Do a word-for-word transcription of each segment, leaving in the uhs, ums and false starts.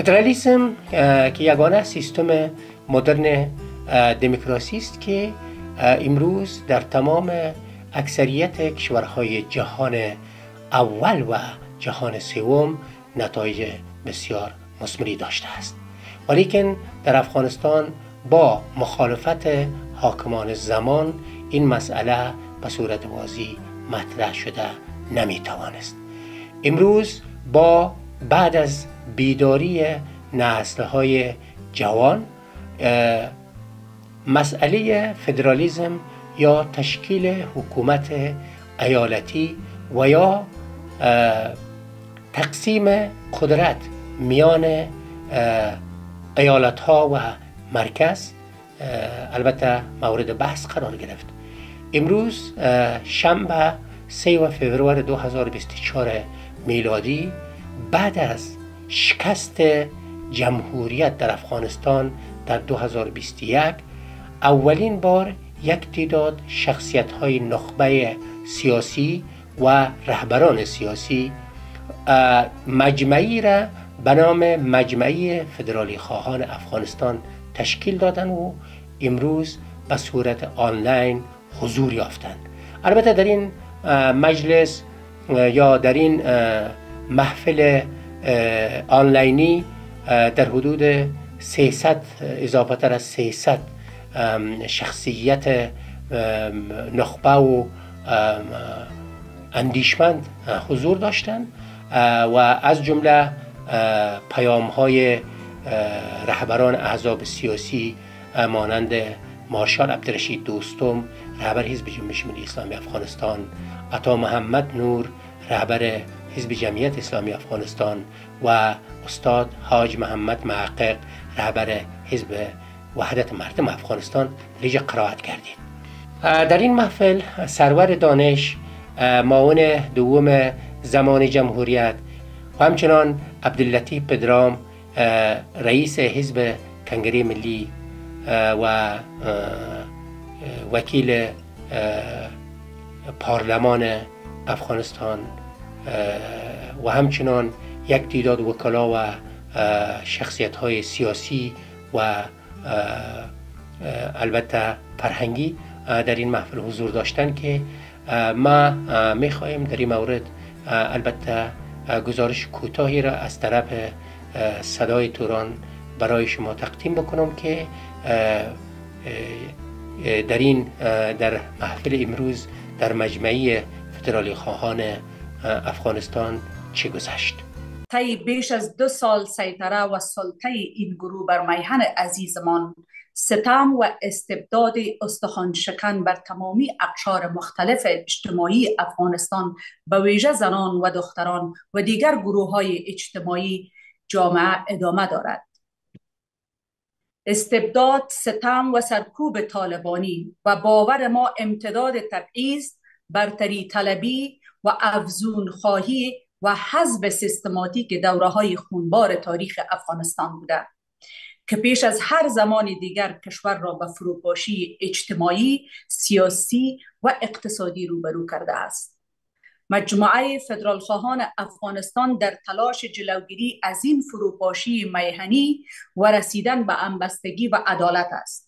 فدرالیسم که یگانه سیستم مدرن دموکراسی است که امروز در تمام اکثریت کشورهای جهان اول و جهان سوم نتایج بسیار مثمری داشته است، ولیکن در افغانستان با مخالفت حاکمان زمان این مسئله به صورت واضح مطرح شده نمیتوانست. امروز با بعد از بیداری نسل‌های جوان مسئله فدرالیسم یا تشکیل حکومت ایالتی و یا تقسیم قدرت میان ایالت‌ها و مرکز البته مورد بحث قرار گرفت. امروز شنبه سوم فوریه دو هزار و بیست و چهار میلادی بعد از شکست جمهوریت در افغانستان در دو هزار و بیست و یک اولین بار یک تعداد شخصیت‌های نخبه سیاسی و رهبران سیاسی مجمعی را به نام مجمعی فدرالی خواهان افغانستان تشکیل دادند و امروز به صورت آنلاین حضور یافتند. البته در این مجلس یا در این محفل آنلاینی در حدود سیصد اضافه تر از سیصد شخصیت نخبه و اندیشمند حضور داشتند و از جمله پیام های رهبران احزاب سیاسی مانند مارشال عبدالرشید دوستم رهبر حزب جنبش ملی اسلامی افغانستان، عطا محمد نور رهبر حزب جمعیت اسلامی افغانستان و استاد حاج محمد محقق رهبر حزب وحدت مردم افغانستان لیج قرائت کردید. در این محفل سرور دانش معاون دوم زمان جمهوریت و همچنان عبداللطیف پدرام رئیس حزب کنگره ملی و وکیل پارلمان افغانستان و همچنان یک تعداد وکلا و شخصیت های سیاسی و البته فرهنگی در این محفل حضور داشتن که ما میخواهیم در این مورد البته گزارش کوتاهی را از طرف صدای توران برای شما تقدیم بکنم که در این در محفل امروز در مجمعی فدرالی خواهان افغانستان چه گذشت. طی بیش از دو سال سیطره و سلطه این گروه بر میهن عزیزمان، ستم و استبداد استخوان شکن بر تمامی اقشار مختلف اجتماعی افغانستان به ویژه زنان و دختران و دیگر گروه های اجتماعی جامعه ادامه دارد. استبداد، ستم و سرکوب طالبانی و باور ما امتداد تبعیض، برتری طلبی و افزون خواهی و حزب سیستماتیک دوره‌های خونبار تاریخ افغانستان بوده که پیش از هر زمان دیگر کشور را به فروپاشی اجتماعی، سیاسی و اقتصادی روبرو کرده است. مجموعه فدرال خواهان افغانستان در تلاش جلوگیری از این فروپاشی میهنی و رسیدن به همبستگی و عدالت است.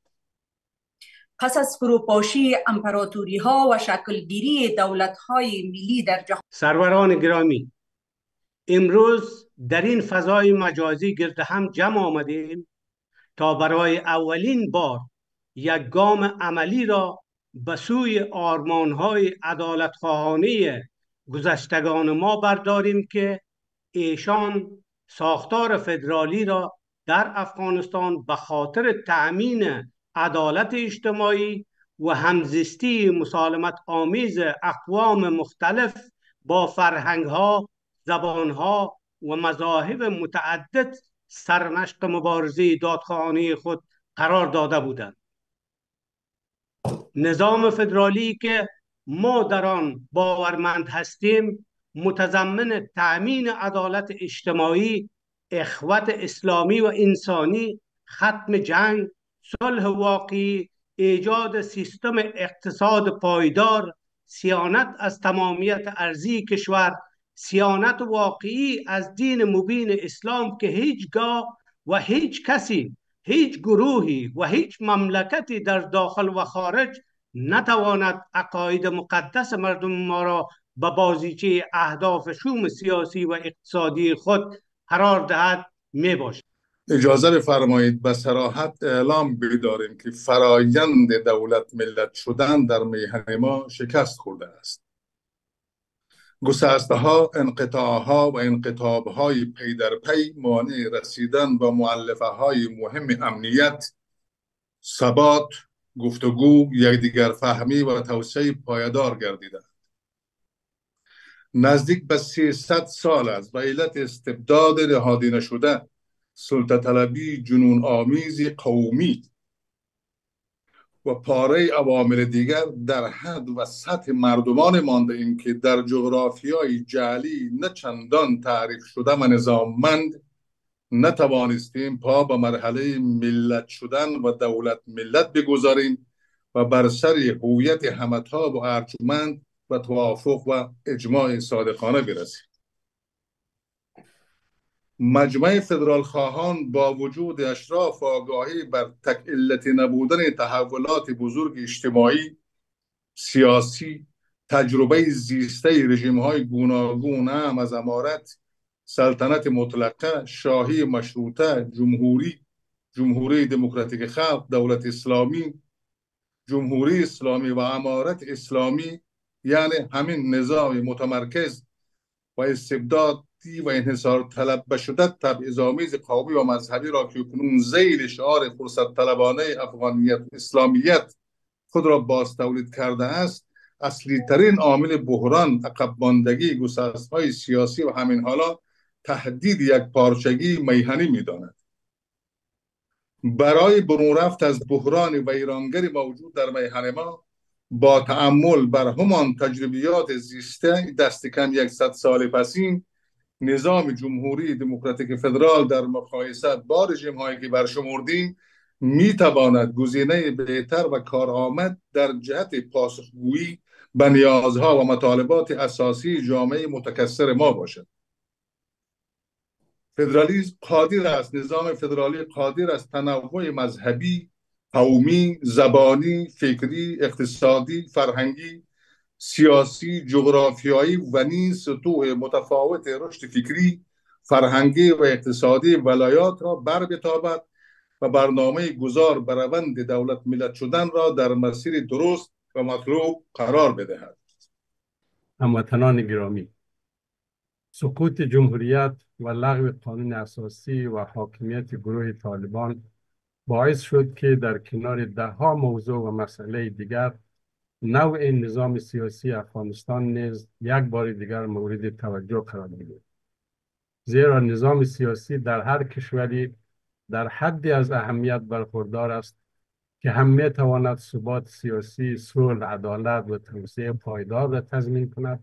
پس از فروپاشی امپراتوری ها و شکلگیری دولت های ملی در جهان، سروران گرامی، امروز در این فضای مجازی گرد هم جمع آمدیم تا برای اولین بار یک گام عملی را به سوی آرمان‌های عدالت‌خواهانه گذشتگان ما برداریم که ایشان ساختار فدرالی را در افغانستان به خاطر تأمین عدالت اجتماعی و همزیستی مسالمت آمیز اقوام مختلف با فرهنگ‌ها، زبان‌ها و مذاهب متعدد سرمشق مبارزه دادخواهانه خود قرار داده بودند. نظام فدرالی که ما در آن باورمند هستیم متضمن تأمین عدالت اجتماعی، اخوت اسلامی و انسانی، ختم جنگ، صلح واقعی، ایجاد سیستم اقتصاد پایدار، صیانت از تمامیت ارضی کشور، صیانت واقعی از دین مبین اسلام که هیچگاه و هیچ کسی، هیچ گروهی و هیچ مملکتی در داخل و خارج نتواند عقاید مقدس مردم ما را به بازیچه اهداف شوم سیاسی و اقتصادی خود قرار دهد می باشد. اجازه بفرمایید به صراحت اعلام بداریم که فرایند دولت ملت شدن در میهن ما شکست خورده است. گسسته ها، انقطاع ها و انقطاب های پی در پی مانع رسیدن به مؤلفه های مهم امنیت، ثبات، گفتگو، یکدیگر فهمی و توسعه پایدار گردیده. نزدیک به سیصد سال است به علت استبداد نهادی نشده، سلطه طلبی جنون آمیز قومی و پاره عوامل دیگر در حد و سطح مردمان مانده ایم که در جغرافیای جعلی نه چندان تعریف شده و نظاممند نتوانستیم پا به مرحله ملت شدن و دولت ملت بگذاریم و بر سر هویت همتا و ارجمند و توافق و اجماع صادقانه برسیم. مجمع فدرال خواهان با وجود اشراف و آگاهی بر تک علتی نبودن تحولات بزرگ اجتماعی، سیاسی، تجربه زیسته رژیم های گوناگون هم از امارت، سلطنت مطلقه، شاهی مشروطه، جمهوری، جمهوری دموکراتیک خلق، دولت اسلامی، جمهوری اسلامی و امارت اسلامی، یعنی همین نظام متمرکز و استبدادی و انحصار طلب به شدت تبعیض‌آمیز قومی و مذهبی را که کنون زیر شعار فرصت طلبانه افغانیت اسلامیت خود را باز تولید کرده است، اصلی ترین عامل بحران عقب ماندگی گسست‌های سیاسی و همین حالا تهدید یک پارچگی میهنی می‌داند. برای برون رفت از بحران ویرانگری موجود در میهن ما با تأمل بر همان تجربیات زیسته دست کم صد سال پسین، نظام جمهوری دموکراتیک فدرال در مقایسه با رژیم هایی که برشمردیم می تواند گزینه بهتر و کارآمد در جهت پاسخگویی به نیازها و مطالبات اساسی جامعه متکثر ما باشد. فدرالیسم قادر است، نظام فدرالی قادر است تنوع مذهبی، قومی، زبانی، فکری، اقتصادی، فرهنگی، سیاسی، جغرافیایی و نیز سطوح متفاوت رشد فکری، فرهنگی و اقتصادی ولایات را بربتابد و برنامه گذار بر روند دولت ملت شدن را در مسیر درست و مطلوب قرار بدهد. هموطنان گرامی، سقوط جمهوریت و لغو قانون اساسی و حاکمیت گروه طالبان باعث شد که در کنار ده ها موضوع و مسئله دیگر نوع نظام سیاسی افغانستان نیز یک بار دیگر مورد توجه قرار گیرد. زیرا نظام سیاسی در هر کشوری در حدی از اهمیت برخوردار است که هم میتواند ثبات سیاسی، صلح، عدالت و توسعه پایدار را تضمین کند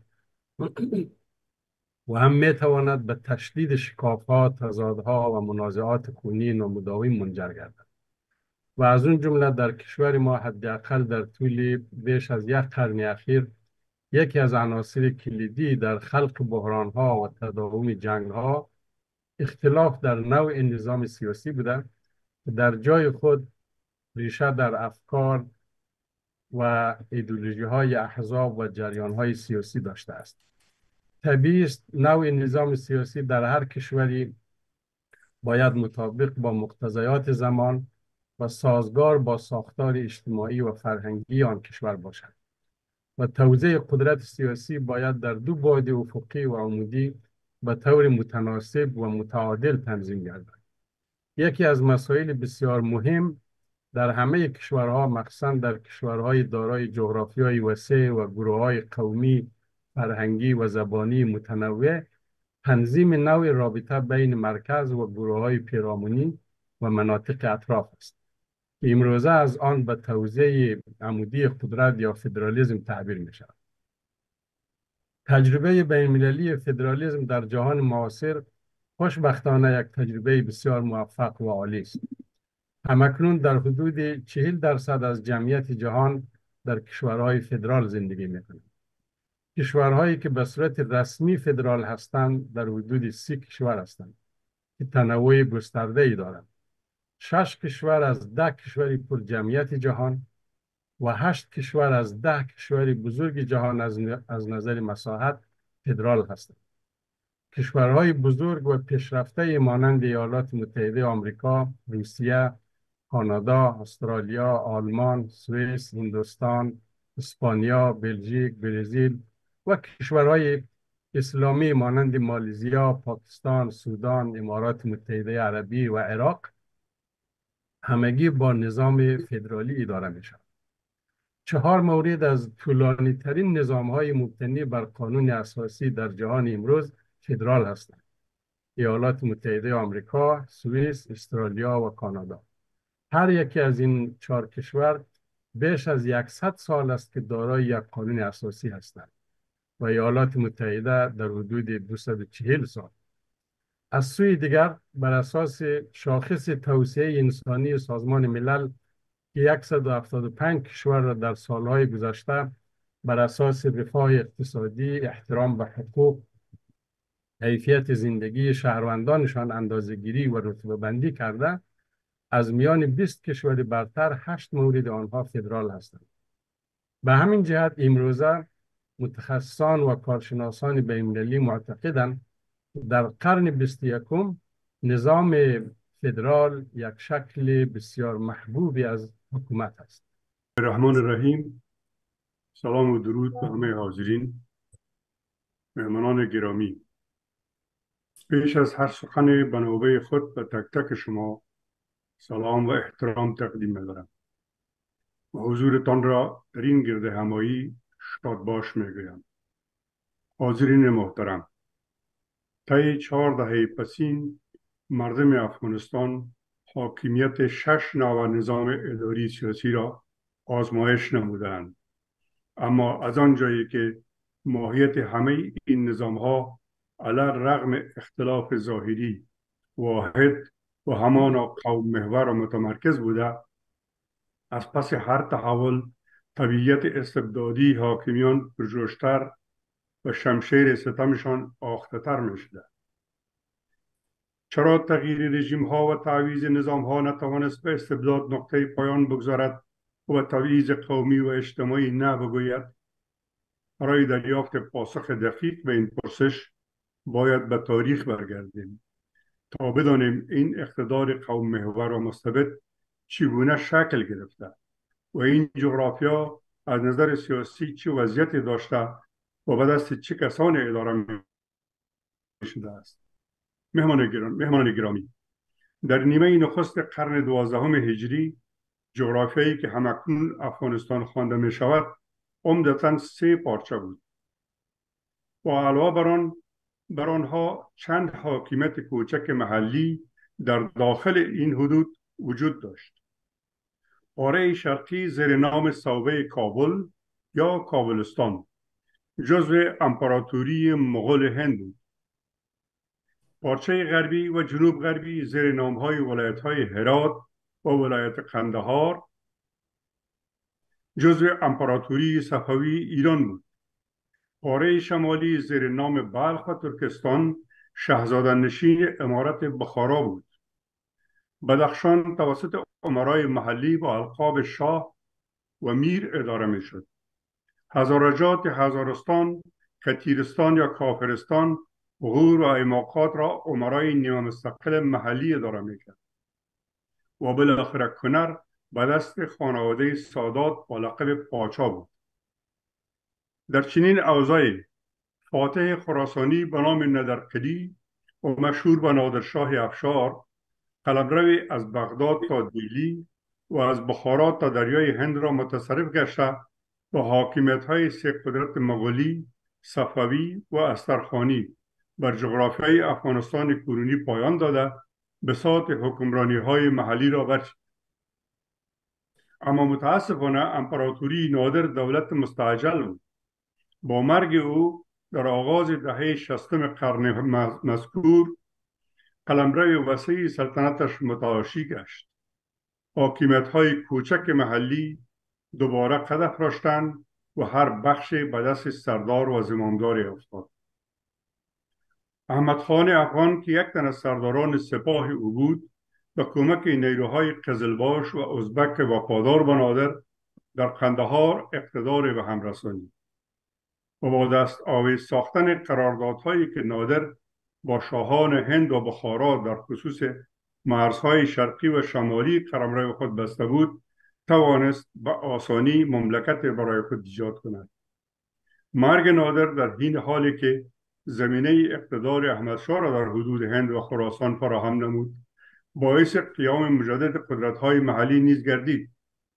و هم میتواند به تشدید شکاف‌ها، تضادها و منازعات خونین و مداوم منجر گردد. و از اون جمله در کشور ما حداقل در طول بیش از یک قرن اخیر یکی از عناصر کلیدی در خلق بحران‌ها و تداوم جنگ‌ها اختلاف در نوع نظام سیاسی بوده که در جای خود ریشه در افکار و ایدئولوژی‌های احزاب و جریان‌های سیاسی داشته است. طبیعی است نوع نظام سیاسی در هر کشوری باید مطابق با مقتضیات زمان و سازگار با ساختار اجتماعی و فرهنگی آن کشور باشد و توزیع قدرت سیاسی باید در دو بعد افقی و عمودی به طور متناسب و متعادل تنظیم گردد. یکی از مسائل بسیار مهم در همه کشورها، مخصوصا در کشورهای دارای جغرافیای وسیع و گروه‌های قومی، فرهنگی و زبانی متنوع، تنظیم نوع رابطه بین مرکز و گروه‌های پیرامونی و مناطق اطراف است. امروزه از آن به توزیع عمودی قدرت یا فدرالیسم تعبیر می شود. تجربه بین‌المللی فدرالیسم در جهان معاصر خوشبختانه یک تجربه بسیار موفق و عالی است. همکنون در حدود چهل درصد از جمعیت جهان در کشورهای فدرال زندگی می کنند. کشورهایی که به صورت رسمی فدرال هستند در حدود سی کشور هستند که تنوع گسترده ای دارند. شش کشور از ده کشور پر جمعیت جهان و هشت کشور از ده کشور بزرگ جهان از, از نظر مساحت فدرال هستند. کشورهای بزرگ و پیشرفته مانند ایالات متحده آمریکا، روسیه، کانادا، استرالیا، آلمان، سوئیس، هندوستان، اسپانیا، بلژیک، برزیل و کشورهای اسلامی مانند مالزیا، پاکستان، سودان، امارات متحده عربی و عراق همگی با نظام فدرالی اداره می شود. چهار مورد از طولانی ترین نظام های مبتنی بر قانون اساسی در جهان امروز فدرال هستند: ایالات متحده آمریکا، سوئیس، استرالیا و کانادا. هر یکی از این چهار کشور بیش از صد سال است که دارای یک قانون اساسی هستند و ایالات متحده در حدود دویست و چهل سال. از سوی دیگر بر اساس شاخص توسعه انسانی سازمان ملل که صد و هفتاد و پنج کشور را در سالهای گذشته بر اساس رفاه اقتصادی، احترام به حقوق، کیفیت زندگی شهروندانشان اندازه‌گیری و رتبه بندی کرده، از میان بیست کشور برتر هشت مورد آنها فدرال هستند. به همین جهت امروزه متخصصان و کارشناسان بین‌المللی معتقدند در قرن بیست و یکم نظام فدرال یک شکل بسیار محبوبی از حکومت است. الرحمن الرحیم. سلام و درود به همه حاضرین، مهمانان گرامی. پیش از هر سخن به نوبه خود به تک تک شما سلام و احترام تقدیم می‌دارم و حضورتان را در این گرد همایی شادباش می‌گویم. حاضرین محترم، طی چهار دهه پسین مردم افغانستان حاکمیت شش نوع نظام اداری سیاسی را آزمایش نمودند، اما از آنجایی که ماهیت همه این نظام ها علی رغم اختلاف ظاهری واحد و همانا قوم محور و متمرکز بوده، از پس هر تحول طبیعت استبدادی حاکمیان پرجوشتر و شمشیر ستمشان آخته‌تر می شده. چرا تغییر رژیم ها و تعویض نظام ها نتوانست به استبداد نقطه پایان بگذارد و به تبعیض قومی و اجتماعی نه بگوید؟ برای دریافت پاسخ دقیق به این پرسش باید به تاریخ برگردیم تا بدانیم این اقتدار قوم محور و مستبد چگونه شکل گرفته و این جغرافیا از نظر سیاسی چه وضعیتی داشته و به دست چه کسانی اداره می شده است. مهمان گرامی، مهمان گرامی، در نیمه نخست قرن دوازدهم هجری جغرافیایی که همکنون افغانستان خوانده می شود عمدتاً سه پارچه بود و علاوه بر آن بر آنها چند حاکمیت کوچک محلی در داخل این حدود وجود داشت. قاره شرقی زیر نام صوبه کابل یا کابلستان جزو امپراتوری مغول هند بود. پارچه غربی و جنوب غربی زیر نامهای ولایت‌های هرات و ولایت قندهار جزو امپراتوری صفوی ایران بود. قاره شمالی زیر نام بلخ و ترکستان شاهزاده نشین امارت بخارا بود. بدخشان توسط امرای محلی با القاب شاه و میر اداره می شد. هزارجات هزارستان، کتیرستان یا کافرستان، غور و ایماقات را امرای نیمه مستقل محلی اداره می کرد و بالاخره کنر به دست خانواده سادات با لقب پاچا بود. در چنین اوضاعی فاتح خراسانی به نام ندرقلی و مشهور به نادرشاه افشار قلمروی از بغداد تا دیلی و از بخارا تا دریای هند را متصرف گشته و حاکمیت‌های سه قدرت مغولی، صفوی و استرخانی بر جغرافیای افغانستان کنونی پایان داده بساط حکمرانی‌های محلی را برچید. اما متاسفانه امپراتوری نادر دولت مستعجل بود. با مرگ او در آغاز دهه شصتم قرن مذکور قلمرو وسیع سلطنتش متلاشی گشت. حاکمیت‌های کوچک محلی دوباره قد افراشتند و هر بخش به دست سردار و زمامداری افتاد. احمد خان افغان که یک تن از سرداران سپاه او بود، به کمک نیروهای قزلباش و ازبک وفادار به نادر در قندهار اقتدار به هم رسانید و با دست آویز ساختن قراردادهایی که نادر با شاهان هند و بخارا در خصوص مرزهای شرقی و شمالی قلمرو خود بسته بود، توانست به آسانی مملکت برای خود ایجاد کند. مرگ نادر در این حالی که زمینه اقتدار احمدشاه را در حدود هند و خراسان فراهم نمود، باعث قیام مجدد قدرت‌های محلی نیز گردید،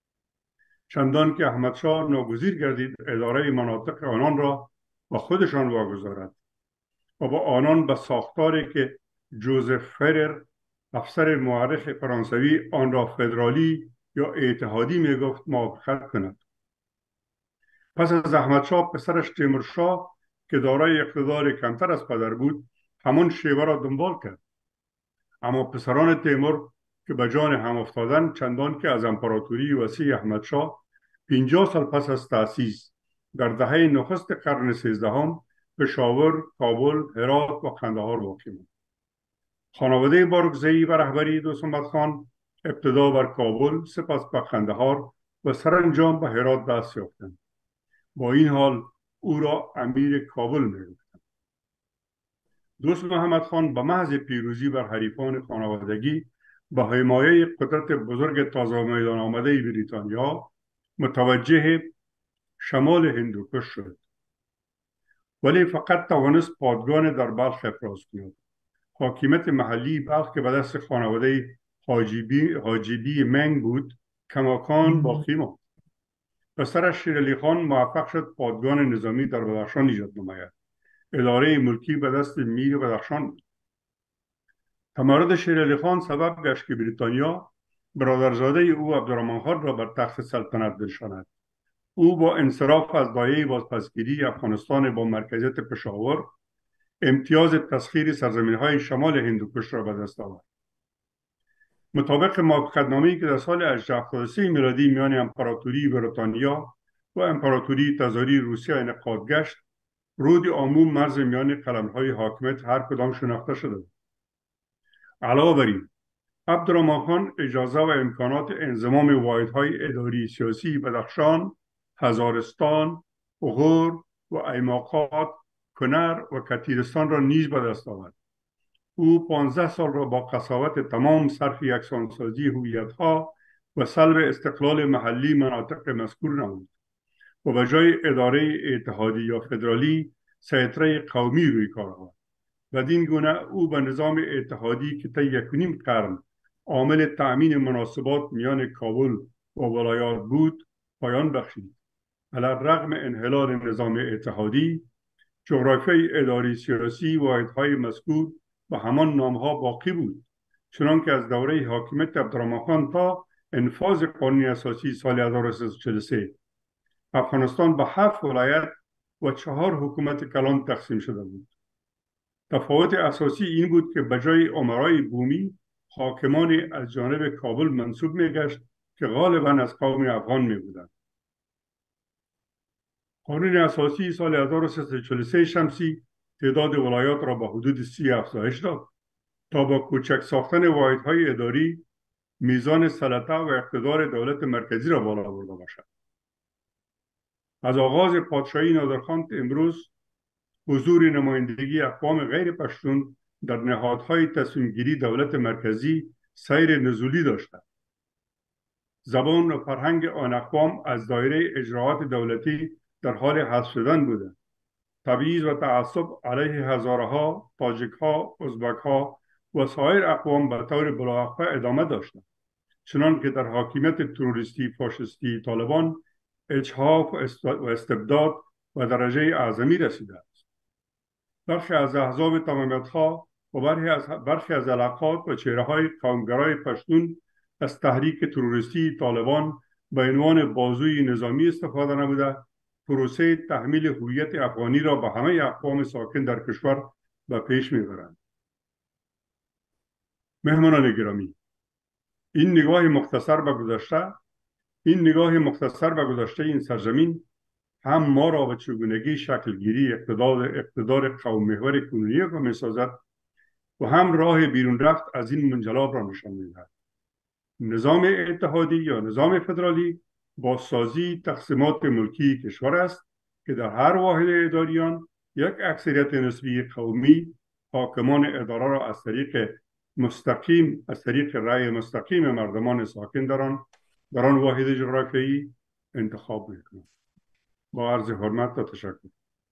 چندان که احمدشاه ناگزیر گردید اداره مناطق آنان را به خودشان واگذارد و با آنان به ساختاری که جوزف فرر افسر مورخ فرانسوی آن را فدرالی یا اتحادی می گفت موافقت کند. پس از احمدشاه پسرش تیمورشاه که دارای اقتدار کمتر از پدر بود همان شیوه را دنبال کرد، اما پسران تیمور که به جان هم افتادند چندان که از امپراتوری وسیع احمدشاه پنجاه سال پس از تأسیس در دهه نخست قرن سیزدهم پشاور، کابل، هرات و قندهار واقع بود. خانواده بارکزئی و رهبری دوست محمد خان ابتدا بر کابل، سپس به قندهار و سرانجام به هرات دست یافتند. با این حال او را امیر کابل می‌گفتند. دوست محمد خان به محض پیروزی بر حریفان خانوادگی به حمایه قدرت بزرگ تازه میدان آمده بریتانیا متوجه شمال هندوکش شد، ولی فقط توانست پادگان در بلخ افراز کند. حاکمیت محلی بلخ که به دست خانواده حاجبی, حاجبی منگ بود کماکان باقی ماند. پسرش شیرعلی خان موفق شد پادگان نظامی در بدخشان ایجاد نماید. اداره ملکی به دست میر بدخشان بود. تمرد شیرعلی خان سبب گشت که بریتانیا برادرزاده او عبدالرحمن خان را بر تخت سلطنت بنشاند. او با انصراف از دایه بازپسگیری افغانستان با مرکزیت پشاور امتیاز تسخیر سرزمین‌های شمال هندوکش را به دست آورد. مطابق موافقتنامه‌ای که در سال هجده هفتاد و سه میلادی میان امپراتوری بریتانیا و امپراتوری تزاری روسیه انعقاد گشت، رود عموم مرز میان قلمروهای حاکمیت هر کدام شناخته شده بود. علاوه بر این، عبدالرحمن خان اجازه و امکانات انضمام واحدهای اداری سیاسی بدخشان، هزارستان، غور و ایماقات، کنر و کتیرستان را نیز به دست آورد. او پانزده سال را با قساوت تمام صرف یکسانسازی هویت‌ها و سلب استقلال محلی مناطق مذکور نمود و به جای اداره اتحادی یا فدرالی سیطره قومی روی کار آورد. بدین گونه او به نظام اتحادی که طی یک و نیم قرن عامل تأمین مناسبات میان کابل و ولایات بود پایان بخشید. علی الرغم انحلال نظام اتحادی، جغرافیای اداری سیاسی واحدهای مذکور و همان نامها باقی بود، چنان که از دوره حاکمیت عبدالرحمن خان تا انفاذ قانون اساسی سال هزار و سیصد و چهل و سه افغانستان به هفت ولایت و چهار حکومت کلان تقسیم شده بود. تفاوت اساسی این بود که بجای امرای بومی حاکمان از جانب کابل منصوب می‌گشت که غالباً از قوم افغان می‌بودند. قانون اساسی سال هزار و سیصد و چهل و سه شمسی تعداد ولایات را به حدود سی افزایش داد تا با کوچک ساختن واحدهای اداری میزان سلطه و اقتدار دولت مرکزی را بالا برده باشد. از آغاز پادشاهی نادرخان امروز حضور نمایندگی اقوام غیر پشتون در نهادهای تصمیمگیری دولت مرکزی سیر نزولی داشته. زبان و فرهنگ آن اقوام از دایره اجراعات دولتی در حال حذف شدن بوده. تبعیض و تعصب علیه هزارها، تاجکها، ازبکها و سایر اقوام به طور بلاوقفه ادامه داشته، چنان که در حاکمیت تروریستی فاشیستی طالبان اجحاف و استبداد و درجه اعظمی رسیده است. برخی از احزاب تمامیت‌ها و برخی از برخی از علاقات و چهره‌های قومگرای پشتون از تحریک تروریستی طالبان به عنوان بازوی نظامی استفاده نموده، پروسه تحمیل هویت افغانی را به همه اقوام ساکن در کشور به پیش می‌برند. مهمانان گرامی، این نگاه مختصر به گذشته این نگاه مختصر به گذشته این سرزمین هم ما را به چگونگی شکلگیری اقتدار اقتدار قوم محور کنونی را می سازد و هم راه بیرون رفت از این منجلاب را نشان می دهد. نظام اتحادی یا نظام فدرالی بازسازی تقسیمات ملکی کشور است که در هر واحد اداریان یک اکثریت نسبی قومی حاکمان اداره را از طریق مستقیم از طریق رأی مستقیم مردمان ساکن در آن در آن واحد جغرافیایی انتخاب می‌کنند. با عرض حرمت و تشکر.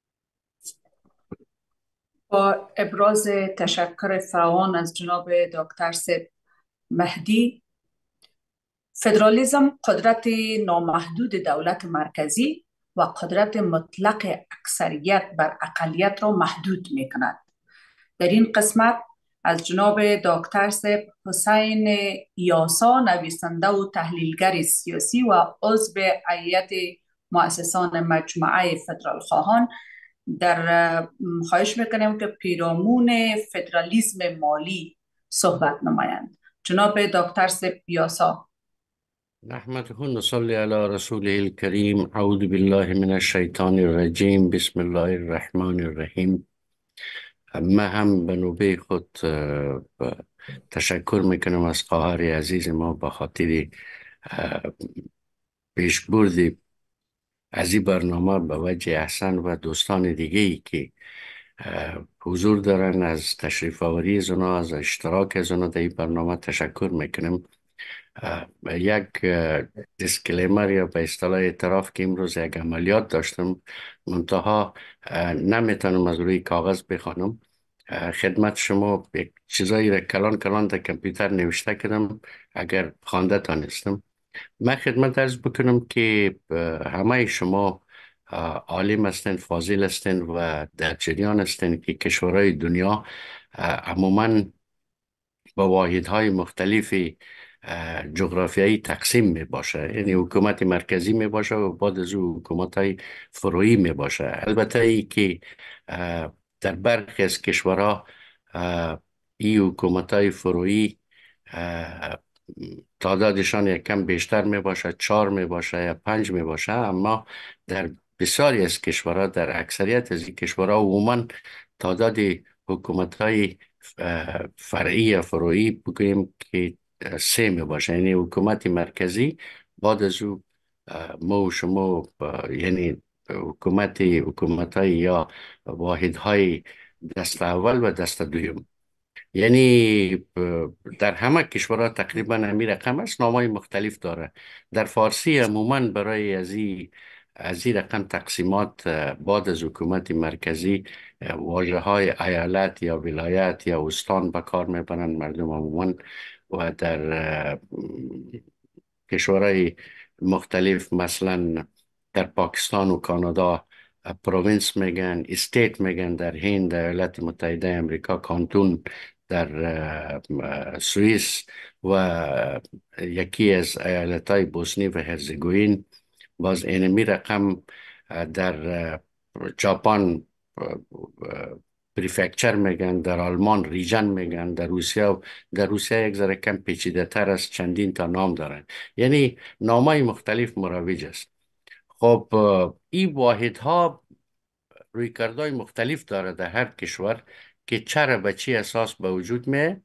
با ابراز تشکر فراوان از جناب دکتر سید مهدی، فدرالیسم قدرت نامحدود دولت مرکزی و قدرت مطلق اکثریت بر اقلیت را محدود می کند. در این قسمت از جناب دکتر سید حسین یاسا، نویسنده و تحلیلگر سیاسی و عضو هیئت مؤسسان مجموعه فدرال خواهان، در خواهش میکنیم که پیرامون فدرالیسم مالی صحبت نمایند. جناب دکتر سید یاسا. نحمده نصلي على رسوله الكريم. اعوذ بالله من الشیطان الرجیم. بسم الله الرحمن الرحیم. من هم به نوبه خود تشکر میکنم از خواهر عزیز ما به خاطر پیشبرد از این برنامه به وجه احسن و دوستان دیگه ای که حضور دارن از تشریف آوری زنا، از اشتراک زنا در این برنامه تشکر میکنم. یک دیسکلیمر یا به اصطلاح اعتراف که امروز یک عملیات داشتم، منتها نمیتونم از روی کاغذ بخوانم. خدمت شما یک چیزایی را کلان کلان در کامپیوتر نوشته کردم، اگر خوانده تانستم. من خدمت عرض بکنم که همه شما عالم هستند، فاضل هستند و در جریان هستند که کشورهای دنیا عموماً با واحدهای مختلف جغرافیایی تقسیم می باشه، یعنی حکومت مرکزی می باشه و بعد از او حکومت های فروعی می باشه. البته ای که در برخی از کشورها این حکومت های فروعی تعدادشان یک کم بیشتر می باشه، چهار می باشه یا پنج می باشه، اما در بسیاری از کشورها، در اکثریت از این کشورها عموما تعداد حکومت های فرعی یا فروعی بگوییم که سه می باشه، یعنی حکومت مرکزی، بعد از او ما و شما یعنی حکومت حکومت های یا واحد های دست اول و دست دویم. یعنی در همه کشورها تقریبا همین رقم است، نامای مختلف داره. در فارسی عموما برای از این از این رقم تقسیمات بعد از حکومت مرکزی واژه های ایالت یا ولایت یا استان به کار میبرند مردم عموما، و در کشورهای مختلف مثلا در پاکستان و کانادا پروینس میگن، استیت میگن، در هند در ایالات متحده امریکا کانتون، در سوئیس و یکی از ایالتهای بوسنی و هرزگوین باز اینمی رقم، در ژاپن پریفکچر میگن، در آلمان ریجن میگن، در روسیه در روسیه یک ذره کم پیچیده تر است، چندین تا نام دارن، یعنی نامای مختلف مروج است. خب این واحدها رویکردهای مختلف داره در هر کشور که چرا به چی اساس به وجود می.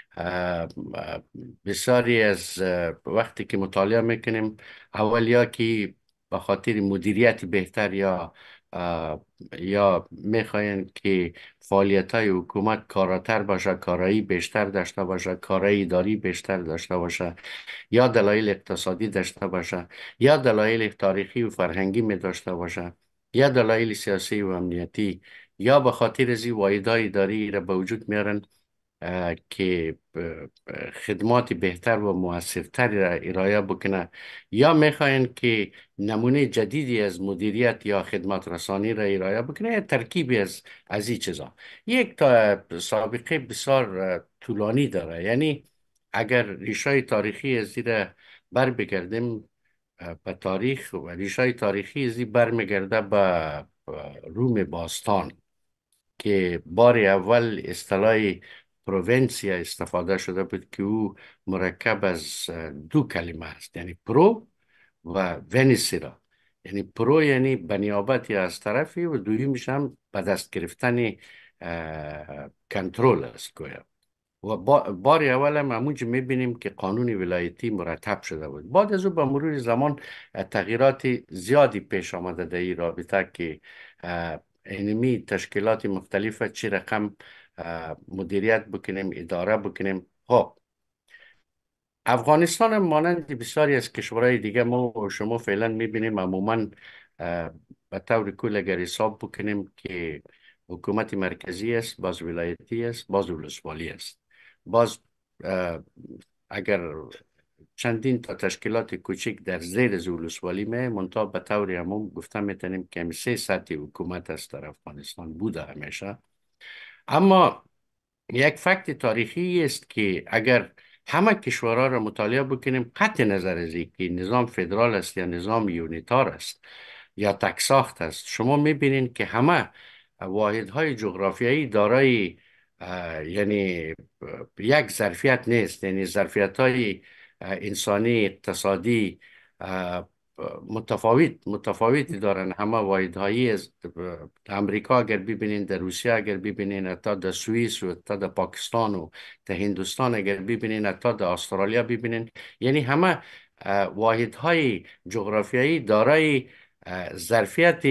بسیاری از وقتی که مطالعه میکنیم، اولیا که به خاطر مدیریت بهتر یا یا میخواین که فعالیت های حکومت کاراتر باشه، کارایی بیشتر داشته باشه، کارایی اداری بیشتر داشته باشه، یا دلایل اقتصادی داشته باشه، یا دلایل تاریخی و فرهنگی می داشته باشه، یا دلایل سیاسی و امنیتی، یا به خاطر از این واحدهای اداری را به وجود میارن که خدمات بهتر و موثرتر را ارائه بکنه، یا میخواین که نمونه جدیدی از مدیریت یا خدمات رسانی را ارائه بکنه، ترکیبی از از این چیزا. یک تا سابقه بسیار طولانی داره. یعنی اگر ریشه تاریخی از این بر بگردیم به تاریخ، و ریشه تاریخی از این بر میگرده به روم باستان که بار اول اصطلاح پروینسیا استفاده شده بود که او مرکب از دو کلمه است، یعنی پرو و ونیسیرا، یعنی پرو یعنی بنیابتی از طرفی و دویمیش هم به دست گرفتن کنترل است گویا. و با بار اول هم همونجا میبینیم که قانون ولایتی مرتب شده بود. بعد از او به مرور زمان تغییرات زیادی پیش آمده در این رابطه که اینمی تشکیلات مختلف چی رقم مدیریت بکنیم، اداره بکنیم. خب افغانستان هم مانند بسیاری از کشورهای دیگه ما و شما فعلا میبینیم عموما به طور کل اگر حساب بکنیم که حکومت مرکزی است، باز ولایتی است، باز ولسوالی است. باز اگر چندین تا تشکیلات کوچک در زیر از ولسوالی می منتها به طور عموم گفته میتونیم که همی سه سطح حکومت است در افغانستان بوده همیشه. اما یک فکت تاریخی است که اگر همه کشورها را مطالعه بکنیم قطع نظر از که نظام فدرال است یا نظام یونیتار است یا تکساخت است، شما میبینید که همه واحدهای جغرافیایی دارای یعنی یک ظرفیت نیست. یعنی ظرفیت های انسانی، اقتصادی متفاوت متفاوتی دارن. همه واحدهایی از امریکا اگر ببینین، در روسیه اگر ببینین، تا در سوئیس و تا در پاکستان و در هندوستان اگر ببینین، تا در استرالیا ببینین، یعنی همه واحدهای جغرافیایی دارای ظرفیت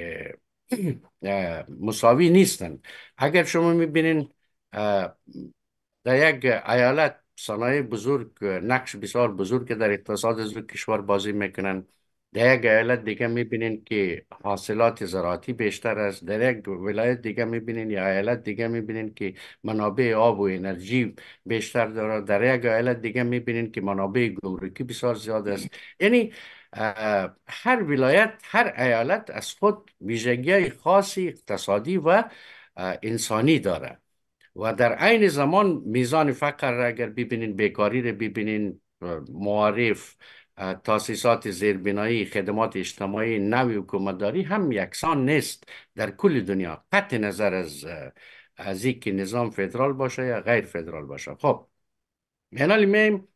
مساوی نیستن. اگر شما میبینین در یک ایالت صنایع بزرگ نقش بسیار بزرگ در اقتصاد از کشور بازی میکنن، در یک ایالت دیگه میبینین که حاصلات زراعتی بیشتر است، در یک ولایت دیگه میبینین یا ایالت دیگه میبینین که منابع آب و انرژی بیشتر داره، در یک ایالت دیگه میبینین که منابع گمرکی بسیار زیاد است. یعنی هر ولایت، هر ایالت از خود ویژگی خاصی اقتصادی و انسانی داره و در عین زمان میزان فقر را اگر ببینین، بیکاری را ببینین، معارف، تاسیسات زیربنایی، خدمات اجتماعی، نوع حکومتداری هم یکسان نیست در کل دنیا، قطع نظر از از اینکه نظام فدرال باشه یا غیر فدرال باشه. خب اینالی میم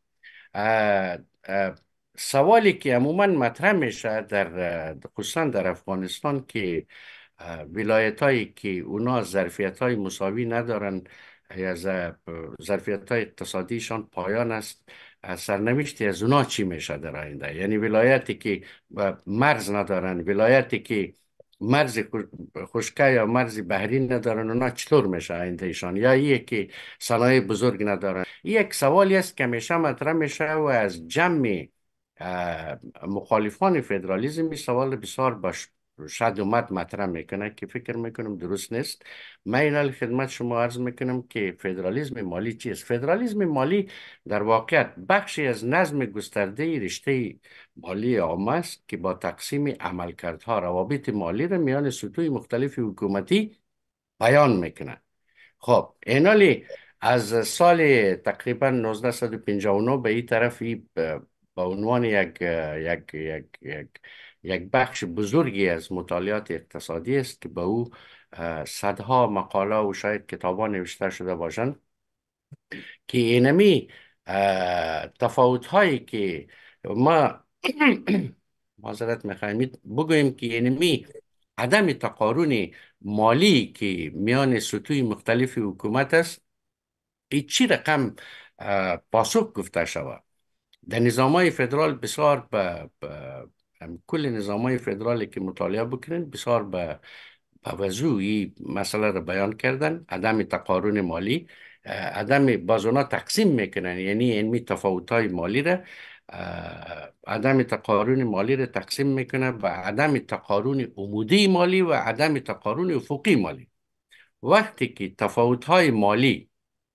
سوالی که عموما مطرح میشه در خصوصا در افغانستان که ولایت هایی که اونا ظرفیت های مساوی ندارن یا ظرفیت های اقتصادیشان پایان است، سرنوشتی از اونا چی میشه در آینده؟ یعنی ولایتی که مرز ندارن، ولایتی که مرز خشکی یا مرز بحری ندارن، اونا چطور میشه آینده ایشان؟ یا یک که صنایع بزرگ ندارن. یک سوالی است که همیشه مطرح میشه و از جمع مخالفان فدرالیسم سوال بسیار باش شد اومد مطرح میکنه که فکر میکنم درست نیست. من اینال خدمت شما عرض میکنم که فدرالیسم مالی چیست؟ فدرالیسم مالی در واقعیت بخشی از نظم گسترده رشته مالی عامه است که با تقسیم عملکردها روابط مالی را میان سطوح مختلف حکومتی بیان میکنه. خب اینالی از سال تقریبا نوزده پنجاه و نه به این طرف به عنوان یک یک یک یک یک بخش بزرگی از مطالعات اقتصادی است که به او صدها مقاله و شاید کتابان نوشته شده باشند که اینمی تفاوت هایی که ما معذرت میخوایم بگوییم که اینمی عدم تقارن مالی که میان سطوح مختلف حکومت است، این چی رقم پاسخ گفته شود. در نظام های فدرال بسیار به کل نظام های فدرالی که مطالعه بکنین بسیار به وضوحی مسئله را بیان کردن. عدم تقارن مالی، عدم بازونا تقسیم میکنن، یعنی علمی تفاوت های مالی را، عدم تقارن مالی را تقسیم میکنه به عدم تقارن عمودی مالی و عدم تقارن افقی مالی. وقتی که تفاوت های مالی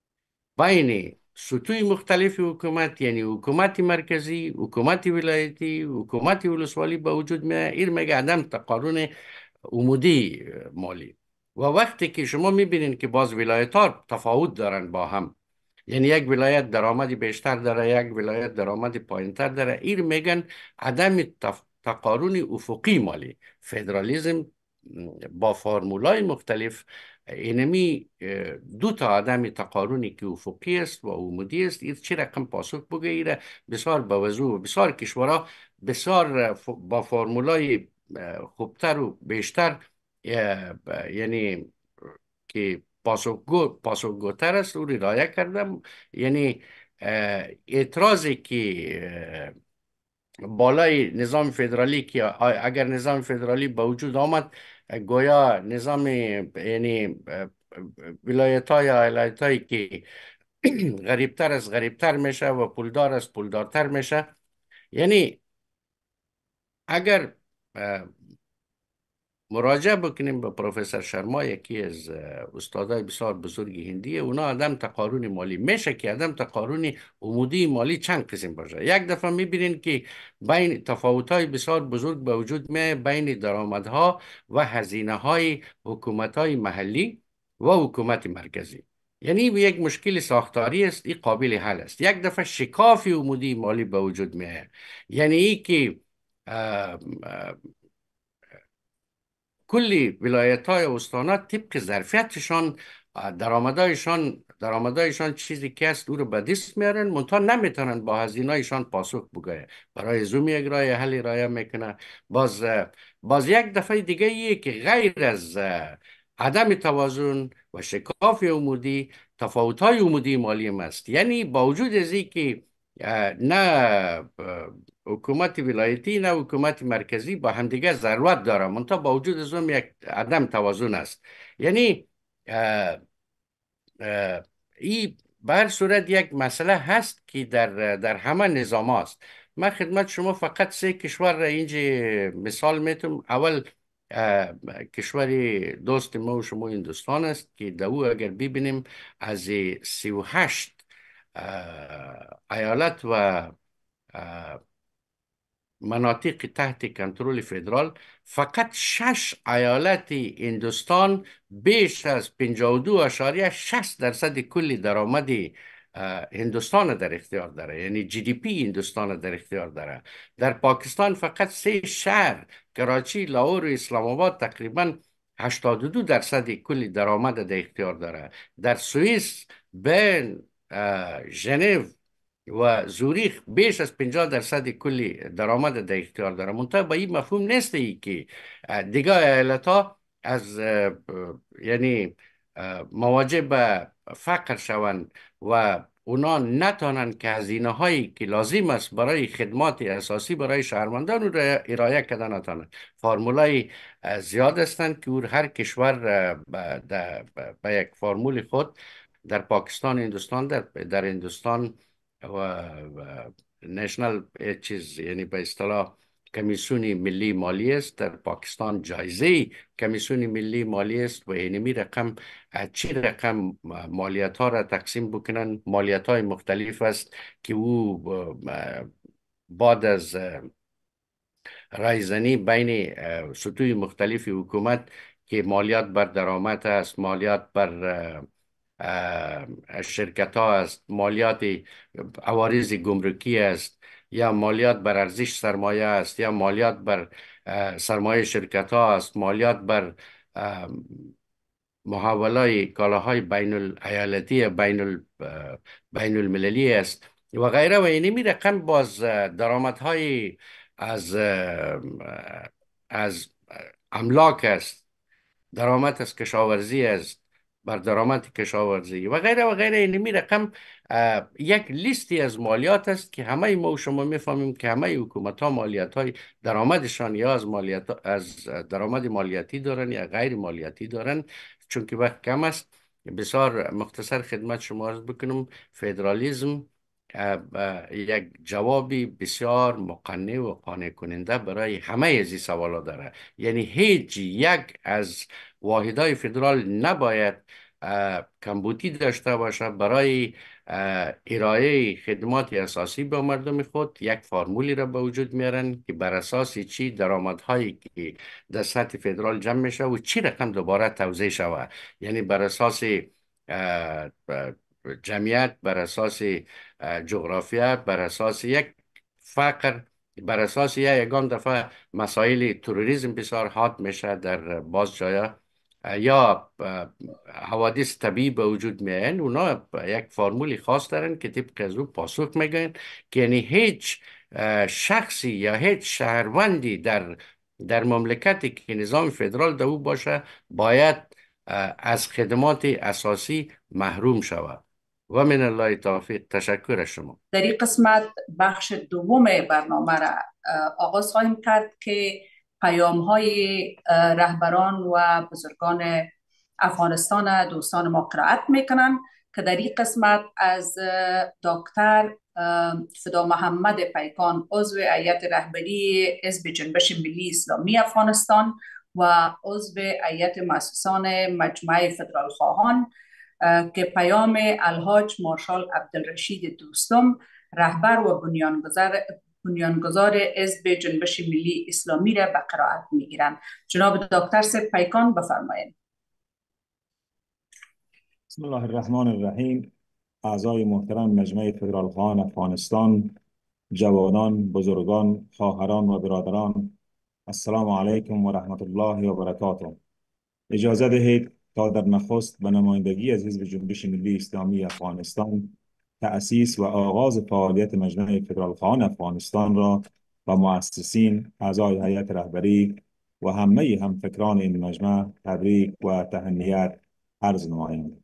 بین سطوح مختلف حکومت، یعنی حکومت مرکزی، حکومت ولایتی، حکومت ولسوالی به وجود میاد، این میگه عدم تقارن عمودی مالی. و وقتی که شما میبینید که باز ولایت ها تفاوت دارن با هم، یعنی یک ولایت درآمدی بیشتر داره، یک ولایت درآمدی پایینتر داره، این میگن عدم تقارن افقی مالی. فدرالیسم با فرمولای مختلف اینمی دو تا عدم تقارنی که افقی است و عمودی است، این چه رقم پاسخ بگیره بسیار با وضوح. بسیار کشورها بسیار با فرمولای خوبتر و بیشتر یعنی که پاسخگو پاسخگوتر است او رعایت کردم. یعنی اعتراضی که بالای نظام فدرالی که اگر نظام فدرالی به وجود آمد گویا نظام یعنی ولایت های ایالت هایی که غریبتر از غریبتر میشه و پولدار از پولدارتر میشه. یعنی اگر مراجعه بکنیم به پروفسور شرما، یکی از استادای بسیار بزرگ هندیه، اونا عدم تقارن مالی میشه که عدم تقارن عمودی مالی چند قسم باشه. یک دفعه میبینین که بین تفاوت‌های بسیار بزرگ به وجود می بین درآمدها و هزینه‌های حکومت‌های محلی و حکومت مرکزی. یعنی یک مشکل ساختاری است، این قابل حل است. یک دفعه شکاف عمودی مالی به وجود میاد، یعنی ای که کلی ولایت های استانات طبق ظرفیتشان درآمدایشان درآمدایشان چیزی که است او رو به دست میارن، منتها نمیتونن با هزینه‌ایشان پاسخ بگویه. برای زوم یک راه حل ارائه میکنه. باز باز یک دفعه دیگه ایه که غیر از عدم توازن و شکاف عمودی، تفاوت های عمودی مالی هم است. یعنی با وجود از که نه حکومت ولایتی نه حکومت مرکزی با همدیگه ضرورت داره، منتها با وجود از اون یک عدم توازن است. یعنی این به هر صورت یک مسئله هست که در در همه نظام است. من خدمت شما فقط سه کشور را اینجا مثال میتونم. اول کشور دوست ما و شما هندوستان است که در او اگر ببینیم از سی و هشت ایالت و مناطق تحت کنترل فدرال، فقط شش ایالت هندوستان بیش از پنجاه و دو اشاریه شصت درصد کل درآمد هندوستان در اختیار داره، یعنی جی دی پی هندوستان در اختیار داره. در پاکستان فقط سه شهر کراچی، لاهور و اسلام آباد تقریبا هشتاد و دو درصد کل درآمد در اختیار داره. در سوئیس بین ژنو و زوریخ بیش از پنجاه درصد کلی درآمد در اختیار داره. منتها با این مفهوم نیست ای که دیگه ایالت ها از یعنی مواجه به فقر شوند و اونا نتانن که هزینه هایی که لازم است برای خدمات اساسی برای شهروندان رو ارائه کردن نتانن. فرمولای زیاد هستند که هر کشور به یک فرمول خود، در پاکستان هندوستان در در هندوستان و نشنل چیز یعنی به اصطلاح کمیسیون ملی مالی است، در پاکستان جایزه کمیسیون ملی مالی است و اینمی رقم چی رقم مالیات ها را تقسیم بکنن. مالیات های مختلف است که او بعد از رایزنی بین سطوح مختلف حکومت که مالیات بر درآمد است، مالیات بر شرکت ها است، مالیات عوارض گمرکی است، یا مالیات بر ارزش سرمایه است، یا مالیات بر سرمایه شرکت ها است، مالیات بر محاولای کالاهای بین الایالتی بین ال بین المللی است و غیره. و اینمی رقم باز درآمدهای از از املاک است، درآمد از کشاورزی است، بر درآمد کشاورزی و غیره و غیره. اینمی رقم یک لیستی از مالیات است که همه ما و شما میفهمیم که همه حکومت ها مالیات های درآمدشان یا از مالیات از درآمد مالیاتی دارن یا غیر مالیاتی دارن. چون که وقت کم است، بسیار مختصر خدمت شما عرض بکنم. فدرالیسم یک جوابی بسیار مقنع و قانع کننده برای همه از این سوالا داره. یعنی هیچ یک از واحدهای فدرال نباید کمبودی داشته باشه برای ارائه خدمات اساسی به مردم خود. یک فرمولی را به وجود میارن که بر اساس چی درآمدهایی که در سطح فدرال جمع میشه و چی رقم دوباره توزیع شود، یعنی بر اساس جمعیت، بر اساس جغرافیا، بر اساس یک فقر، بر اساس یک یگان دفعه مسائل تروریسم بسیار حاد میشه در باز جایا، یا حوادث طبیعی به وجود میاین. اونا یک فرمولی خاص دارن که طبق از او پاسخ میگن که یعنی هیچ شخصی یا هیچ شهروندی در در مملکتی که نظام فدرال در او باشه باید از خدمات اساسی محروم شود. و من الله توفیق. تشکر از شما. در این قسمت بخش دوم برنامه را آغاز خواهیم کرد که پیام های رهبران و بزرگان افغانستان دوستان ما قرائت میکنن که در این قسمت از دکتر فدا محمد پیکان عضو هیئت رهبری حزب جنبش ملی اسلامی افغانستان و عضو هیئت مؤسسان مجمع فدرال خواهان که پیام الحاج مارشال عبدالرشید دوستم رهبر و بنیانگذار بنیانگذار حزب جنبش ملی اسلامی را به قرائت میگیرند. جناب دکتر سید پیکان بفرمایید. بسم الله الرحمن الرحیم. اعضای محترم مجمع فدرال خواهان افغانستان، جوانان، بزرگان، خواهران و برادران، السلام علیکم و رحمت الله و برکاته. اجازه دهید تا در نخست به نمایندگی از حزب جنبش ملی اسلامی افغانستان تأسیس و آغاز فعالیت مجمع فدرال خواهان افغانستان را و مؤسسین، اعضای هیئت رهبری و همه همفکران این مجمع تبریک و تهنیت عرض نمایم.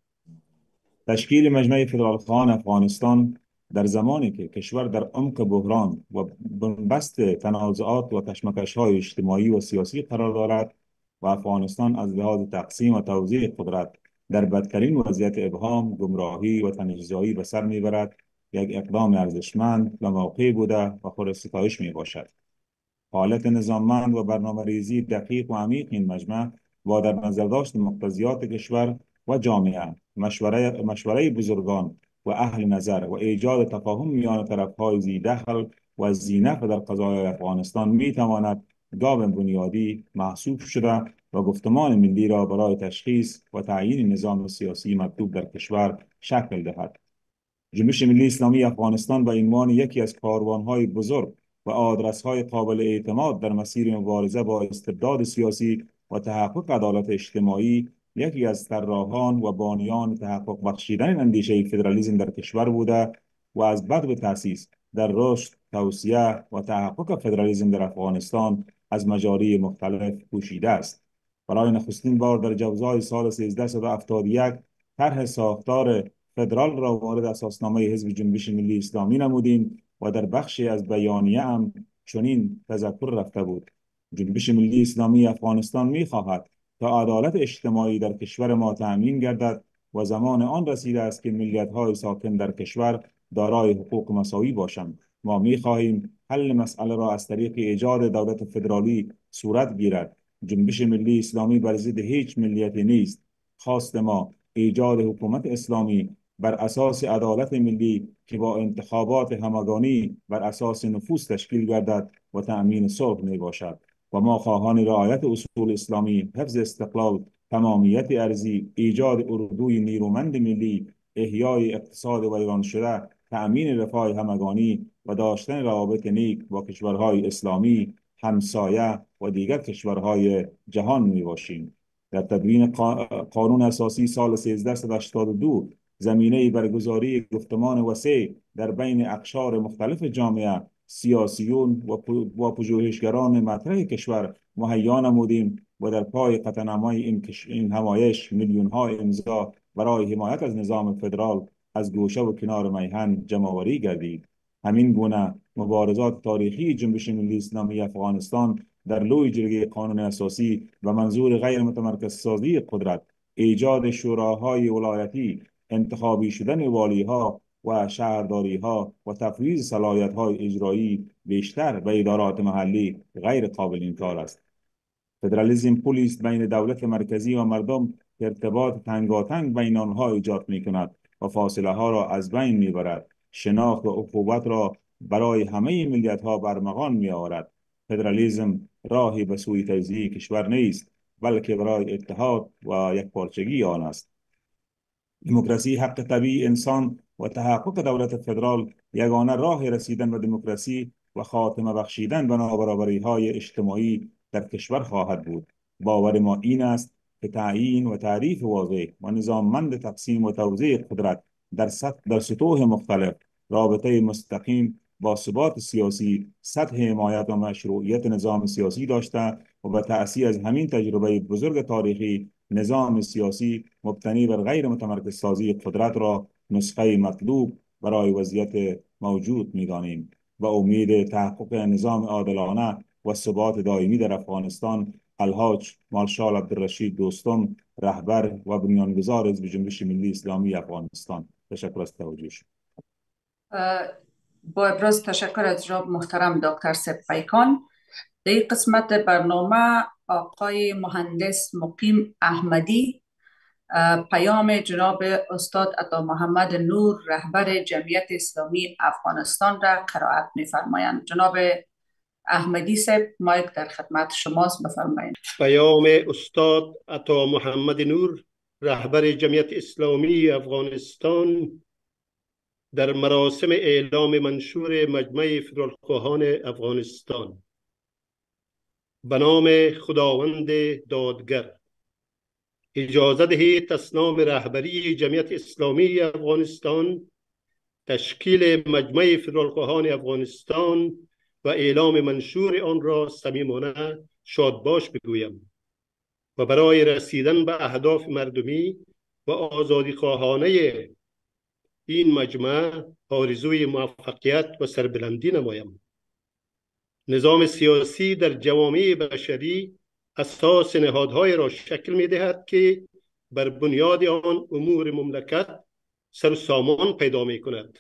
تشکیل مجمع فدرال خواهان افغانستان در زمانی که کشور در عمق بحران و بنبست تنازعات و کشمکش‌های اجتماعی و سیاسی قرار دارد و افغانستان از لحاظ تقسیم و توزیع قدرت در بدترین وضعیت ابهام، گمراهی و تنش‌زایی به سر میبرد، یک اقدام ارزشمند و موقع بوده و خود ستایش می باشد. حالت نظاممند و برنامه ریزی دقیق و عمیق این مجمع با در نظر داشت مقتضیات کشور و جامعه، مشوره مشوره بزرگان و اهل نظر و ایجاد تفاهم میان طرف‌های ذی دخل و ذی نفع در قضای افغانستان می تواند گام بنیادی محسوب شده و گفتمان ملی را برای تشخیص و تعیین نظام سیاسی مطلوب در کشور شکل دهد. جنبش ملی اسلامی افغانستان به عنوان یکی از کاروانهای بزرگ و آدرس‌های قابل اعتماد در مسیر مبارزه با استبداد سیاسی و تحقق عدالت اجتماعی، یکی از طراحان و بانیان تحقق بخشیدن اندیشه فدرالیسم در کشور بوده و از بدو تأسیس در رشد، توسعه و تحقق فدرالیسم در افغانستان از مجاری مختلف کوشیده است. برای نخستین بار در جوزای سال سیزده هفتاد و یک طرح ساختار فدرال را وارد اساسنامه حزب جنبش ملی اسلامی نمودیم و در بخشی از بیانیه هم چنین تذکر رفته بود: جنبش ملی اسلامی افغانستان می خواهد تا عدالت اجتماعی در کشور ما تأمین گردد و زمان آن رسیده است که ملیت‌های ساکن در کشور دارای حقوق مساوی باشند. ما می خواهیم حل مسئله را از طریق ایجاد دولت فدرالی صورت گیرد. جنبش ملی اسلامی بر ضد هیچ ملیتی نیست. خواست ما ایجاد حکومت اسلامی بر اساس عدالت ملی که با انتخابات همگانی بر اساس نفوذ تشکیل گردد و تأمین صلح می باشد و ما خواهان رعایت اصول اسلامی، حفظ استقلال، تمامیت ارضی، ایجاد اردوی نیرومند ملی، احیای اقتصاد ویران شده، تأمین رفاه همگانی و داشتن روابط نیک با کشورهای اسلامی، همسایه و دیگر کشورهای جهان می باشیم. در تدوین قانون اساسی سال سیزده هشتاد و دو زمینه برگزاری گفتمان وسیع در بین اقشار مختلف جامعه، سیاسیون و پژوهشگران مطرح کشور مهیا نمودیم و در پای قطعنامه‌ی این, این همایش میلیون ها امضا برای حمایت از نظام فدرال از گوشه و کنار میهن جمع‌آوری گردید. همین گونه مبارزات تاریخی جنبش ملی اسلامی افغانستان در لوی جرگه قانون اساسی و منظور غیر متمرکز سازی قدرت، ایجاد شوراهای ولایتی، انتخابی شدن والیها و شهرداریها و تفویض صلاحیت‌های اجرایی بیشتر به ادارات محلی غیر قابل انکار است. فدرالیسم پلی است بین دولت مرکزی و مردم که ارتباط تنگاتنگ بین آنها ایجاد می‌کند و فاصله ها را از بین می‌برد. شناخت و اخوت را برای همه ملیت‌ها برمغان می‌آورد. فدرالیسم راهی به سوی تجزیه کشور نیست، بلکه برای اتحاد و یکپارچگی آن است. دموکراسی حق طبیعی انسان و تحقق دولت فدرال یگانه راه رسیدن به دموکراسی و خاتمه بخشیدن به نابرابری‌های اجتماعی در کشور خواهد بود. باور ما این است که تعیین و تعریف واضح و نظاممند تقسیم و توزیع قدرت در سطح در سطوح مختلف، رابطه مستقیم با ثبات سیاسی سطح حمایت و مشروعیت نظام سیاسی داشته و به تأثیر از همین تجربه بزرگ تاریخی نظام سیاسی مبتنی بر غیر متمرکز سازی قدرت را نسخه مطلوب برای وضعیت موجود می‌دانیم و امید تحقق نظام عادلانه و ثبات دائمی در افغانستان الحاج مارشال عبدالرشید دوستم، رهبر و بنیانگذار حزب جنبش ملی اسلامی افغانستان. تشکر از توجهشون. با ابراز تشکر از جناب محترم دکتر سپیکان، در این قسمت برنامه آقای مهندس مقیم احمدی پیام جناب استاد عطا محمد نور رهبر جمعیت اسلامی افغانستان را قرائت می‌فرمایند. جناب احمدی صاحب، مایک در خدمت شماست، بفرمایید. پیام استاد عطا محمد نور رهبر جمعیت اسلامی افغانستان در مراسم اعلام منشور مجمع فدرالخواهان افغانستان. به نام خداوند دادگر. اجازه دهید اسنام رهبری جمعیت اسلامی افغانستان تشکیل مجمع فدرالخواهان افغانستان و اعلام منشور آن را صمیمانه شادباش بگویم و برای رسیدن به اهداف مردمی و آزادی خواهانه این مجمع آرزوی موفقیت و سربلندی نمایم. نظام سیاسی در جوامع بشری اساس نهادهای را شکل می دهد که بر بنیاد آن امور مملکت سر و سامان پیدا می کند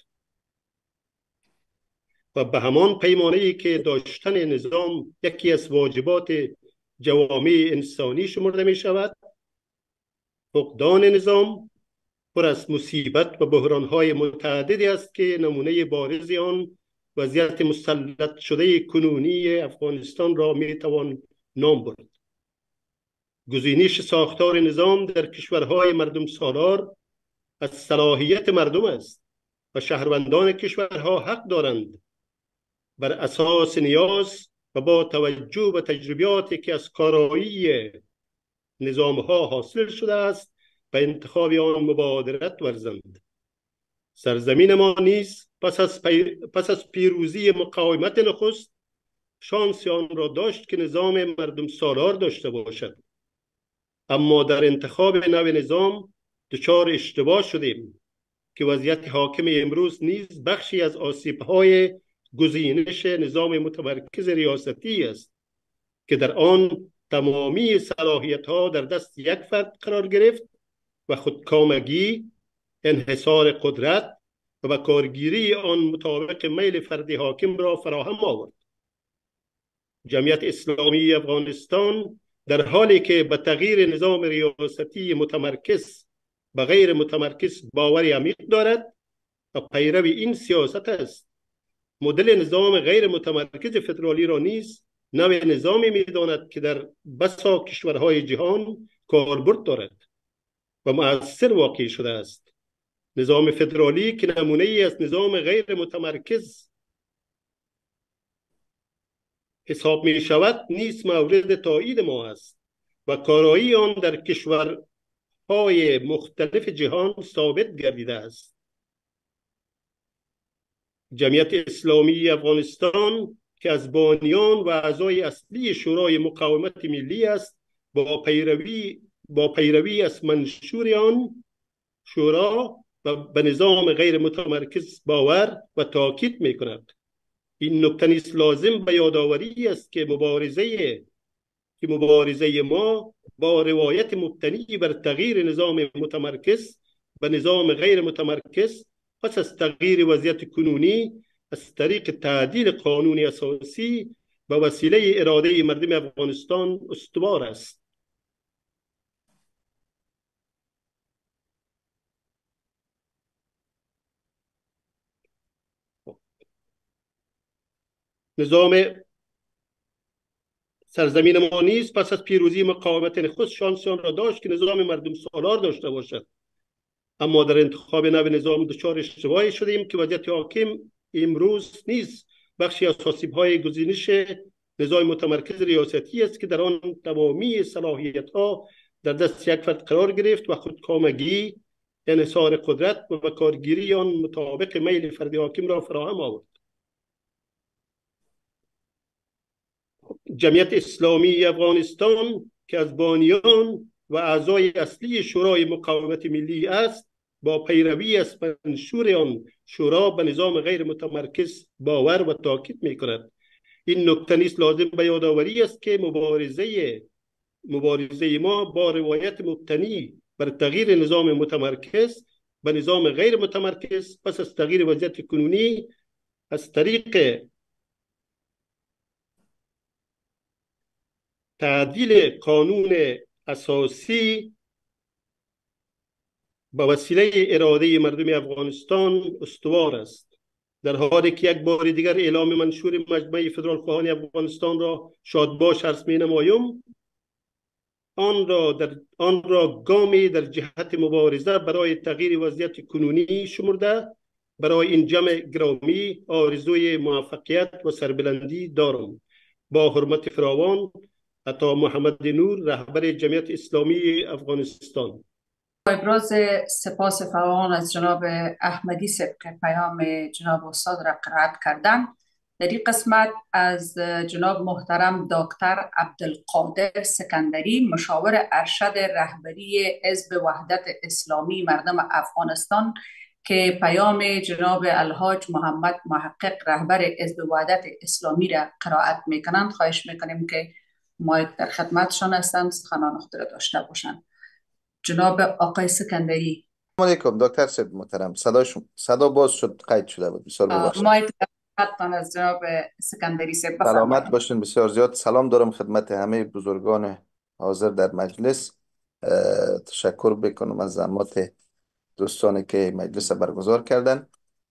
و به همان پیمانه‌ای که داشتن نظام یکی از واجبات جوامع انسانی شمرده می شود، فقدان نظام پر از مصیبت و بحران‌های متعددی است که نمونه بارز آن وضعیت مسلط شده کنونی افغانستان را می توان نام برد. گزینش ساختار نظام در کشورهای مردم سالار از صلاحیت مردم است و شهروندان کشورها حق دارند بر اساس نیاز و با توجه به تجربیاتی که از کارایی نظامها حاصل شده است به انتخاب آن مبادرت ورزند. سرزمین ما نیز پس از, پی... پس از پیروزی مقاومت نخست شانس آن را داشت که نظام مردم سالار داشته باشد، اما در انتخاب نوع نظام دچار اشتباه شدیم که وضعیت حاکم امروز نیز بخشی از آسیب‌های گزینش نظام متمرکز ریاستی است که در آن تمامی صلاحیت‌ها در دست یک فرد قرار گرفت و خودکامگی، انحصار قدرت و به کارگیری آن مطابق میل فرد حاکم را فراهم آورد. جمعیت اسلامی افغانستان در حالی که به تغییر نظام ریاستی متمرکز به غیر متمرکز باوری عمیق دارد و پیرو این سیاست است، مدل نظام غیر متمرکز فدرالی را نیز نوع نظامی می‌داند که در بسا کشورهای جهان کاربرد دارد و مؤثر واقع شده است. نظام فدرالی که نمونه ای از نظام غیر متمرکز حساب می شود نیز مورد تایید ما است و کارایی آن در کشورهای مختلف جهان ثابت گردیده است. جمعیت اسلامی افغانستان که از بانیان و اعضای اصلی شورای مقاومت ملی است، با پیروی با پیروی از منشور آن شورا و به نظام غیر متمرکز باور و تاکید می کند. این نکته نیز لازم به یادآوری است که مبارزه که مبارزه ما با روایت مبتنی بر تغییر نظام متمرکز به نظام غیر متمرکز پس از تغییر وضعیت کنونی از طریق تعدیل قانون اساسی به وسیله اراده مردم افغانستان استوار است. نظام سرزمین ما نیز پس از پیروزی مقاومت نخست شانس آن را داشت که نظام مردم سالار داشته باشد، اما در انتخاب نوع نظام دچار اشتباهی شدیم که وضعیت حاکم امروز نیز بخشی از آسیب‌های گزینش نظام متمرکز ریاستی است که در آن تمامی صلاحیت‌ها در دست یک فرد قرار گرفت و خودکامگی، انحصار قدرت و کارگیری آن مطابق میل فرد حاکم را فراهم آورد. جمعیت اسلامی افغانستان که از بانیان و اعضای اصلی شورای مقاومت ملی است، با پیروی از منشور آن شورا به نظام غیر متمرکز باور و تاکید می کند. این نکته نیز لازم به یادآوری است که مبارزه مبارزه ما با روایت مبتنی بر تغییر نظام متمرکز به نظام غیر متمرکز پس از تغییر وضعیت کنونی از طریق تعدیل قانون اساسی به وسیله اراده مردم افغانستان استوار است. در حالی که یک بار دیگر اعلام منشور مجمع فدرال خواهان افغانستان را شادباش عرض می نمایم، آن را در آن را گامی در جهت مبارزه برای تغییر وضعیت کنونی شمرده برای این جمع گرامی آرزوی موفقیت و سربلندی دارم. با حرمت فراوان، عطا محمد نور، رهبر جمعیت اسلامی افغانستان. ابراز سپاس فراوان از جناب احمدی صاحب که پیام جناب استاد را قرائت کردن. در این قسمت از جناب محترم دکتر عبدالقادر سکندری، مشاور ارشد رهبری حزب وحدت اسلامی مردم افغانستان، که پیام جناب الحاج محمد محقق رهبر حزب وحدت اسلامی را قرائت میکنند، خواهش میکنیم که مایک در خدمتشان هستند، سخنان خود را داشته باشند. جناب آقای سکندری. سلام علیکم دکتر صاحب محترم. صدا شم... صدا باز شد، قید شده بود، بسیار ببخشید. مایک در خدمتتان از جناب سکندری صاحب. سلامت باشین. بسیار زیاد سلام دارم خدمت همه بزرگان حاضر در مجلس. تشکر بکنم از زحمات دوستانی که مجلس برگزار کردن.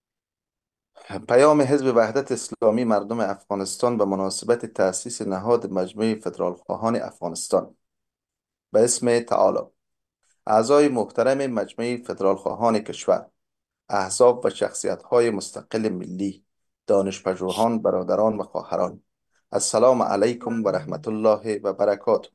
پیام حزب وحدت اسلامی مردم افغانستان به مناسبت تأسیس نهاد مجمع فدرال خواهان افغانستان. به اسم تعالی، اعضای محترم مجمع فدرال خواهان کشور، احزاب و شخصیت‌های مستقل ملی، دانشپژوهان، برادران و خواهران، السلام علیکم و رحمت الله و برکاته.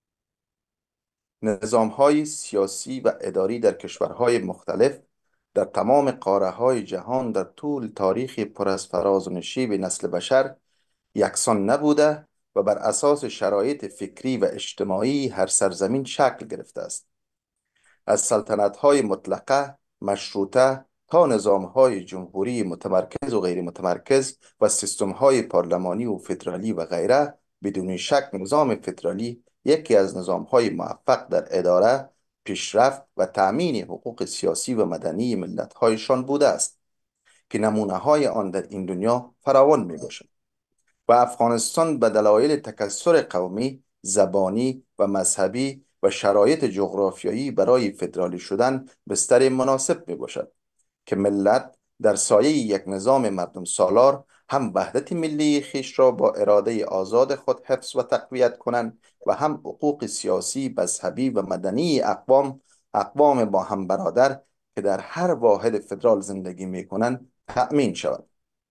نظام‌های سیاسی و اداری در کشورهای مختلف در تمام قاره‌های جهان در طول تاریخ پر از فراز و نشیب نسل بشر یکسان نبوده و بر اساس شرایط فکری و اجتماعی هر سرزمین شکل گرفته است. از سلطنت‌های مطلقه، مشروطه تا نظام‌های جمهوری متمرکز و غیر متمرکز و سیستم‌های پارلمانی و فدرالی و غیره، بدون شک نظام فدرالی یکی از نظام‌های موفق در اداره، پیشرفت و تأمین حقوق سیاسی و مدنی ملت‌هایشان بوده است که نمونه‌های آن در این دنیا فراوان می‌باشد و افغانستان به دلایل تکثر قومی، زبانی و مذهبی و شرایط جغرافیایی برای فدرالی شدن بستر مناسب می باشد که ملت در سایه یک نظام مردم سالار هم وحدت ملی خیش را با اراده آزاد خود حفظ و تقویت کنند و هم حقوق سیاسی، مذهبی و مدنی اقوام اقوام با هم برادر که در هر واحد فدرال زندگی می کنند تأمین شود.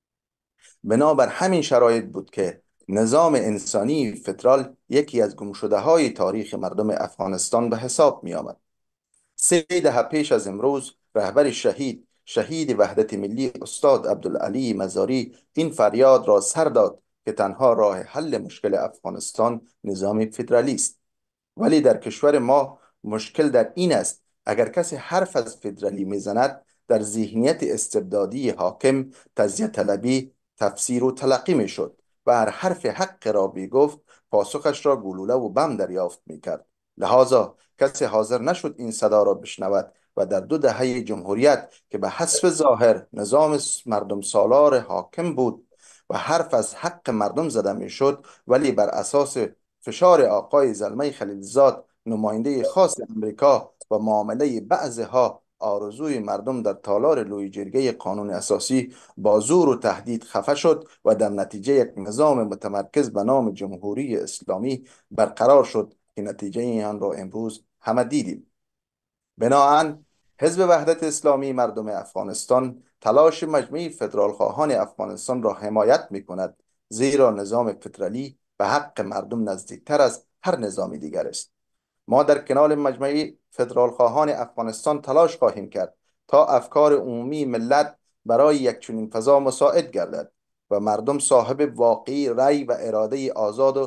بنابر همین شرایط بود که نظام انسانی فدرال یکی از گمشده های تاریخ مردم افغانستان به حساب می آمد. سه دهه پیش از امروز رهبر شهید شهید وحدت ملی استاد عبدالعلی مزاری این فریاد را سر داد که تنها راه حل مشکل افغانستان نظام فدرالی است. ولی در کشور ما مشکل در این است اگر کسی حرف از فدرالی میزند در ذهنیت استبدادی حاکم تزیه طلبی تفسیر و تلقی می شد و هر حرف حق را بی گفت پاسخش را گلوله و بم دریافت می کرد. لذا کسی حاضر نشد این صدا را بشنود و در دو دهه جمهوریت که به حسب ظاهر نظام مردم سالار حاکم بود و حرف از حق مردم زده می شد، ولی بر اساس فشار آقای زلمه خلیلزاد نماینده خاص امریکا و معامله بعضها آرزوی مردم در تالار لوی جرگه قانون اساسی با زور و تهدید خفه شد و در نتیجه یک نظام متمرکز به نام جمهوری اسلامی برقرار شد که نتیجه آن را امروز همه دیدیم. بنابراین حزب وحدت اسلامی مردم افغانستان تلاش مجمع فدرال خواهان افغانستان را حمایت می کند، زیرا نظام فدرالی به حق مردم نزدیکتر از هر نظام دیگر است. ما در کنار مجمع فدرال خواهان افغانستان تلاش خواهیم کرد تا افکار عمومی ملت برای یک چنین فضا مساعد گردد و مردم صاحب واقعی رأی و اراده آزاد و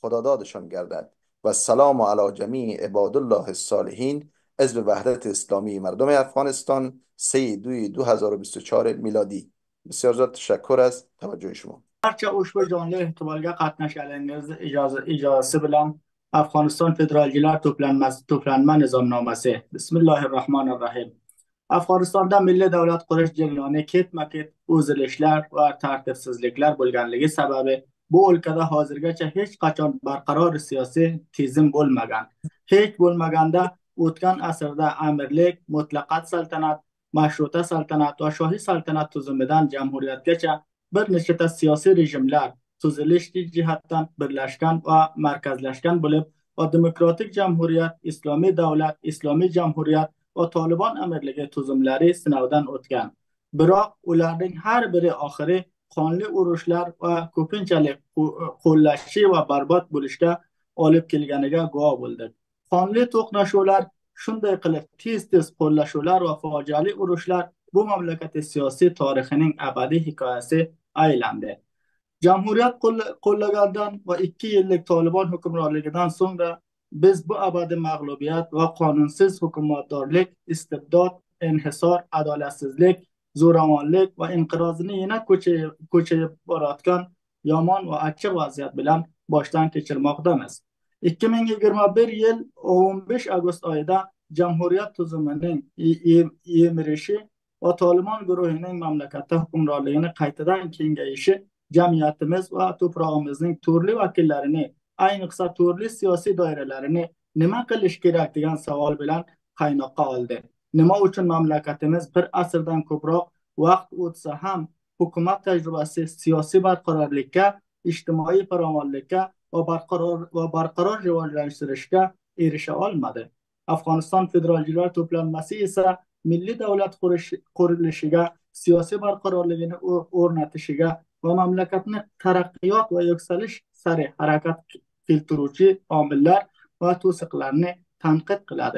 خدادادشان گردد. و السلام علی جمیع عباد الله الصالحین. حزب وحدت اسلامی مردم افغانستان، سه دوی دو هزار و بیست و چهار میلادی. بسیار زیاد تشکر از توجه شما. Barcha ushbu jonli ehtimolga qatnashganingiz ijoza ijozasi bilan Afg'oniston Federalchilar to'planmasi to'planma nizomnomasi. Bismillahir Rahmanir Rahim. Afg'onistonda milliy davlat qurish jarayoni ketma-ket uzilishlar va tartibsizliklar bo'lganligi sababi bu o'lkada hozirgacha hech qachon barqaror siyosiy tizim bo'lmagan. Hech bo'lmaganda o'tgan asrda amirlik, mutlaqat saltanat, mashruta saltanat va shohiy saltanat tuzumidan jamhuriyatgacha bir nechta siyosiy rejimlar tuzilish jihatdan birlashgan va markazlashgan bo'lib, va demokratik jamhuriyat, islomiy davlat, islomiy jamhuriyat va Tolibon amirligi tuzumlari sinovdan o'tgan. Biroq ularning har biri oxiri qonli urushlar va ko'pinchalik qo'llashi va barbod bo'lishga olib kelganiga guvoh bo'ldik. Qonli to'qnashuvlar, shunday qilib tez-tez qo'llashuvlar va fojiali urushlar bu mamlakat siyosiy tarixining abadiy hikoyasi aylandi. Jamhuriyat qo'llagandan va ikki yillik Tolibon hukmronligidan so'ngra biz bu abadiy mag'lubiyat va qonunsiz hukumatdorlik, istibdod, inhisor, adolatsizlik, zo'ravonlik va inqirozini yana ko'chayib borayotgan yomon va achchiq vaziyat bilan boshdan kechirmoqdamiz. ikki ming yigirma bir yil o'n besh avgust oyida jamhuriyat tuzumining yemirishi va Tolibon guruhining mamlakatda hukmronligini qaytadan kengayishi jamiyatimiz va to'prog'imizning turli vakillarini, ayniqsa turli siyosiy doiralarini nima qilish kerak degan savol bilan qaynoqqa oldi. Nima uchun mamlakatimiz bir asrdan ko'proq vaqt o'tsa ham hukumat tajribasi siyosiy barqarorlikka, ijtimoiy farovonlikka va barqaror va barqaror rivojlanishtirishga erisha olmadi? Afg'oniston Federalchilar to'planmasi esa milliy davlat qurilishiga, siyosiy barqarorligini o'rnatishiga va mamlakatni taraqqiyot va yuksalish sari harakat keltiruvchi omillar va to'siqlarni tanqid qiladi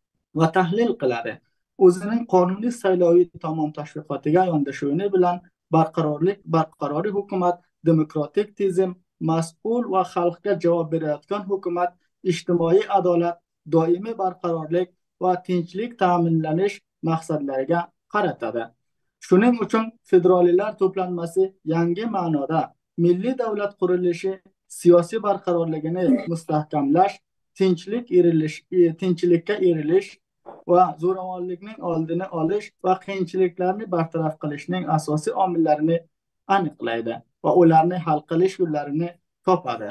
va tahlil qiladi. O'zining qonuniy sayloviy tomon tashviqotiga yondashuvini bilan barqarorlik, barqaroriy hukumat, demokratik tizim, mas'ul va xalqqa javob berayotgan hukumat, ijtimoiy adolat, doimiy barqarorlik va tinchlik ta'minlanish maqsadlariga qaratadi. Shuning uchun Federalchilar to'planmasi yangi ma'noda milliy davlat qurilishi, siyosiy barqarorligini mustahkamlash, tinchlik erilish, tinchlikka erilish va zo'ravonlikning oldini olish va qiyinchiliklarni bartaraf qilishning asosiy omillarini aniqlaydi va ularni hal qilish yo'llarini topadi.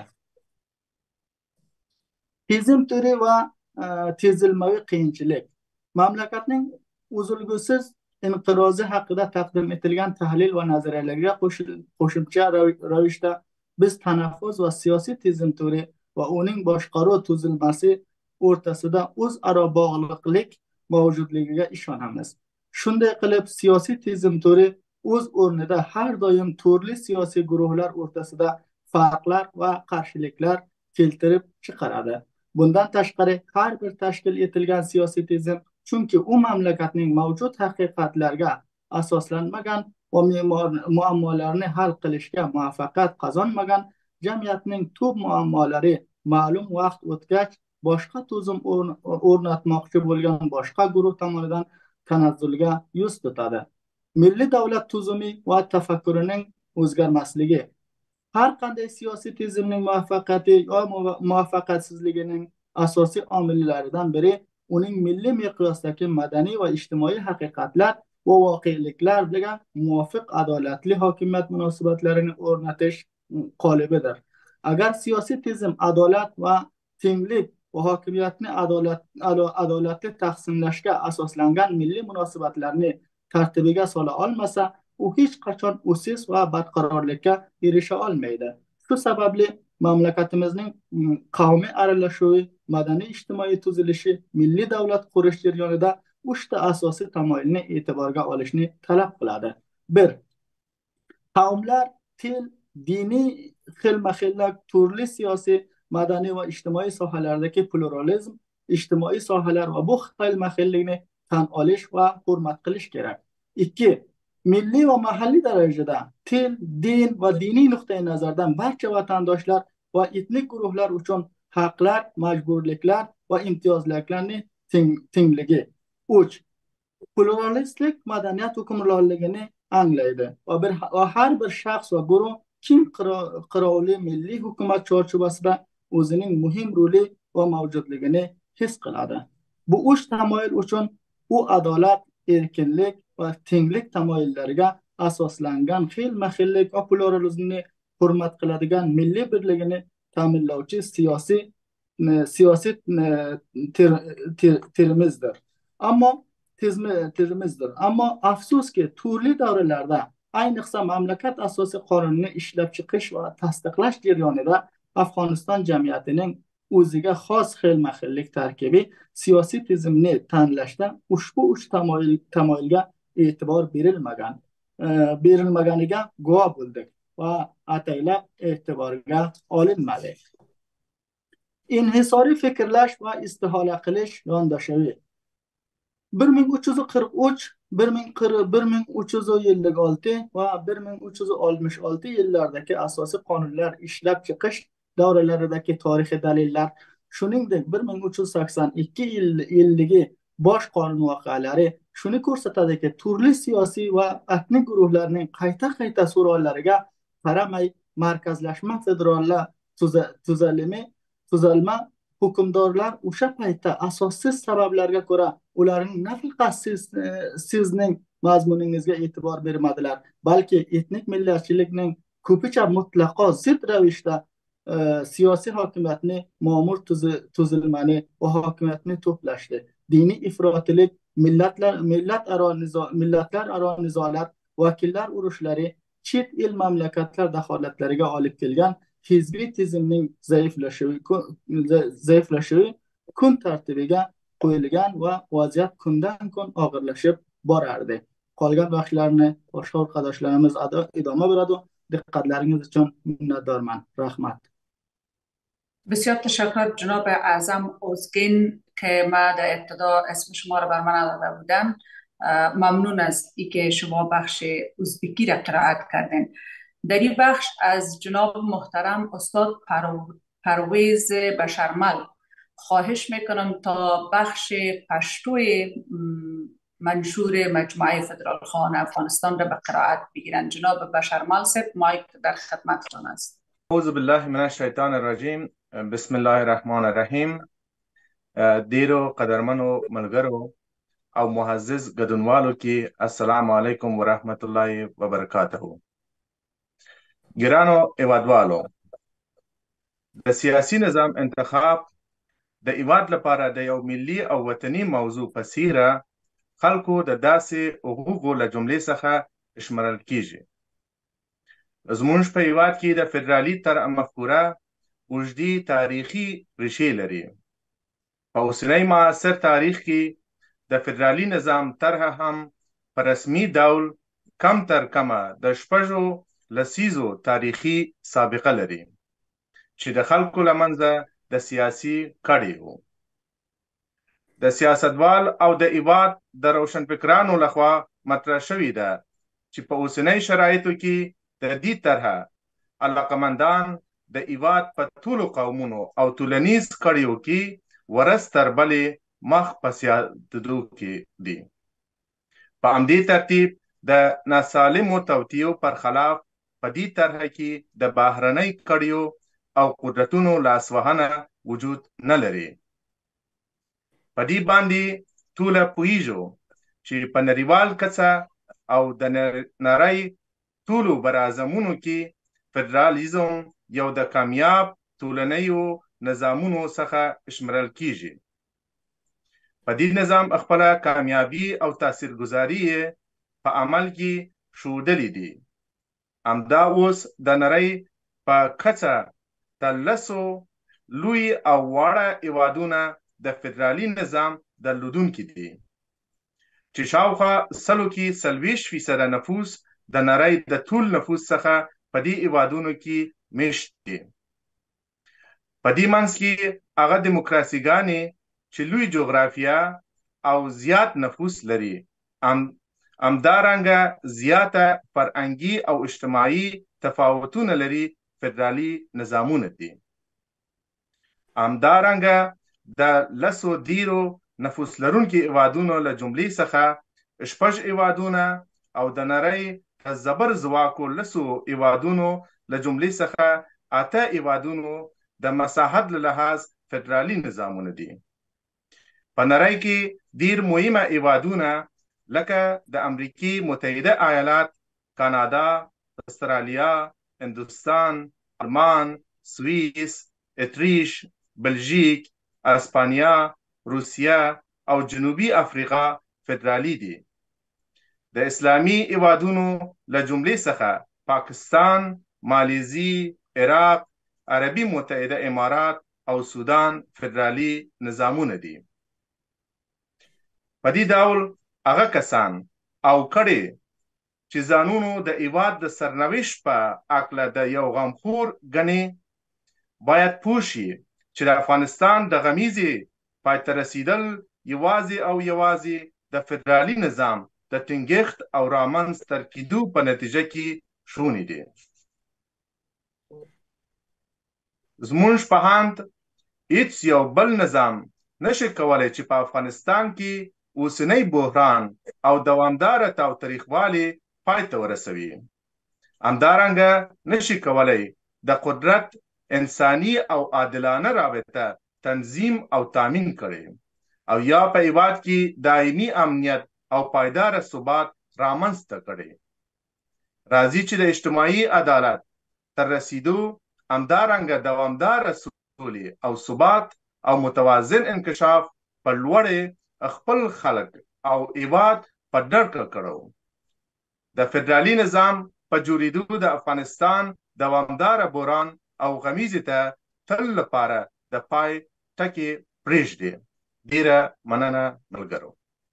Tizim turi va tezilmaviy qiyinchilik. Mamlakatning uzilgusiz inqirozi haqida taqdim etilgan tahlil va nazariyalarga qo'shimcha ravishda biz tanaffus va siyosiy tizim turi va uning boshqaruv tuzilmasi o'rtasida o'zaro bog'liqlik mavjudligiga ishonamiz. Shunday qilib, siyosiy tizim turi o'z o'rnida har doim turli siyosiy guruhlar o'rtasida farqlar va qarshiliklar keltirib chiqaradi. Bundan tashqari, har bir tashkil etilgan siyosiy tizim, chunki u mamlakatning mavjud haqiqatlarga asoslanmagan va muammolarni hal qilishga muvaffaqiyat qozonmagan, jamiyatning tub muammolari ma'lum vaqt o'tgach boshqa tuzum o'rnatmoqchi bo'lgan boshqa guruh tomonidan tanazzulga yuz tutadi. Milliy davlat tuzumi va tafakkurining o'zgarmasligi. Har qanday siyosiy tizimning muvaffaqiyati va muvaffaqiyatsizligining asosiy omillaridan biri uning milliy miqyosdagi madaniy va ijtimoiy haqiqatlar va voqeliklar bilan muvofiq adolatli hokimiyat munosabatlarini o'rnatish qolibidir. Agar siyosiy tizim adolat va tenglik va hokimiyatni adolat adolatli taqsimlashga asoslangan milliy munosabatlarni tartibiga sola olmasa, u hech qachon o'sish va barqarorlikka erisha olmaydi. Shu sababli mamlakatimizning qavmiy aralashuvi, madaniy ijtimoiy tuzilishi, milliy davlat qurish jarayonida uchta asosiy tamoyilni e'tiborga olishni talab qiladi. bir. Qavmlar, til, diniy xilma-xillik, turli siyosiy, madaniy va ijtimoiy sohalardagi pluralizm, ijtimoiy sohalar va bu xilma-xillikni tan olish va hurmat qilish kerak. ikki. Milliy va mahalliy darajada til, din va diniy nuqtai nazardan barcha vatandoshlar va etnik guruhlar uchun haqlar, majburliklar va imtiyozliklarning teng, tengligi. uch. Pluralistik madaniyat hukmronligini anglaydi va, bir, va har bir shaxs va guruh keng qirovli milliy hukumat chorchuvasida o'zining muhim roli va mavjudligini his qiladi. Bu uch tamoyil uchun u adolat, erkinlik va tenglik tamoyillariga asoslangan xilma-xillik va pluralizmni hurmat qiladigan milliy birligini ta'minlovchi siyosiy siyosiy terimizdir. Ammo tizimizdir. Ammo afsuski turli davralarda, ayniqsa mamlakat asosiy qonunini ishlab chiqish va tasdiqlash jarayonida Afg'oniston jamiyatining o'ziga xos xilma-xillik tarkibiy siyosiy tizimni tanlashda ushbu uch tamoyil tamoyilga e'tibor berilmagan e, berilmaganiga guvoh bo'ldik va ataylab e'tiborga olinmadi. Inhisoriy fikrlash va istihola qilish yondashuvi bir ming uch yuz qirq uch, bir ming uch yuz ellik olti va bir ming uch yuz oltmish olti yillardagi asosiy qonunlar ishlab chiqish davralaridagi tarixiy dalillar, shuningdek bir ming uch yuz sakson ikki yildagi bosh qonun voqealari shuni ko'rsatadiki, turli siyosiy va etnik guruhlarning qayta-qayta so'rovlariga qaramay markazlashma federallar tuzalimi tuzalma hukmdorlar o'sha paytda asossiz sabablarga ko'ra ularning nafaqat siz, sizning mazmuningizga e'tibor bermadilar, balki etnik millatchilikning ko'picha mutlaqo zid ravishda e, siyosiy hokimiyatni, ma'mur tuzilmani va hokimiyatni to'plashdi. Diniy ifrotlik, millatlar millataro nizo millatlararo nizolar, vakillar urushlari, chet el mamlakatlar daxolatlariga olib kelgan hizbiy tizimning zaiflashuvi zaiflashuvi kun tartibiga qo'yilgan va vaziyat kundan kun og'irlashib borardi. Qolgan baxshlarni boshqa arkadaşlarimiz idoma beradi. Diqqatlaringiz uchun minnatdorman. Rahmat. بسیار تشکر جناب اعظم اوزگین که ما در ابتدا اسم شما را بر من داده بودم. ممنون از اینکه شما بخش ازبکی را قرائت کردین. در این بخش از جناب محترم استاد پرویز بشرمل خواهش میکنم تا بخش پشتوی منشور مجموعه فدرال خواهان افغانستان را به قرائت بگیرند. جناب بشرمل صاحب، مایک در خدمتتان است. اعوذ بالله من الشیطان الرجیم. بسم الله الرحمن الرحیم. دیرو قدرمنو ملګرو او معزز ګډونوالو کې السلام علیکم ورحمت الله وبرکاته. ګرانو هیوادوالو، د سیاسي نظام انتخاب د هیواد لپاره د یو ملي او وطني موضوع په څیره خلکو د داسې حقوقو له جملې څخه شمارل کیږي. زموږ په هیواد کې د فدرالي طرح مفکوره اوږدې تاریخي ریښې لري. په اوسنی معاصر تاریخ کې د فدرالي نظام طرح هم په رسمي ډول کم تر کمه د شپږو لسیزو تاریخي سابقه لري چې د خلکو له منځه د سیاسي کړۍ وو. د سیاستوال او د هیواد د روشنفکرانو لخوا مطرح شوې ده چې په اوسنۍ شرایطو کې د دې طرحه علاقمندان د هیواد په ټولو قومونو او ټولنیز کړیو کې ورځ تر بلې مخ په سیادتو کې دي. په همدې ترتیب د ناسالمو توطیو پر خلاف په دې طرحه کې د بهرنۍ کړیو او قدرتونو لاسوهنه وجود نه لري. په دې باندې ټوله پوهیږو چې په نړیوال کچه او د نړۍ ټولو براعظمونو کې فدرالیزم یو د کامیاب ټولنیو نظامونو څخه شمرل کیږي. په دې نظام خپله کامیابی او تاثیرګذاري په عمل کې ښودلې دي. همدا اوس د نړۍ په کچه د لسو لوی او واړه هیوادونه د فدرالي نظام درلودونکي دي چې شاوخوا سلو کې څلوېښت فیصده نفوس د نړۍ د ټول نفوس څخه په دې هیوادونو کې میشت دي. په دې منځ کې هغه دیموکراسيګانې چې لوی جغرافیه او زیات نفوس لري، همدارنګه زیاته فرهنګي او اجتماعي تفاوتونه لري فدرالي نظامونه دي. همدارنګه د لسو دیرو نفوس لرونکي هیوادونو له جملې څخه شپږ هیوادونه او د نړۍ د زبر ځواکو لسو هیوادونو له جملې څخه اته هیوادونو د مساحت له لحاظ فدرالي نظامونه دي. په نړۍ کې ډیر مهمه هیوادونه لکه د امریکې متحده ایالات، کاناډا، استرالیا، هندوستان، آلمان، سویس، اتریش، بلژیک، اسپانیا، روسیه او جنوبي افریقا فدرالي دي. د اسلامي هیوادونو له جملې څخه پاکستان، مالیزی، عراق، عربي متحده امارات او سودان فدرالي نظامونه دي. په دې ډول هغه کسان او کړي چې ځانونو د هیواد د سرنوشت په هکله د یو غمخور ګڼي باید پوه شي چې د افغانستان د غمیزې پای ته رسیدل یوازې او یوازې د فدرالي نظام د ټینګښت او رامنځته کېدو په نتیجه کې شونې دي. زمونږ په هند هیڅ یو بل نظام نشي کولی چې په افغانستان کې اوسنی بحران او دوامداره تاوتریخوالي پای ته ورسوي. همدارنګه نشي کولی د قدرت انساني او عادلانه رابطه تنظیم او تامین کړي او یا په هیواد کې دایمي امنیت او پایدار ثبات رامنځته کړي. راځي چې د اجتماعي عدالت تر رسیدو همدارنګه دوامداره سولې او ثبات او متوازن انکشاف په لوړې خپل خلک او هیواد په ډرکه کړو. د فدرالي نظام په جوړېدو د افغانستان دوامداره بحران او غمیزې ته تل لپاره د پای ټکی پرېږدي. ډیره مننه ملګرو.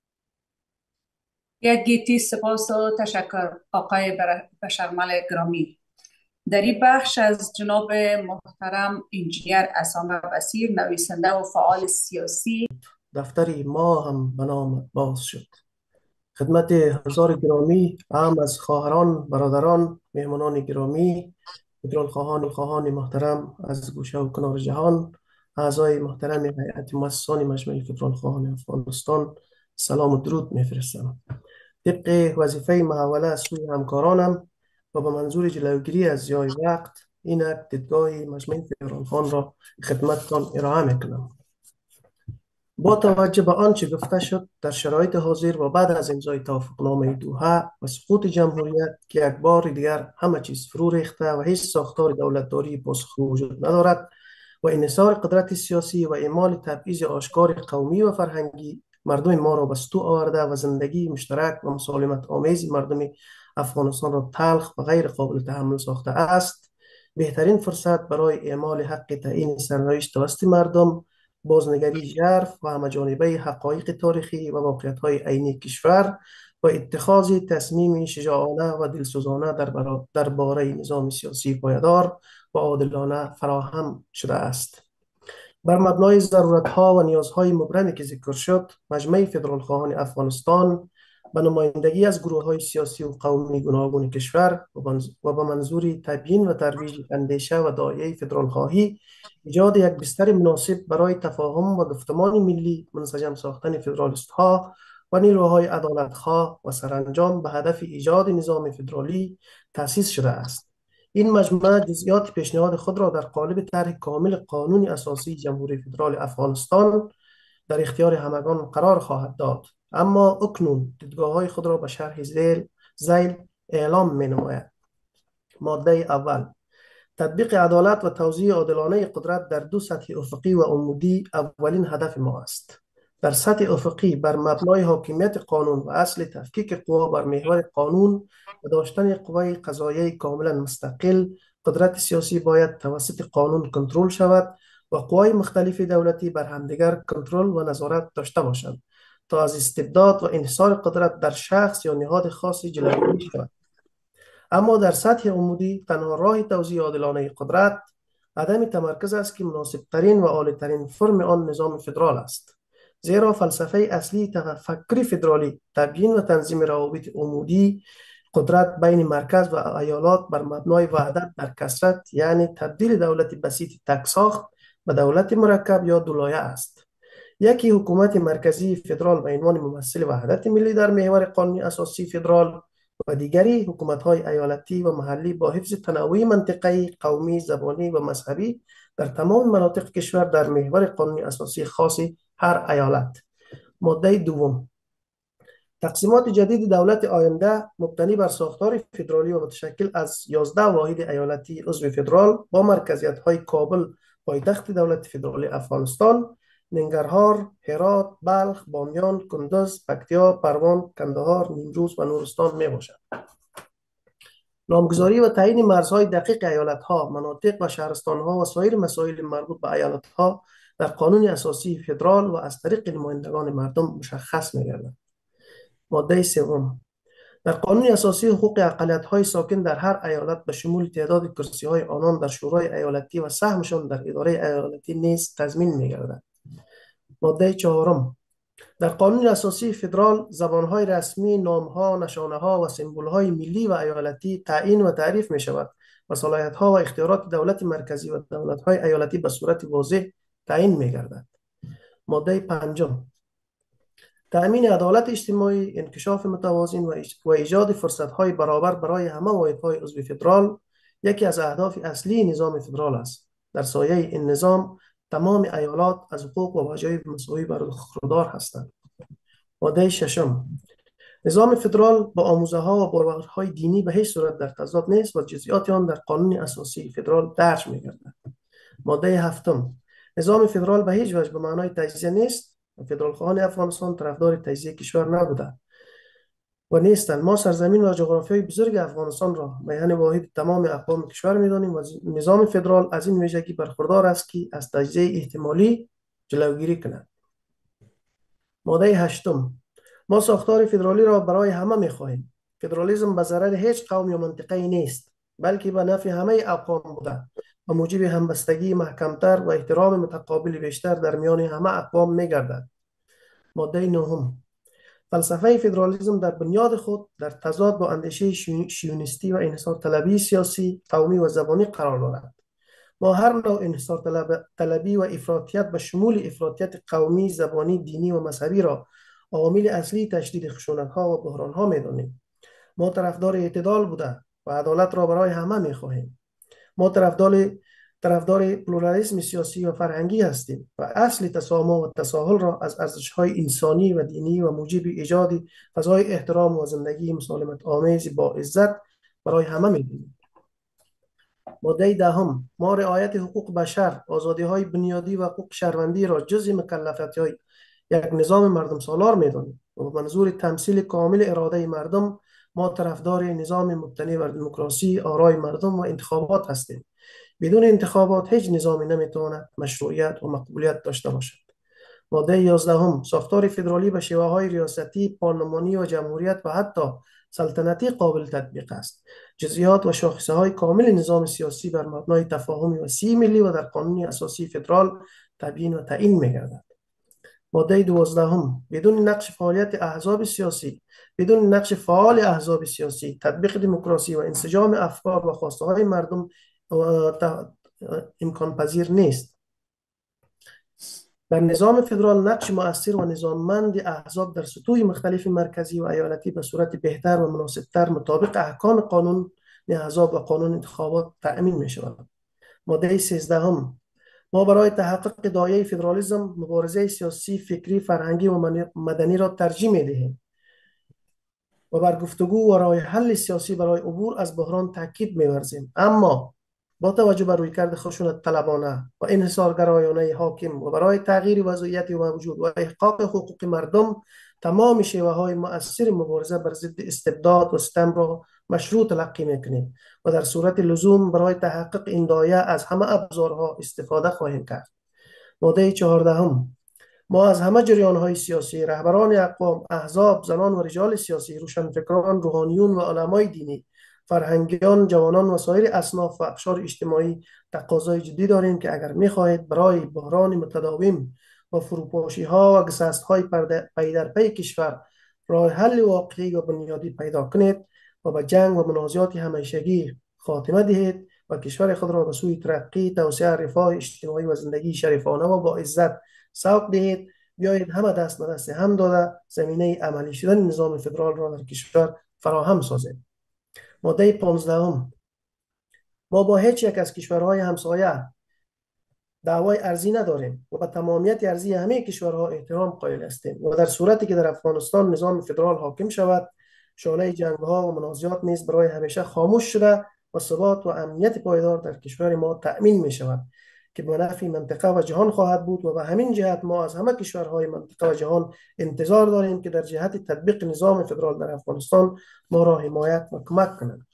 یک گیتی سپاس و تشکر آقای بشرمل گرامی. در این بخش از جناب محترم انجینیر عصام بصیر، نویسنده و فعال سیاسی. دفتر ما هم به نام باز شد. خدمت حضار گرامی، هم از خواهران، برادران، مهمانان گرامی، فدرالخواهان خواهان محترم از گوشه و کنار جهان، اعضای محترم هیئت مؤسسان مجمع فدرالخواهان افغانستان، سلام و درود میفرستم. طبق وظیفه محوله از سوی همکارانم و به منظور جلوگیری از ضیاع وقت، اینک دیدگاه مجمع فدرالخواهان را خدمتتان ارائه میکنم. با توجه به آنچه گفته شد، در شرایط حاضر و بعد از امضای توافقنامه دوحه و سقوط جمهوریت که یک بار دیگر همه چیز فرو ریخته و هیچ ساختار دولتداری پاسخگو وجود ندارد و انحصار قدرت سیاسی و اعمال تبعیض آشکار قومی و فرهنگی مردم ما را به ستو آورده و زندگی مشترک و مسالمت آمیز مردم افغانستان را تلخ و غیر قابل تحمل ساخته است، بهترین فرصت برای اعمال حق تعیین سرنوشت توسط مردم، بازنگری ژرف و همه‌جانبه حقایق تاریخی و واقعیت‌های عینی کشور و اتخاذ تصمیم شجاعانه و دلسوزانه در درباره نظام سیاسی پایدار و عادلانه فراهم شده است. بر مبنای ضرورت‌ها و نیازهای مبرمی که ذکر شد، مجمع فدرالخواهان افغانستان به نمایندگی از گروه‌های سیاسی و قومی گوناگون کشور و به منظور تبیین و ترویج اندیشه و داعیه فدرالخواهی، ایجاد یک بستر مناسب برای تفاهم و گفتمان ملی منسجم ساختن فدرالیست‌ها و نیروهای عدالت‌خواه و سرانجام به هدف ایجاد نظام فدرالی تأسیس شده است. این مجمع جزئیات پیشنهاد خود را در قالب طرح کامل قانون اساسی جمهوری فدرال افغانستان در اختیار همگان قرار خواهد داد، اما اکنون دیدگاه‌های خود را به شرح ذیل ذیل اعلام می‌نماید. ماده اول: تطبیق عدالت و توزیع عادلانه قدرت در دو سطح افقی و عمودی اولین هدف ما است. در سطح افقی بر مبنای حاکمیت قانون و اصل تفکیک قوا بر محور قانون و داشتن قوای قضاییه کاملا مستقل، قدرت سیاسی باید توسط قانون کنترل شود و قوای مختلف دولتی بر همدیگر کنترل و نظارت داشته باشند تا از استبداد و انحصار قدرت در شخص یا نهاد خاصی جلوگیری شود. اما در سطح عمودی تنها راه توزیع عادلانه قدرت عدم تمرکز است که مناسب ترین و عالی ترین فرم آن نظام فدرال است، زیرا فلسفه اصلی تفکر فدرالی تبیین و تنظیم روابط عمودی قدرت بین مرکز و ایالات بر مبنای وحدت در کثرت، یعنی تبدیل دولت بسیط تکساخت به دولت مرکب یا دولایه است. یکی حکومت مرکزی فدرال به عنوان ممثل وحدت ملی در محور قانونی اساسی فدرال و دیگری حکومت‌های ایالتی و محلی با حفظ تنوع منطقه‌ای، قومی، زبانی و مذهبی در تمام مناطق کشور در محور قانونی اساسی خاص هر ایالت. ماده دوم، تقسیمات جدید دولت آینده مبتنی بر ساختار فدرالی و متشکل از یازده واحد ایالتی عضو فدرال با مرکزیت‌های کابل پایتخت دولت فدرالی افغانستان، ننگرهار، هرات، بلخ، بامیان، کندز، پکتیا، پروان، کندهار، نیمروز و نورستان می باشد. نامگذاری و تعیین مرزهای دقیق ایالت‌ها، مناطق و شهرستان‌ها و سایر مسائل مربوط به ایالت‌ها در قانون اساسی فدرال و از طریق نمایندگان مردم مشخص می‌گردد. ماده سوم، در قانون اساسی حقوق اقلیت‌های ساکن در هر ایالت به شمول تعداد کرسی‌های آنان در شورای ایالتی و سهمشان در اداره ایالتی نیز تضمین می‌گردد. ماده چهارم، در قانون اساسی فدرال زبانهای رسمی، نامها، نشانه‌ها و سمبول‌های ملی و ایالتی تعیین و تعریف می‌شود و صلاحیت‌ها و اختیارات دولت مرکزی و دولت‌های ایالتی به صورت واضح تعیین می‌گردد. ماده پنجم، تأمین عدالت اجتماعی، انکشاف متوازن و ایجاد فرصت‌های برابر برای همه واحدهای عضو فدرال یکی از اهداف اصلی نظام فدرال است. در سایه این نظام تمام ایالات از حقوق و واجب‌های مساوی برخوردار هستند. ماده ششم، نظام فدرال با آموزه‌ها و باورهای دینی به هیچ صورت در تضاد نیست و جزئیات آن در قانون اساسی فدرال درج می‌گردد. ماده هفتم، نظام فدرال به هیچ وجه به معنای تجزیه نیست. فدرال خواهان افغانستان طرفدار تجزیه کشور نبوده و نیستند. ما سرزمین و جغرافیای بزرگ افغانستان را میان واحد تمام اقوام کشور می‌دانیم و نظام فدرال از این ویژگی برخوردار است که از تجزیه احتمالی جلوگیری کند. ماده هشتم، ما ساختار فدرالی را برای همه می‌خواهیم. فدرالیسم به ضرر هیچ قوم یا منطقه‌ای نیست، بلکه به نفع همه اقوام بوده و موجب همبستگی محکمتر و احترام متقابل بیشتر در میان همه اقوام می‌گردد. ماده نهم، فلسفه فدرالیسم در بنیاد خود در تضاد با اندیشه شیونیستی و انحصار طلبی سیاسی، قومی و زبانی قرار دارد. ما هر نوع انحصار طلب، طلبی و افراطیت به شمول افراطیت قومی، زبانی، دینی و مذهبی را عوامل اصلی تشدید خشونت‌ها و بحران‌ها می‌دانیم. ما طرفدار اعتدال بوده و عدالت را برای همه می‌خواهیم. ما طرفدار طرفدار پلورالیسم سیاسی و فرهنگی هستیم و اصل تسامح و تساهل را از ارزش‌های انسانی و دینی و موجب ایجاد فضای احترام و زندگی مسالمت آمیز با عزت برای همه می‌دانیم. ماده دهم، ما رعایت حقوق بشر، آزادی‌های بنیادی و حقوق شهروندی را جزء مکلفیت‌های یک نظام مردم سالار می‌دانیم و به منظور تمثیل کامل اراده مردم ما طرفدار نظام مبتنی بر دموکراسی، آرای مردم و انتخابات هستیم. بدون انتخابات هیچ نظامی نمیتواند مشروعیت و مقبولیت داشته باشد. ماده یازدهم، ساختار فدرالی به شیوه‌های ریاستی، پارلمانی و جمهوریت و حتی سلطنتی قابل تطبیق است. جزئیات و شاخصه‌های کامل نظام سیاسی بر مبنای تفاهم وسیع ملی و در قانون اساسی فدرال تبیین و تعیین می‌گردد. ماده دوازدهم، بدون نقش فعالیت احزاب سیاسی، بدون نقش فعال احزاب سیاسی، تطبیق دموکراسی و انسجام افکار و خواسته‌های مردم امکان پذیر نیست. در نظام فدرال نقش مؤثر و نظاممند احزاب در سطوح مختلف مرکزی و ایالتی به صورت بهتر و مناسبتر مطابق احکام قانون احزاب و قانون انتخابات تأمین می شود. ماده سیزدهم، ما برای تحقق دایره فدرالیسم مبارزه سیاسی، فکری، فرهنگی و مدنی را ترجیح می دهیم و بر گفتگو و راه حل سیاسی برای عبور از بحران تاکید می ورزیم. اما با توجه بر رویکرد خشونت طلبانه و انحصارگرایانه حاکم و برای تغییر وضعیت موجود و احقاق حقوق مردم، تمام شیوه‌های مؤثر مبارزه بر ضد استبداد و ستم را مشروع تلقی می‌کنیم و در صورت لزوم برای تحقق این دایره از همه ابزارها استفاده خواهیم کرد. ماده چهاردهم، ما از همه جریان‌های سیاسی، رهبران اقوام، احزاب، زنان و رجال سیاسی، روشنفکران، روحانیون و علمای دینی، فرهنگیان، جوانان و سایر اصناف و اقشار اجتماعی تقاضای جدی داریم که اگر می‌خواهید برای بحران متداوم و فروپاشی‌ها و گسست‌های پی در پی کشور راه حل واقعی و بنیادی پیدا کنید و به جنگ و منازعات همیشگی خاتمه دهید، و کشور خود را به سوی ترقی، توسعه، رفاه اجتماعی و زندگی شریفانه و با عزت سوق دهید. بیایید همه دست به دست هم داده زمینه عملی شدن نظام فدرال را در کشور فراهم سازیم. ماده پانزده، ما با هیچ یک از کشورهای همسایه دعوای ارزی نداریم و به تمامیت ارزی همه کشورها احترام قائل هستیم و در صورتی که در افغانستان نظام فدرال حاکم شود، شعله جنگ‌ها و منازعات نیز برای همیشه خاموش شده و ثبات و امنیت پایدار در کشور ما تأمین می شود که به نفع منطقه و جهان خواهد بود. و به همین جهت ما از همه کشورهای منطقه و جهان انتظار داریم که در جهت تطبیق نظام فدرال در افغانستان ما را حمایت و کمک کنند.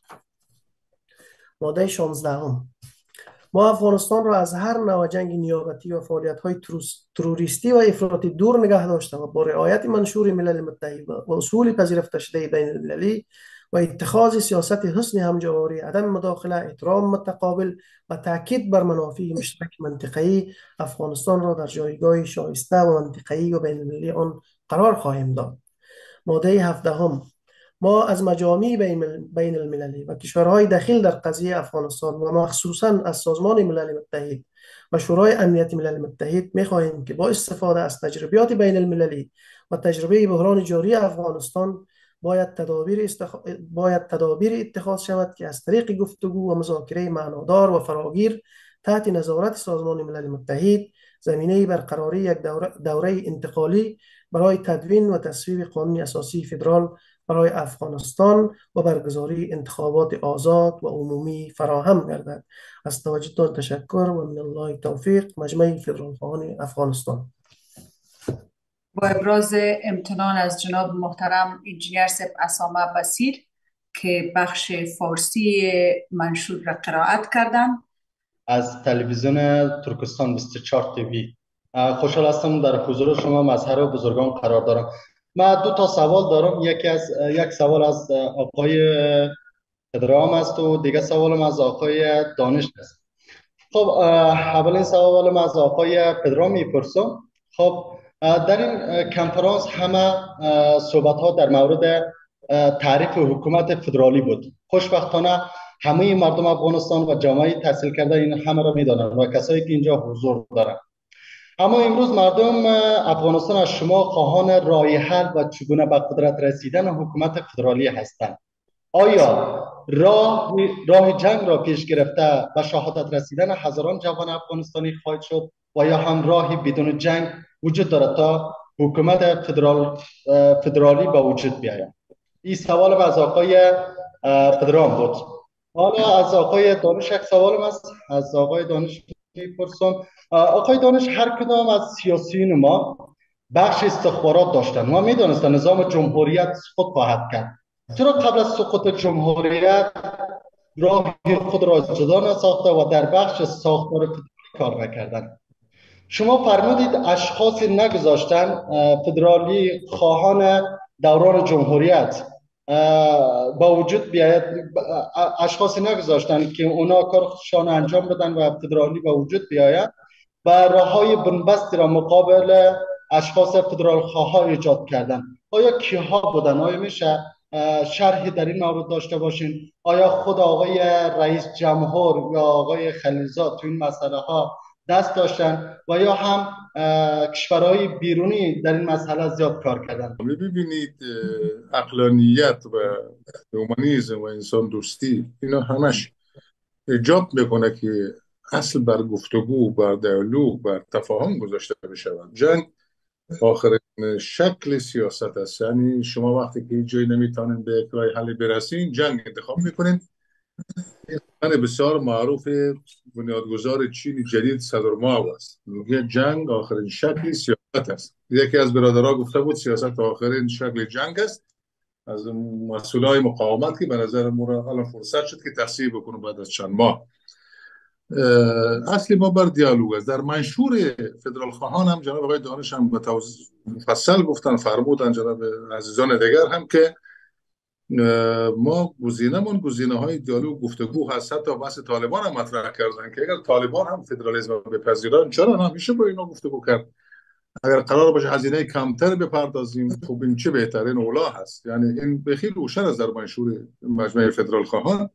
ماده شانزده، ما افغانستان را از هر نوع جنگ نیابتی و فعالیت‌های تروریستی و افراطی دور نگه داشته و با رعایت منشور ملل متحد و اصول پذیرفته شده بین المللی و اتخاذ سیاست حسن همجواری، عدم مداخله، احترام متقابل و تاکید بر منافع مشترک منطقه‌ای، افغانستان را در جایگاه شایسته و منطقه‌ای و بین المللی آن قرار خواهیم داد. ماده هفده، ما از مجامع بین المللی و کشورهای دخیل در قضیه افغانستان و مخصوصاً از سازمان ملل متحد و شورای امنیت ملل متحد می‌خواهیم که با استفاده از تجربیات بین المللی و تجربه بحران جاری افغانستان باید تدابیر استخ... باید تدابیر اتخاذ شود که از طریق گفتگو و مذاکره معنادار و فراگیر تحت نظارت سازمان ملل متحد زمینه برقراری یک دوره, دوره انتقالی برای تدوین و تصویب قانون اساسی فدرال برای افغانستان و برگزاری انتخابات آزاد و عمومی فراهم گردد. از توجهتان تشکر و من الله توفیق. مجمع فدرال خواهان افغانستان. با ابراز امتنان از جناب محترم انجینیر سپ اسامه بصیر که بخش فارسی منشور را قرائت کردند. از تلویزیون ترکستان بیست و چهار تیوی خوشحال هستم در حضور شما مظهر و بزرگان قرار دارم. من دو تا سوال دارم. یکی از یک سوال از آقای پدرام است و دیگه سوالم از آقای دانش است. خب اولین سوالم از آقای پدرام میپرسم. خب در این کنفرانس همه صحبت ها در مورد تعریف حکومت فدرالی بود. خوشبختانه همه مردم افغانستان و جامعه تحصیل کرده این همه را میدانند و کسایی که اینجا حضور دارند. اما امروز مردم افغانستان از شما خواهان راه حل و چگونه به قدرت رسیدن حکومت فدرالی هستند. آیا راه راه جنگ را پیش گرفته و شهادت رسیدن هزاران جوان افغانستانی خواهد شد و یا هم راهی بدون جنگ وجود دارد تا حکومت فدرال فدرالی به وجود بیاید؟ این سوال از آقای پدرام بود. حالا از آقای دانش یک سوالم است. از آقای دانش میپرسم. آقای دانش، هر کدام از سیاسیون ما بخش استخبارات داشتن. ما میدانستن نظام جمهوریت سقوط خواهد کرد. چرا قبل از سقوط جمهوریت راه خود را جدا نساخته و در بخش ساختار فدرالی کار نکردن؟ شما فرمودید اشخاصی نگذاشتن فدرالی خواهان دوران جمهوریت با وجود بیاید، اشخاصی نگذاشتن که اونا کارشان انجام بدن و فدرالی با وجود بیاید و راههای بنبستی را مقابل اشخاص فدرال خواه ایجاد کردن. آیا کیها بودن؟ آیا میشه شرحی در این مورد داشته باشین؟ آیا خود آقای رئیس جمهور یا آقای خلیلزاد تو این مسئله ها دست داشتن و یا هم کشورهای بیرونی در این مسئله زیاد کار کردن؟ ببینید، عقلانیت و هومانیسم و انسان دوستی اینا همش ایجاب میکنه که اصل بر گفتگو، بر دیالوگ، بر تفاهم گذاشته بشود. جنگ آخرین شکل سیاست است. یعنی شما وقتی که جایی نمیتونین به یک راه حل برسین، جنگ انتخاب میکنین. این بسیار معروف بنیادگذار چین جدید صدر ماو است، میگه جنگ آخرین شکل سیاست است. یکی از برادرها گفته بود سیاست آخرین شکل جنگ است. از مسئولای مقاومت که به نظر ما الان فرصت شد که تصحیح بکنه بعد از چند ماه. اصلی ما بر دیالوگ است. در منشور فدرال خواهان هم جناب آقای دانش هم به مفصل گفتن، فرمودن جناب عزیزان دیگر هم که ما گزینه‌مون گزینه های دیالوگ گفتگو هست. حتی بحث طالبان هم مطرح کردن که اگر طالبان هم فدرالیسم بپذیرن چرا نمیشه با اینا گفتگو کرد؟ اگر قرار باشه هزینه کمتر بپردازیم، خب این چه بهترین اولا هست. یعنی این بخیل روشن است در منشور مجمع فدرال خواهان.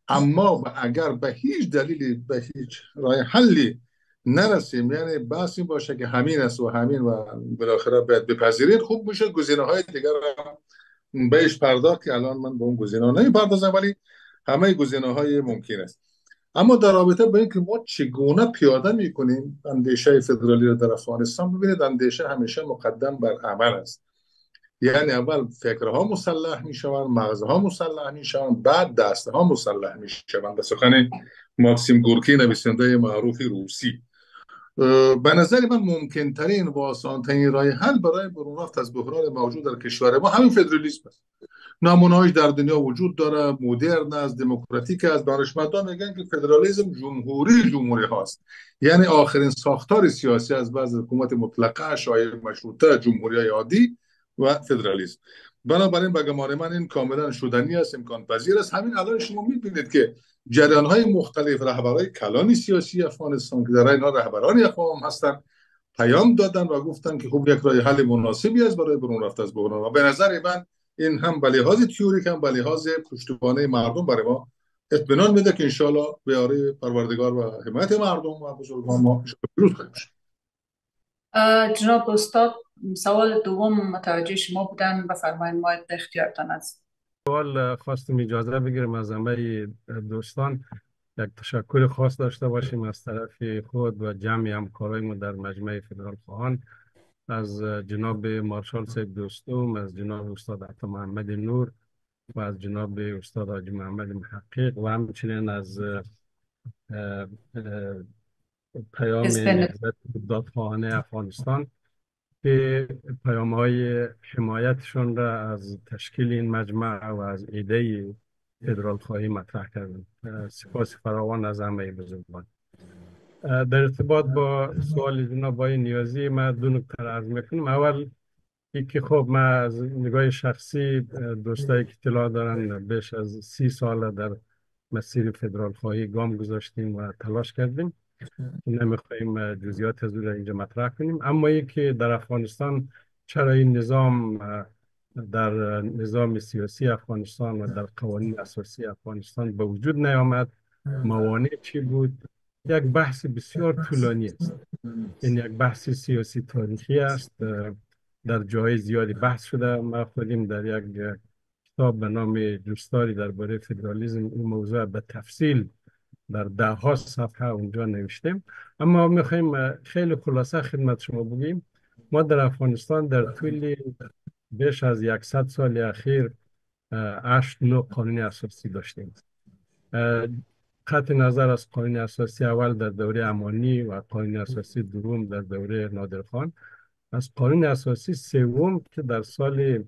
اما و اگر به هیچ دلیلی به هیچ راه حلی نرسیم، یعنی بحث این باشه که همین است و همین و بالاخره باید بپذیرید، خوب میشه گزینه های دیگر هم بهش پرداخت که الان من به اون گزینه ها نمیپردازم، ولی همه گزینه های ممکن است. اما در رابطه با اینکه ما چگونه پیاده میکنیم اندیشه فدرالی رو در افغانستان، ببینید اندیشه همیشه مقدم بر عمل است. یعنی اول فکرها مسلح میشوند، مغزها مسلح میشوند، بعد دستها مسلح میشوند. به سخن ماکسیم گورکی نویسنده معروف روسی. به نظر من ممکن ترین و آسان ترین راه حل برای برون رفت از بحران موجود در کشور ما همین فدرالیسم است. نمونه‌هاش در دنیا وجود داره، مدرن است، دموکراتیک است. دانشمندان میگن که فدرالیسم جمهوری جمهوری هاست، یعنی آخرین ساختار سیاسی از بعض حکومت مطلقه، شایع مشروطه، جمهوری های عادی و فدرالیسم. بنابراین به گمان من این کاملا شدنی است، امکان پذیر است. همین الان شما میبینید که جریان های مختلف، رهبرای کلان سیاسی افغانستان که در اینها رهبران اقوام هستند، پیام دادن و گفتن که خوب یک راه حل مناسبی است برای برون رفت از بحران. و به نظر من این هم به لحاظ تئوریک هم به لحاظ پشتوانه مردم برای ما اطمینان میده که انشالله به یاری پروردگار و حمایت مردم و بزرگان ما پیروز خواهیم شد. جناب استاد، سوال دوم متوجه شما بودن، بفرمایید، ما اختیارتان است. سوال خواستم اجازه بگیرم از همه دوستان یک تشکر خاص داشته باشیم از طرف خود و جمع همکارایمون در مجمع فدرال خواهان، از جناب مارشال سید دوستم، از جناب استاد عطا محمد نور و از جناب استاد حاجی محمد محقق و همچنین از پیام نهضت دادخواهان افغانستان که پیام های حمایتشون را از تشکیل این مجمع و از ایده فدرال خواهی مطرح کردن. سپاس فراوان از همه بزرگوار. در ارتباط با سوال جناب آقای نیازی ما دو نکته عرض میکنم. اول یکی خب ما از نگاه شخصی دوستایی که اطلاع دارن بیش از سی سال در مسیر فدرال خواهی گام گذاشتیم و تلاش کردیم. نمیخوایم جزئیات از او را اینجا مطرح کنیم. اما یکی در افغانستان چرا این نظام در نظام سیاسی افغانستان و در قوانین اساسی افغانستان به وجود نیامد، موانع چی بود؟ یک بحث بسیار طولانی است. این یک بحث سیاسی تاریخی است، در جای زیادی بحث شده. ما خودیم در یک کتاب به نام جستاری درباره فدرالیسم این موضوع به تفصیل در ده ها صفحه اونجا نوشتیم. اما میخوایم خیلی خلاصه خدمت شما بگیم. ما در افغانستان در طول بیش از صد سال اخیر هشت نوع قانون اساسی داشتیم. قطع نظر از قانون اساسی اول در دوره امانی و قانون اساسی دوم در دوره نادرخان، از قانون اساسی سوم که در سال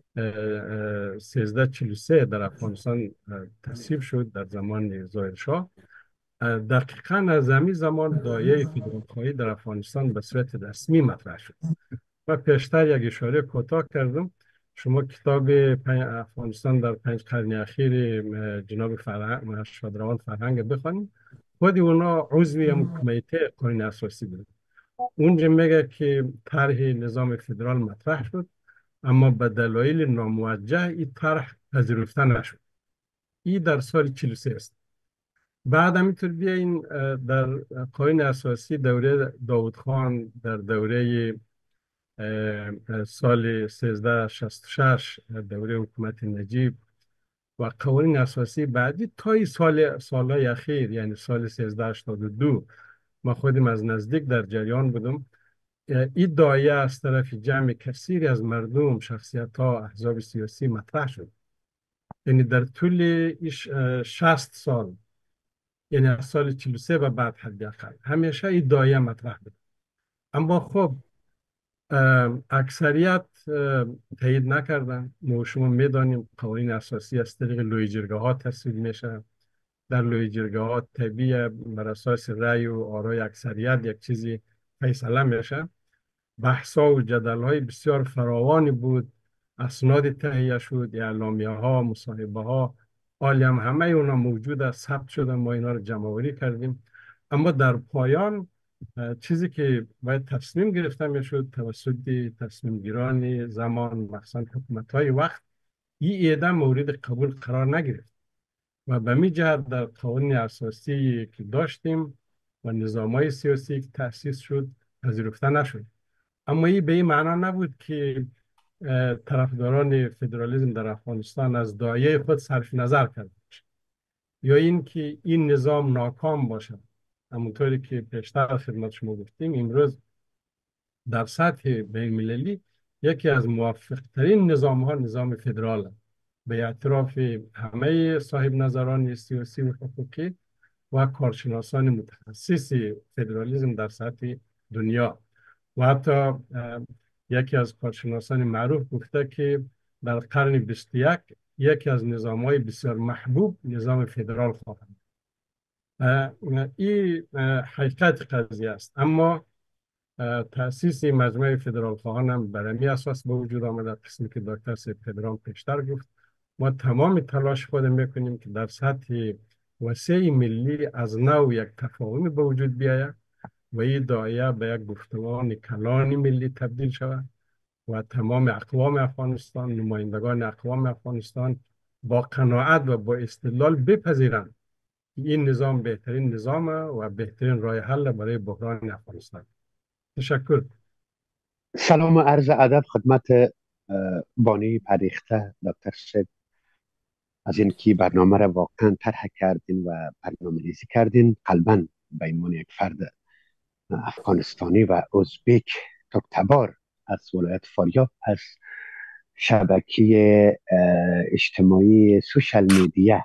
سیزده چهل و سه در افغانستان تصویب شد در زمان ظاهرشاه، دقیقاً از همین زمان دایره فدرال خواهی در افغانستان به صورت رسمی مطرح شد. و پیشتر یک اشاره کوتاه کردم. شما کتاب افغانستان در پنج قرن اخیر جناب فرهنگ شادروان فرهنگ بخوانید، خود اونا عضوی هم کمیته قانون اساسی بود. اونجا میگه که طرح نظام فدرال مطرح شد، اما به دلایل ناموجه این طرح پذیرفته نشد. این در سال چهل و سه است. بعد همینطور بیاین در قانون اساسی دوره داوود خان، در دوره سال سیزده شصت و شش دوره حکومت نجیب و قوانین اساسی بعدی تا سال سالهای اخیر یعنی سال سیزده هشتاد و دو ما خودم از نزدیک در جریان بودم. این دایره از طرف جمع کثیری از مردم، شخصیت ها، احزاب سیاسی مطرح شد. یعنی در طول شصت سال، یعنی از سال چهل و سه و بعد حداقل همیشه این دایره مطرح بود. اما خب اکثریت تایید نکردن. ما شما میدانیم قوانین اساسی از طریق لوی جرگه ها تصویب میشه. در لوی جرگه ها طبیعی بر اساس رأی و آرای اکثریت یک چیزی فیصله میشه. بحثا و جدل های بسیار فراوانی بود. اسناد تهیه شد، اعلامیه ها، مصاحبه ها، عالی هم همه اونا موجود است، ثبت شده. ما اینا رو جمع آوری کردیم. اما در پایان چیزی که باید تصمیم گرفته میشد توسط تصمیم گیران زمان، مخصوصا حکومت های وقت، این ایده مورد قبول قرار نگرفت. و به می جهت در قوانین اساسی که داشتیم و نظام های سیاسی که تأسیس شد پذیرفته نشد. اما این به این معنا نبود که طرفداران فدرالیسم در افغانستان از دایه خود صرف نظر کرده باشند یا این که این نظام ناکام باشد. همونطوری که پیشتر خدمت شما گفتیم، امروز در سطح بین‌المللی یکی از موفق ترین نظام ها نظام فدرال است، به اعتراف همه صاحب نظران سیاسی و حقوقی و کارشناسان متخصص فدرالیسم در سطح دنیا. و حتی یکی از کارشناسان معروف گفته که در قرن بیست و یک یکی از نظام های بسیار محبوب نظام فدرال خواهد. این حقیقت قضیه است. اما تأسیس مجمع فدرال خواهان هم بر همین اساس به وجود آمده. قسمی که دکتر سید پدرام پیشتر گفت، ما تمام تلاش خود میکنیم که در سطح وسیع ملی از نو یک تفاهم به وجود بیاید و این دایره به یک گفتمان کلان ملی تبدیل شود و تمام اقوام افغانستان، نمایندگان اقوام افغانستان با قناعت و با استدلال بپذیرند این نظام بهترین نظام و بهترین راه حل برای بحران افغانستان. تشکر. سلام و عرض ادب خدمت بانی پریخته دکتر سید از اینکه برنامه را واقعا طرح کردین و برنامه ریزی کردین. قلبا به عنوان یک فرد افغانستانی و ازبک ترکتبار از ولایت فاریاب از شبکه اجتماعی سوشال میدیا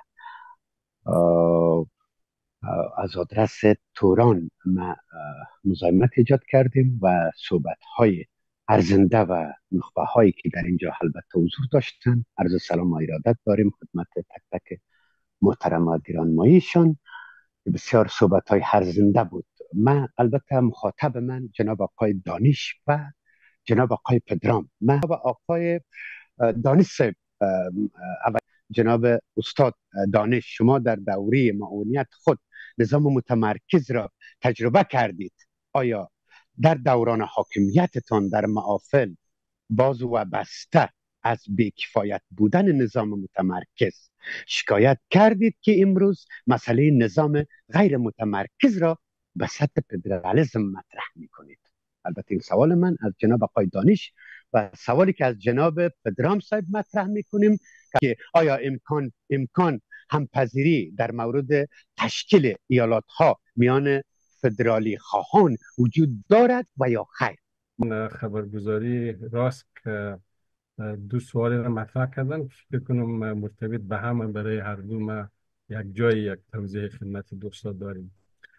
از آدرس توران ما مزاحمت ایجاد کردیم و صحبت های ارزنده و نخبه هایی که در اینجا البته حضور داشتن عرض سلام و ارادت داریم خدمت تک تک محترم و گرانماییشان. بسیار صحبت های ارزنده بود. من البته مخاطب من جناب آقای دانش و جناب آقای پدرام. من و آقای دانش صاحب، جناب استاد دانش، شما در دوره معاونیت خود نظام متمرکز را تجربه کردید. آیا در دوران حاکمیتتان در محافل باز و بسته از بیکفایت بودن نظام متمرکز شکایت کردید که امروز مسئله نظام غیر متمرکز را به سطح فدرالیسم مطرح می کنید؟ البته این سوال من از جناب آقای دانش و سوالی که از جناب پدرام صاحب مطرح می کنیم که آیا امکان امکان همپذیری در مورد تشکیل ایالات ها میان فدرالی خواهان وجود دارد و یا خیر؟ خبرگزاری راست که دو سوال را مطرح کردن، فکر کنم مرتبط به هم برای هر دو ما یک جای یک توضیح خدمت دوستان داریم.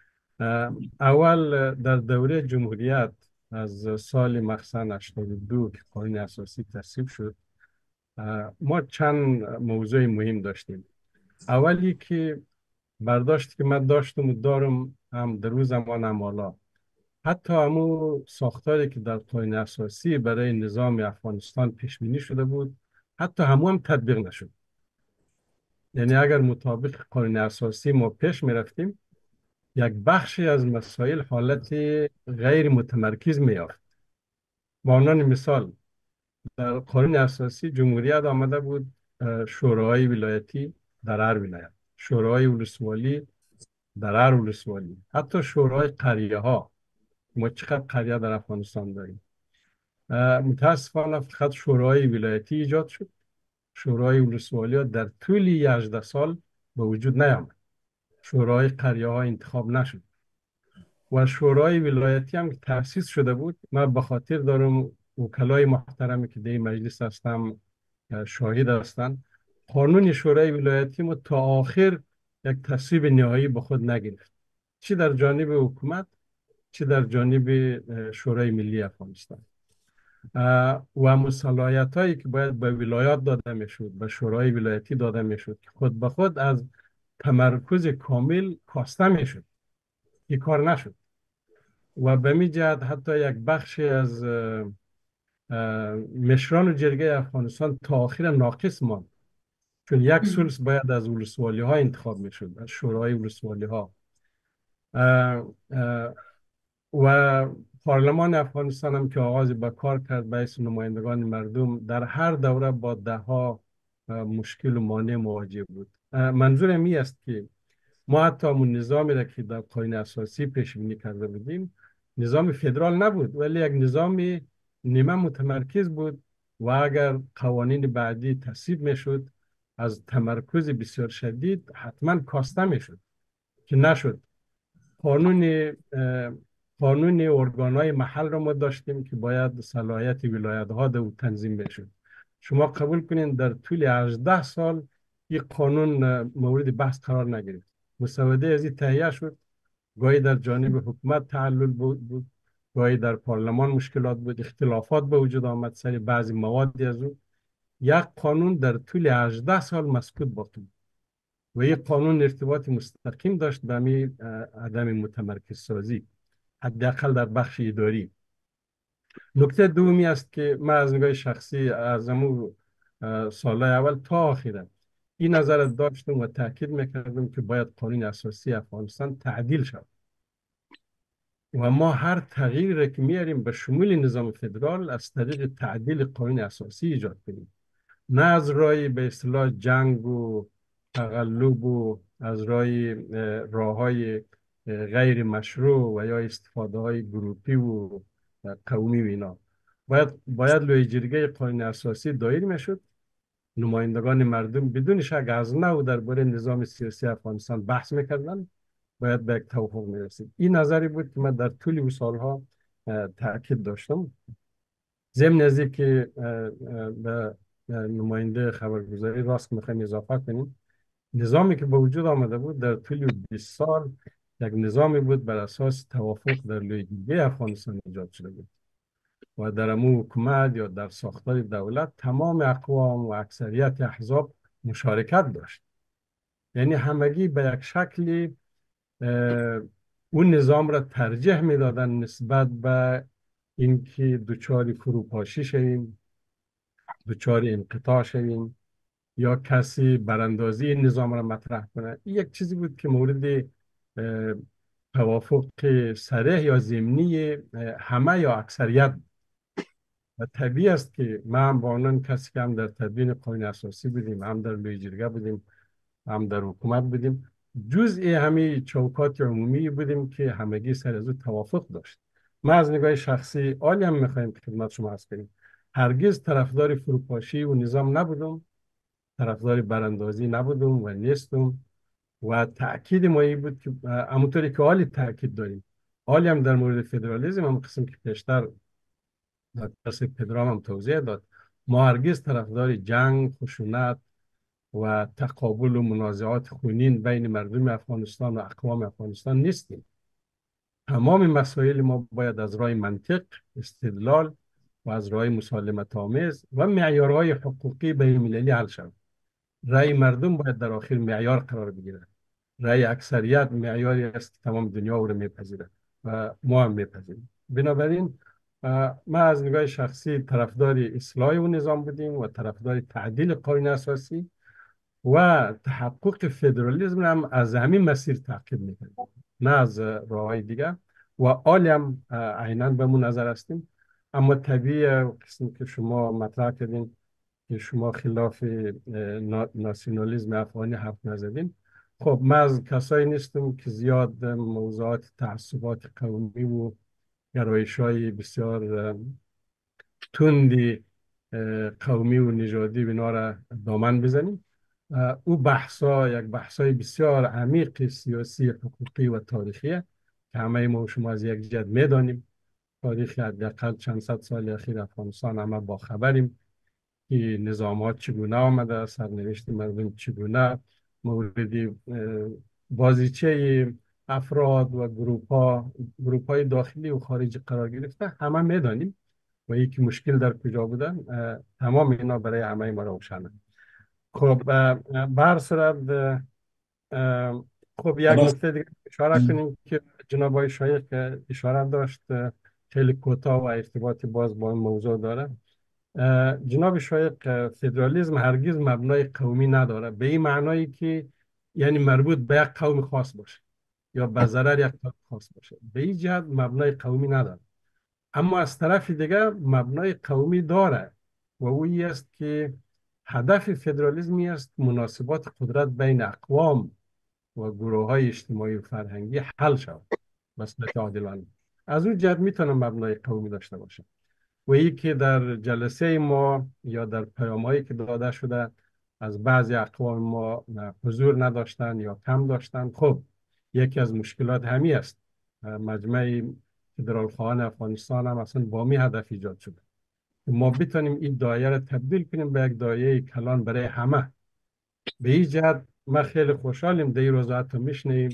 اول در دوره جمهوریت از سال مخصوصا هشتاد و دو که قانون اساسی تصویب شد، ما چند موضوع مهم داشتیم. اولی که برداشت که من داشتم و دارم هم در روز زمان هم حالا، حتی همون ساختاری که در قانون اساسی برای نظام افغانستان پیش بینی شده بود حتی همون هم تطبیق نشد. یعنی اگر مطابق قانون اساسی ما پیش می رفتیم یک بخشی از مسائل حالت غیر متمرکز می یافت. به عنوان مثال در قانون اساسی جمهوریت آمده بود شورای ولایتی در هر ولایت، شورای ولسوالی در هر ولسوالی، حتی شورای قریه ها. ما چقدر قریه در افغانستان داریم. متاسفانه فقط شورای ولایتی ایجاد شد. شورای ولسوالی ها در طول هجده سال به وجود نیامد. شورای قریه ها انتخاب نشد و شورای ولایتی هم که تأسیس شده بود، من به خاطر دارم وکلای محترمی که در مجلس هستم شاهد هستند، قانون شورای ولایتی ما تا آخر یک تصویب نهایی به خود نگرفت، چه در جانب حکومت چه در جانب شورای ملی افغانستان. و صلاحیت هایی که باید به ولایات داده میشد، به شورای ولایتی داده میشد، که خود به خود از تمرکز کامل کاسته میشد، این کار نشد و به می جهت حتی یک بخشی از مشران جرگه افغانستان تا آخر ناقص ماند، چون یک سلس باید از ولسوالی ها انتخاب میشد، از شورای ولسوالی ها. و پارلمان افغانستان هم که آغاز به کار کرد به حیث نمایندگان مردم، در هر دوره با ده ها مشکل و مانع مواجه بود. منظورم این است که ما حتی همون نظامی را که در قانون اساسی پیش بینی کرده بودیم نظام فدرال نبود، ولی یک نظام نیمه متمرکز بود و اگر قوانین بعدی تصویب میشد از تمرکز بسیار شدید حتما کاسته میشد که نشد. قانون قانون ارگانهای محل را ما داشتیم که باید صلاحیت ولایت ها او تنظیم میشد. شما قبول کنین در طول هجده سال این قانون مورد بحث قرار نگرفت. مسوده از این تهیه شد، گاهی در جانب حکومت تعلل بود، گاهی در پارلمان مشکلات بود، اختلافات به وجود آمد سر بعضی موادی از او. یک قانون در طول هجده سال مسکوت باقی بود و یک قانون ارتباط مستقیم داشت به همین عدم متمرکز سازی، حداقل در بخش اداری. نکته دومی است که من از نگاه شخصی از همون سالهای اول تا آخر این نظر داشتم و تاکید میکردم که باید قانون اساسی افغانستان تعدیل شود و ما هر تغییری که میاریم به شمول نظام فدرال از طریق تعدیل قانون اساسی ایجاد کنیم، نه از راه به اصطلاح جنگ و تقلب و از راه راههای غیر مشروع و یا استفاده های گروپی و قومی و اینا. باید باید لوی جرگه قانون اساسی دایر میشد، نمایندگان مردم بدون شک از نو درباره نظام سیاسی افغانستان بحث میکردن، باید به یک توافق میرسید. این نظری بود که من در طول این سالها تاکید داشتم. ضمن از که به نماینده خبرگزاری راست میخوایم اضافه کنیم، نظامی که به وجود آمده بود در طول بیست سال یک نظامی بود بر اساس توافق در لویجرگه افغانستان ایجاد شده بود و در امو حکومت یا در ساختار دولت تمام اقوام و اکثریت احزاب مشارکت داشت. یعنی همگی به یک شکلی اون نظام را ترجیح میدادن نسبت به اینکه دچار فروپاشی شویم، دچار انقطاع شویم یا کسی براندازی این نظام را مطرح کنه. این یک چیزی بود که مورد توافق صریح یا ضمنی همه یا اکثریت. و طبیعی است که ما هم با آنان کسی که هم در تدوین قانون اساسی بودیم، هم در لوی جرگه بودیم، هم در حکومت بودیم، جزء همه چوکات عمومی بودیم که همگی سر از او توافق داشت. ما از نگاه شخصی عالی هم میخوایم که خدمت شما عرض کنیم هرگز طرفدار فروپاشی و نظام نبودم، طرفدار براندازی نبودم و نیستم و تأکید ما این بود که همونطوری که عالی تأکید داریم عالی هم در مورد فدرالیسم هم قسم که پیشتر درس پدرام هم توضیح داد، ما هرگز طرفدار جنگ، خشونت و تقابل و منازعات خونین بین مردم افغانستان و اقوام افغانستان نیستیم. تمام مسائل ما باید از راه منطق، استدلال و از راه مسالمت آمیز و معیارهای حقوقی بین المللی حل شود. رأی مردم باید در آخر معیار قرار بگیره. رأی اکثریت معیاری است که تمام دنیا او را میپذیره و ما هم میپذیریم. بنابراین ما از نگاه شخصی طرفدار اصلاح و نظام بودیم و طرفدار تعدیل قانون اساسی و تحقق فدرالیسم هم از همین مسیر تعقیب میکنیم، نه از راههای دیگه و عالی هم عیناً به من نظر هستیم. اما طبیعی قسمی که شما مطرح کردین که شما خلاف ناسیونالیسم افغانی حرف نزدین، خب من از کسایی نیستم که زیاد موضوعات تعصبات قومی و گرایش‌های بسیار تندی قومی و نژادی بنا را دامن بزنیم. او بحثا یک بحثای بسیار عمیق سیاسی، حقوقی و تاریخیه که همه ما و شما از یک جد میدانیم. تاریخ حداقل چند صد سال اخیر افغانستان همه با خبریم که نظامات چگونه آمده، سرنوشت مردم چگونه مورد بازیچه افراد و گروپ ها گروپ های داخلی و خارجی قرار گرفته، همه میدانیم و یکی مشکل در کجا بودن. تمام اینا برای همه ما روشنه. خب به هر صورت خب یک نکته دیگه اشاره کنیم که جناب آقای شایق اشاره داشت، خیلی کوتاه و ارتباطی باز با این موضوع داره. جناب شایق فدرالیسم هرگز مبنای قومی نداره، به این معنایی که یعنی مربوط به یک قوم خاص باشه یا به ضرر یک قوم خاص باشه. به این جهت مبنای قومی نداره. اما از طرف دیگه مبنای قومی داره و اویی است که هدف فدرالیسمی است مناسبات قدرت بین اقوام و گروه های اجتماعی و فرهنگی حل شود به صورت عادلانه. از اون جهت میتونه مبنای قومی داشته باشه و ای که در جلسه ما یا در پیام هایی که داده شده از بعضی اقوام ما حضور نداشتن یا کم داشتن. خب یکی از مشکلات همی است. مجمع فدرال خواهان افغانستان هم اصلا با می هدف ایجاد شده. ما بتونیم این دایره را تبدیل کنیم به یک دایره کلان برای همه. به این جهت ما خیلی خوشحالیم در این روزا حتی میشنیم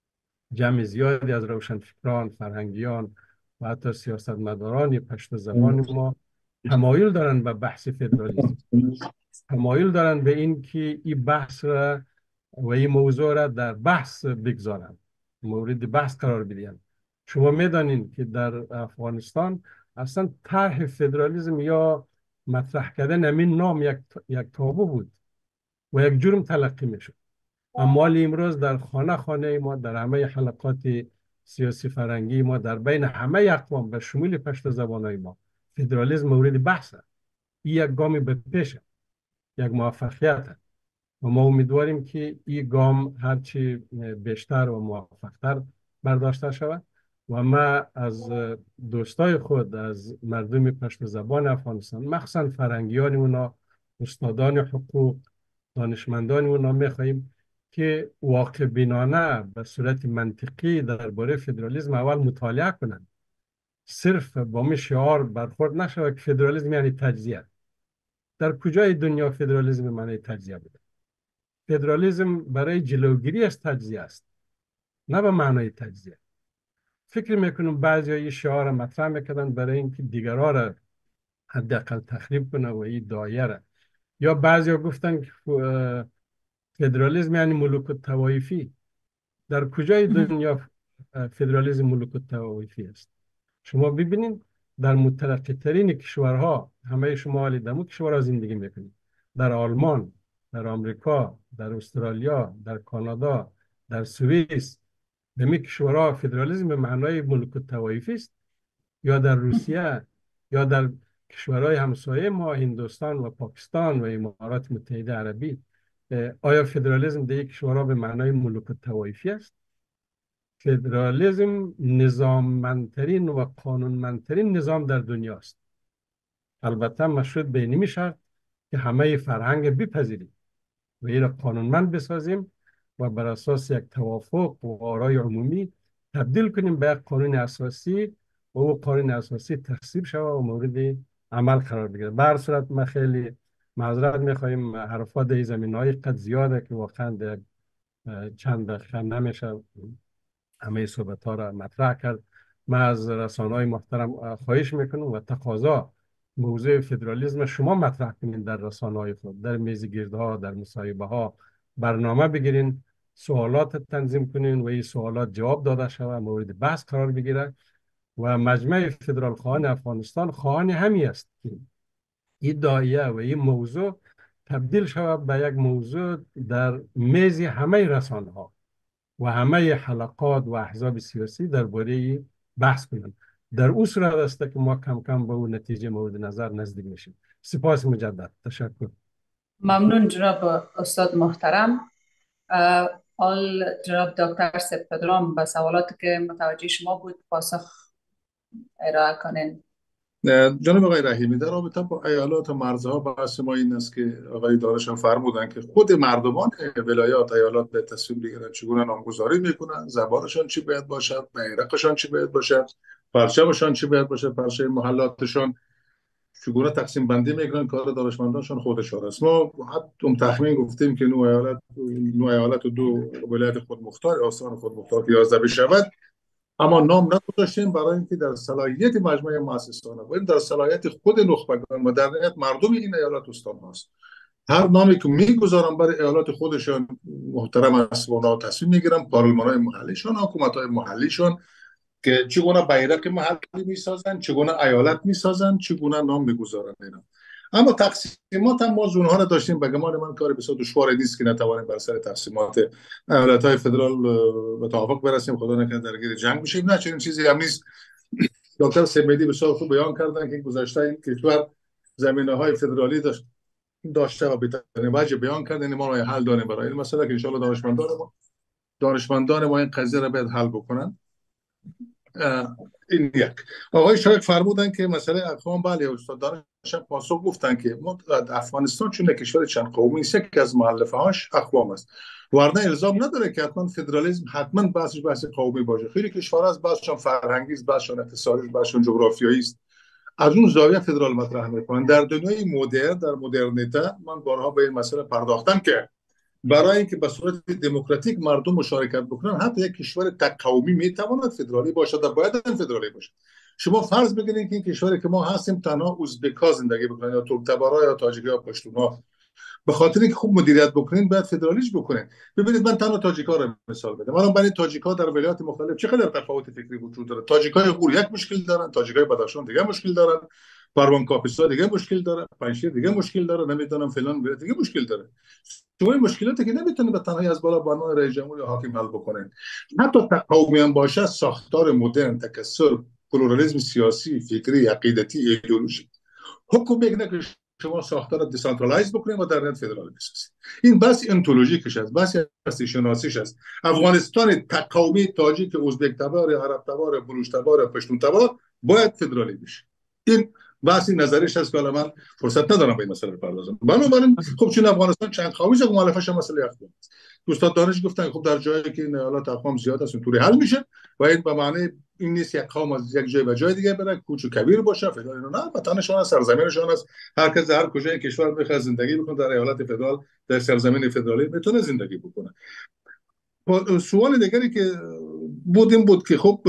جمع زیادی از روشنفکران، فرهنگیان و حتی سیاستمداران پشت زبان ما تمایل دارن به بحث فدرالیسم، تمایل دارن به این که این بحث را و این موضوع را در بحث بگذارن، مورد بحث قرار بدین. شما میدانید که در افغانستان اصلا طرح فدرالیسم یا مطرح کردن همین نام یک یک تابو بود و یک جرم تلقی میشد. اما امروز در خانه خانه ما، در همه حلقات سیاسی فرنگی ما، در بین همه اقوام به شمول پشت زبانهای ما فدرالیسم مورد بحث است. این یک گام به پیش، یک موفقیت است و ما امیدواریم که این گام هرچی بیشتر و موفقتر برداشته شود و ما از دوستای خود، از مردم پشت زبان افغانستان، مخصوصا فرهنگیان اونا، استادان حقوق، دانشمندان اونا میخواهیم که واقع بینانه به صورت منطقی درباره فدرالیسم اول مطالعه کنند. صرف با می شعار برخورد نشود که فدرالیسم یعنی تجزیه. در کجای دنیا فدرالیسم معنی تجزیه بوده؟ فدرالیسم برای جلوگیری از تجزیه است، نه به معنای تجزیه. فکر میکنم بعضی های شعار مطرح میکردن برای اینکه دیگرها را حداقل تخریب کنه و این دایره. یا بعضی ها گفتن که فدرالیسم یعنی ملوک الطوایفی. در کجای دنیا فدرالیسم ملوک الطوایفی است؟ شما ببینید در مترقی ترین کشورها، همه شما حالی در کشورها زندگی میکنید، در آلمان، در آمریکا، در استرالیا، در کانادا، در سوئیس، در می کشورها فدرالیسم به معنای ملوک الطوایفی است. یا در روسیه یا در کشورهای همسایه ما، هندوستان و پاکستان و امارات متحده عربی، آیا فدرالیسم در یک کشورها به معنای ملوک الطوایفی است؟ فدرالیسم نظاممندترین و قانونمندترین نظام در دنیا است. البته مشروط به اینمی شرط که همه فرهنگ بپذیریم و این را قانونمند بسازیم و بر اساس یک توافق و آرای عمومی تبدیل کنیم به یک قانون اساسی و او قانون اساسی تصویب شود و مورد عمل قرار بگیرد. به هر صورت ما خیلی معذرت میخواهیم، حرفات در زمینه‌های قد زیاده که واقعا در چند دقیقه نمیشه همه صحبت ها را مطرح کرد. ما از رسانه‌های محترم خواهش میکنم و تقاضا موضوع فدرالیسم شما مطرح کنین در رسانه‌های خود، در میز گردها، در مصاحبه ها، برنامه بگیرین، سوالات تنظیم کنین و این سوالات جواب داده شود، مورد بحث قرار بگیره. و مجمع فدرال خواهان افغانستان خواهان همی است که این دایره و این موضوع تبدیل شود به یک موضوع در میز همه رسانه ها و همه حلقات و احزاب سیاسی درباره بحث کنند. در اون صورت است که ما کم کم به اون نتیجه مورد نظر نزدیک میشیم. سپاس مجدد. تشکر. ممنون جناب استاد محترم. آل جناب دکتر سپدرام به سوالاتی که متوجه شما بود پاسخ ارائه کنین. جناب آقای رحیمی، در رابطه با ایالات و مرزها بحث ما این است که آقای دارشان فرمودن که خود مردمان ولایات ایالات به تصمیم بگیرن چگونه نامگذاری میکنن، زبانشان چی باید باشد، بیرقشان چی باید باشد، پرچمشان چی باید باشد، پرچم محلاتشان چگونه تقسیم بندی میکنن، کار دانشمندانشان خودشان است. ما حتی تخمین گفتیم که نو ایالت نو ایالت و دو ولایت خودمختار، آستان خودمختار که یازده بشود، اما نام نگذاشتیم برای اینکه در صلاحیت مجمع مؤسسانه و در صلاحیت خود نخبگان و در نهایت مردم این ایالات استان هست. هر نامی که میگذارن برای ایالات خودشان محترم است و اونا تصمیم میگیرن، پارلمان‌های محلیشان، حکومت‌های محلیشان که چگونه بیرق محلی میسازن، چگونه ایالت میسازن، چگونه نام میگذارن اینا. اما تقسیمات هم ما اونها را داشتیم. به گمان من کار بسیار دشواری نیست که نتوانیم بر سر تقسیمات ایالت‌های فدرال به توافق برسیم، خدا نکنه درگیر جنگ بشیم. نه، چنین چیزی هم نیست. دکتر سمیدی بسیار خوب بیان کردن که گذشته این کشور زمینه‌های فدرالی داشت داشته و بتونه وجه بیان کرد، یعنی ما راه حل داریم برای این مسئله که ان شاء الله دانشمندان ما دانشمندان ما این قضیه را باید حل بکنن. این یک. آقای شایق فرمودن که مسئله اقوام، بله استاد دانشم پاسخ گفتن که ما افغانستان چون کشور چند قومی است، یکی از مؤلفه هاش اقوام است، ورنه الزام نداره که حتما فدرالیسم حتما بحثش بحث قومی باشه. خیلی کشورها از بحثشون فرهنگی است، بحثشون اقتصادی است، بحثشون جغرافیایی است، از اون زاویه فدرال مطرح میکنن. در دنیای مدرن، در مدرنیته، من بارها به این مسئله پرداختم که برای اینکه به صورت دموکراتیک مردم مشارکت بکنن، حتی یک کشور تک قومی میتواند فدرالی باشد و باید هم فدرالی باشد. شما فرض بگیرید که این کشوری که ما هستیم تنها ازبک‌ها زندگی بکنن یا ترک‌تبارها یا تاجیک‌ها یا پشتون‌ها، به خاطر اینکه خوب مدیریت بکنین باید فدرالیش بکنین. ببینید من تنها تاجیک‌ها رو مثال بدم. الان برای تاجیک‌ها در ولایات مختلف چقدر تفاوت فکری وجود داره. تاجیک‌های غور یک مشکل دارن، تاجیک‌های بدخشان دیگه مشکل دارن، پروان کاپیسا دیگه مشکل داره، پنجشیر دیگه مشکل داره، نمیدونم فلان ولایت دیگه مشکل داره. شما این مشکلاتی که نمیتونید به تنهایی از بالا با عنوان رئیس جمهور یا حاکم حل بکنین. حتی قومی هم باشه، ساختار مدرن، تکثر، پلورالیسم سیاسی، فکری، عقیدتی، ایدئولوژی حکم میکنه که شما ساختار دیسنترالایز بکنید و در نهایت فدرال بسازید. این بحث انتولوژیکش است، بحث هستی شناسیش است. افغانستان تک قومی، تاجیک، ازبک تبار، عرب تبار، بلوچ تبار، پشتون تبار باید فدرالی بشه. این بحثی نظریش هست که من فرصت ندارم به این مسئله بپردازم. بنابراین خب چون افغانستان چند قومی است، مؤلفه‌اش مسئله اقوام است. دوستان دانش گفتن خب در جایی که این حالات اقوام زیاد است اونطوری حل میشه و این به معنی این نیست یک قوم از یک جای به جای دیگه بره کوچ و کبیر باشه فدرال، نه، وطنشون سرزمینشون است. هر کس هر کجای کشور بخواد زندگی بکنه در ایالت فدرال، در سرزمین فدرالی میتونه زندگی بکنه. سوال دیگری که بود این بود که خب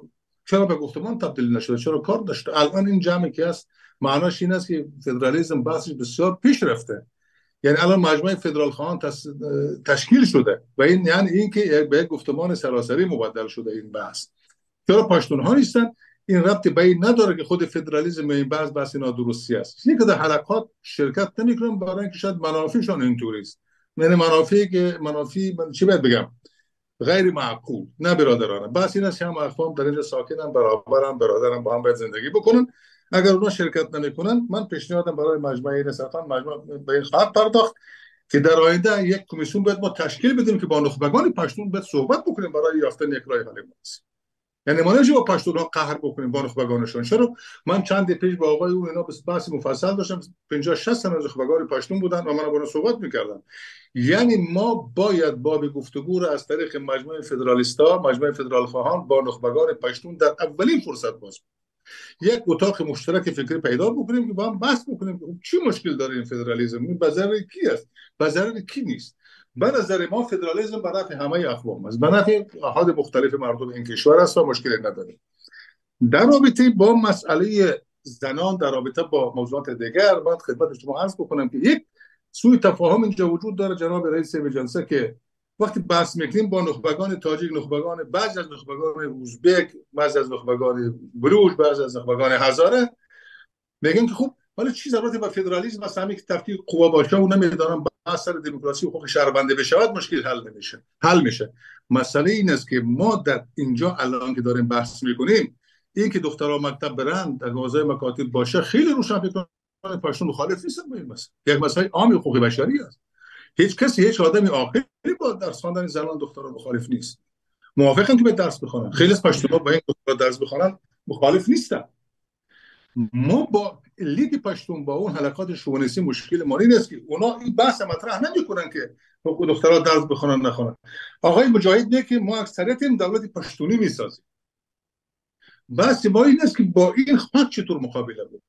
چرا به گفتمان تبدیل نشده، چرا کار داشته؟ الان این جمعی که است معناش این است که فدرالیسم بحثش بسیار پیش رفته، یعنی الان مجموعه فدرال خواهان تشکیل شده و این یعنی این که به یک گفتمان سراسری مبدل شده این بحث. چرا پشتون ها نیستن؟ این ربطی به این نداره که خود فدرالیسم این بحث بحث نادرستی است. اینکه در حلقات شرکت نمیکنن برای اینکه شاید منافعشون اینطوری است، یعنی منافعی که منافع من چی باید بگم غیر معقول، نه برادرانه. بس این است که هم اقوام در اینجا ساکنن، برابرن، برادرن، با هم باید زندگی بکنن. اگر اونا شرکت نمیکنن، من پیشنهادم برای مجمع نسبتاً مجمع به این خواهد پرداخت که در آینده یک کمیسیون باید ما تشکیل بدیم که با نخبگان پشتون باید صحبت بکنیم برای یافتن یک راه حل مناسب. یعنی ما نمیشه با پشتونها قهر بکنیم با نخبگانشون. چرا من چند پیش با آقای اون اینا بحث مفصل داشتم، پنجاه شصت تا نخبگان پشتون بودن و من با اونها صحبت میکردم. یعنی ما باید باب گفتگو را از طریق مجموعه فدرالیستا، مجموعه فدرال خواهان با نخبگان پشتون در اولین فرصت باز یک اتاق مشترک فکری پیدا بکنیم که با هم بحث بکنیم چی مشکل داره این فدرالیسم، این به ضرر کی است، به ضرر کی نیست. به نظر ما فدرالیسم به نفع همه اقوام است، به نفع احاد مختلف مردم این کشور است و مشکلی نداره. در رابطه با مسئله زنان، در رابطه با موضوعات دیگر، باید خدمت شما عرض بکنم که یک سوء تفاهم اینجا وجود داره. جناب رئیس جلسه که وقتی بحث میکنیم با نخبگان تاجیک، نخبگان بعضی از نخبگان ازبک، بعضی از نخبگان بلوچ، بعضی از نخبگان هزاره، میگن که خب حالا چی ضرورت به فدرالیسم است، همین که تفکیک قوا باشه و نمیدونم بحث سر دموکراسی و حقوق شهروندی بشود مشکل حل نمیشه. حل میشه. مسئله این است که ما در اینجا الان که داریم بحث میکنیم، این که دخترها مکتب برن، در حوزه مکاتب باشه، خیلی روشن فکران پشتون مخالف نیستن با این مسئله. یک مسئله عام حقوق بشری است. هیچ کسی، هیچ آدمی عاقلی با درس خواندن زنان دختران مخالف نیست. موافقم که به درس بخونن. خیلی از پشتونها با این دخترها درس بخونن مخالف نیستن. ما با لیگ پشتون با اون حلقات شوونیسی مشکل ما این است که اونا این بحث مطرح نمیکنن که دخترها درس بخونن نخونن. آقای مجاهد میگه که ما اکثریت این دولت پشتونی میسازیم. بحث ما این است که با این خط چطور مقابله بود.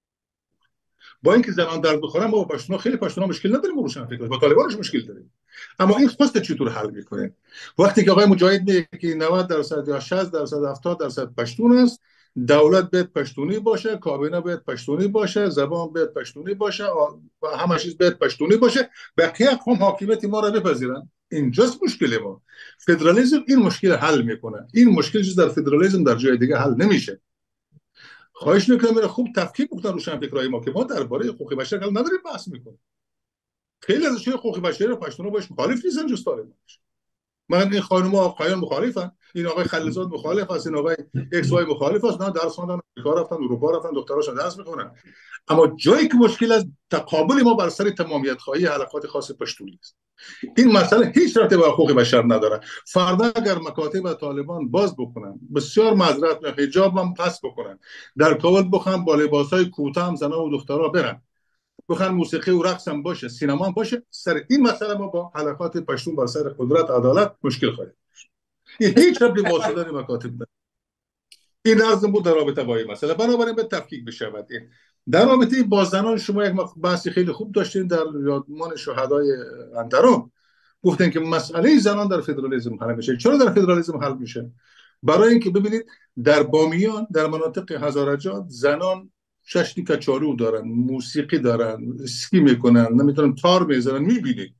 با اینکه زنان درد بخورن، ما با پشتونها خیلی پشتونها مشکل نداریم، روشن فکر با طالبانش مشکل داریم، اما این خواست چطور حل میکنه. وقتی که آقای مجاهد میگه که نود درصد یا شصت درصد هفتاد درصد پشتون است، دولت باید پشتونی باشه، کابینه باید پشتونی باشه، زبان باید پشتونی باشه و همه چیز باید پشتونی باشه، بقیه اقوام حاکمیت ما را بپذیرن. اینجاست مشکل ما. فدرالیسم این مشکل حل میکنه. این مشکل چیز در فدرالیسم در جای دیگه حل نمیشه. خواهش میکنم میره خوب تفکیک بکنن روشن فکرای ما که ما درباره حقوق بشر حل نداریم بحث میکنیم. خیلی از اشیاء حقوق بشری رو پشتونا باش مخالف نیستن، جز طالبانش. من این خانم و آقایان مخالفن، این آقای خلیزاد مخالف است، این آقای ایکس وای مخالف است، نه درس خوندن، امریکا رفتن، اروپا رفتن، دکتراشون درس میخونن. اما جایی که مشکل است تقابل ما بر سر تمامیت خواهی حلقات خاص پشتونی است. این مسئله هیچ ربطی به حقوق بشر نداره. فردا اگر مکاتب طالبان باز بکنن، بسیار معذرت میخوام، حجاب هم پس بکنن، در کابل بخوام با لباسای کوتاه هم زنا و دخترها برن، بخوان موسیقی و رقص هم باشه، سینما هم باشه، سر این مسئله ما با حلقات پشتون بر سر قدرت عدالت مشکل خواهیم. این هیچ ربطی با صدر مکاتب نداره. این نظم بود در رابطه با این مسئله. بنابراین به تفکیک بشود. در رابطه با زنان شما یک بحث خیلی خوب داشتین در یادمان شهدای اندرون، گفتن که مسئله زنان در فدرالیسم حل میشه. چرا در فدرالیسم حل میشه؟ برای اینکه ببینید در بامیان، در مناطق هزارجات، زنان ششتی کچالو دارن، موسیقی دارن، اسکی میکنن، نمیدونم تار میزنن، میبینید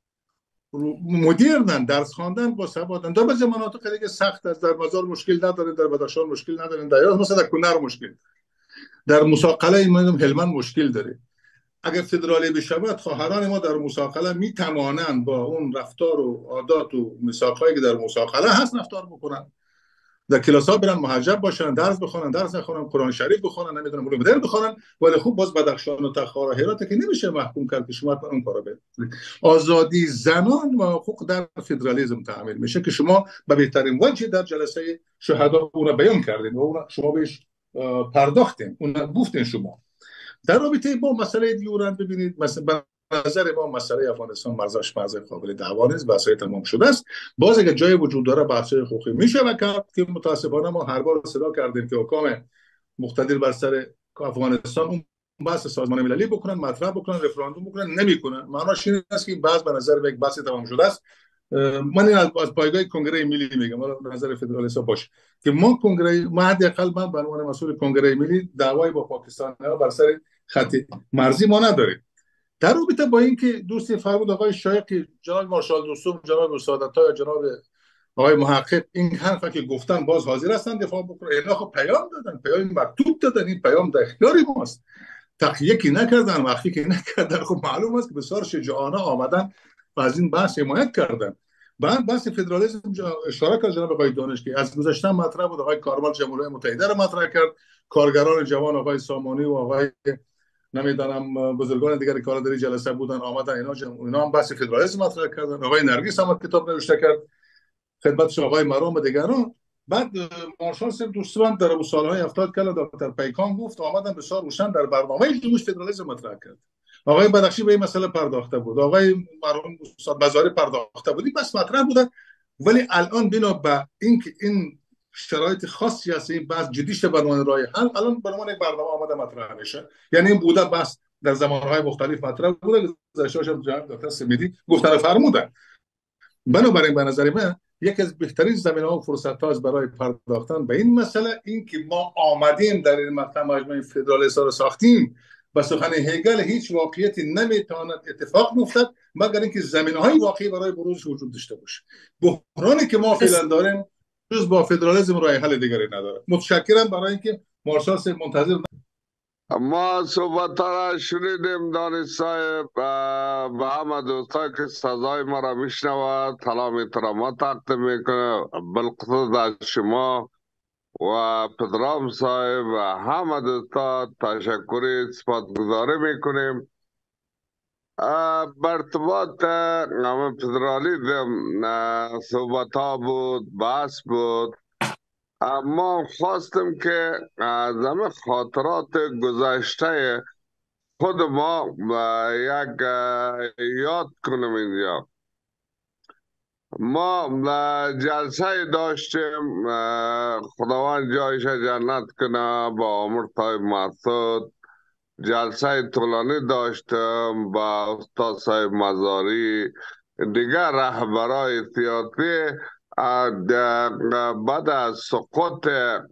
مدرنن، درس خواندن با سوادن. در بعضی مناطق دیگه سخت است، در مزار مشکل ندارن، در بدخشان مشکل ندارن، در یاد مثلا در کنر مشکل، در مساقله این هلمند مشکل داره. اگر فدرالی بشود خواهران ما در مساقله می توانند با اون رفتار و عادات و میثاقایی که در مساقله هست رفتار بکنن، در کلاس ها برن محجب باشن، درس بخونن، درس نخونن، قرآن شریف بخونن، نمیدونم علوم دین بخونن، ولی خوب باز بدخشان و تخار و هرات که نمیشه محکوم کرد که شما اون کارا برید. آزادی زنان و حقوق در فدرالیسم تعمیل میشه که شما به بهترین وجه در جلسه شهدا اون بیان کردین و اون شما بهش پرداختین، اون گفتین. شما در رابطه با مسئله دیورند ببینید، مثلا به نظر ما مسئله افغانستان مرزش مرز قابل دعوا نیست، بحث‌های تمام شده است. باز اگه جای وجود داره بحث‌های حقوقی میشه کرد که متاسفانه ما هر بار صدا کردیم که حکام مقتدر بر سر افغانستان اون بحث سازمان مللی بکنن، مطرح بکنن، رفراندوم بکنن، نمیکنن. معناش این است که بعض به نظر یک بحث تمام شده است. من این از پایگاه کنگره ملی میگم، ولی نظر فدرالیستا باشه که ما کنگره، ما حداقل من به عنوان مسئول کنگره ملی دعوای با پاکستان بر سر خط مرزی ما نداریم. در رابطه با اینکه دوست فرمود آقای شایقی، جناب مارشال دوستم، جناب سعادت‌ها، جناب آقای محقق این حرفی که گفتن باز حاضر هستن دفاع بکنن. اینا خب پیام دادن، پیام مکتوب دادن، این پیام در اختیار ماست. تقییکی نکردن، وقتی که نکردن خب معلوم است که بسیار شجاعانه آمدن و از این بحث حمایت کردن. بعد بحث فدرالیسم اشاره کرد جناب آقای دانشگاهی، از گذشته مطرح بود، آقای کارمل جمهوری متحده رو مطرح کرد، کارگران جوان آقای سامانی و آقای نمیدونم بزرگان دیگر کار در جلسه بودن آمدن، اینا جم... اینا هم بحث فدرالیسم مطرح کردن. آقای نرگس هم کتاب نوشته کرد خدمت آقای مرام و دیگران. بعد مارشال سر دوستان در سالهای هفتاد کلا دکتر پیکان گفت، آمدن بسیار روشن در برنامه جمهوری فدرالیسم مطرح کرد. آقای بدخشی به این مسئله پرداخته بود، آقای مرحوم استاد بازاری پرداخته بود، بس مطرح بودن. ولی الان بنا به اینکه این شرایط خاصی هست، این بحث جدی شده برنامه راه حل، الان برنامه یک برنامه آمده مطرح میشه. یعنی این بوده بحث در زمانهای مختلف مطرح بوده، گذشته‌اش جناب دکتر سمیدی گفتن فرمودن. بنابراین به نظر من یکی از بهترین زمینه‌ها و فرصت‌ها است برای پرداختن به این مسئله، این که ما آمدیم در این مقطع مجموعه فدرالیستا رو ساختیم. به سخن هگل هیچ واقعیتی نمیتواند اتفاق بیفتد مگر اینکه زمینه‌های واقعی برای بروز وجود داشته باشه. بحرانی که ما فعلا داریم جز با فدرالیسم راه حل دیگری نداره. متشکرم برای اینکه مارشال صاحب منتظر. ما صحبت را شنیدیم دانی صاحب، به همه دوستا که سزای ما را میشنود سلام احترامات تقدیم میکنه، بالخصوص از شما و پدرام صاحب و همه دوستا تشکری سپاسگزاری میکنیم. برتباط همه فدرالیزم صحبت ها بود، بحث بود. ما خواستم که از همه خاطرات گذشته خود ما یک یاد کنیم. اینجا ما جلسه داشتیم، خداوند جایش جنت کنه، با عمر طایب مسعود. جلسه طولانی داشتم با استاد صاحب مزاری، دیگر رهبرای سیاسی. بعد از سقوط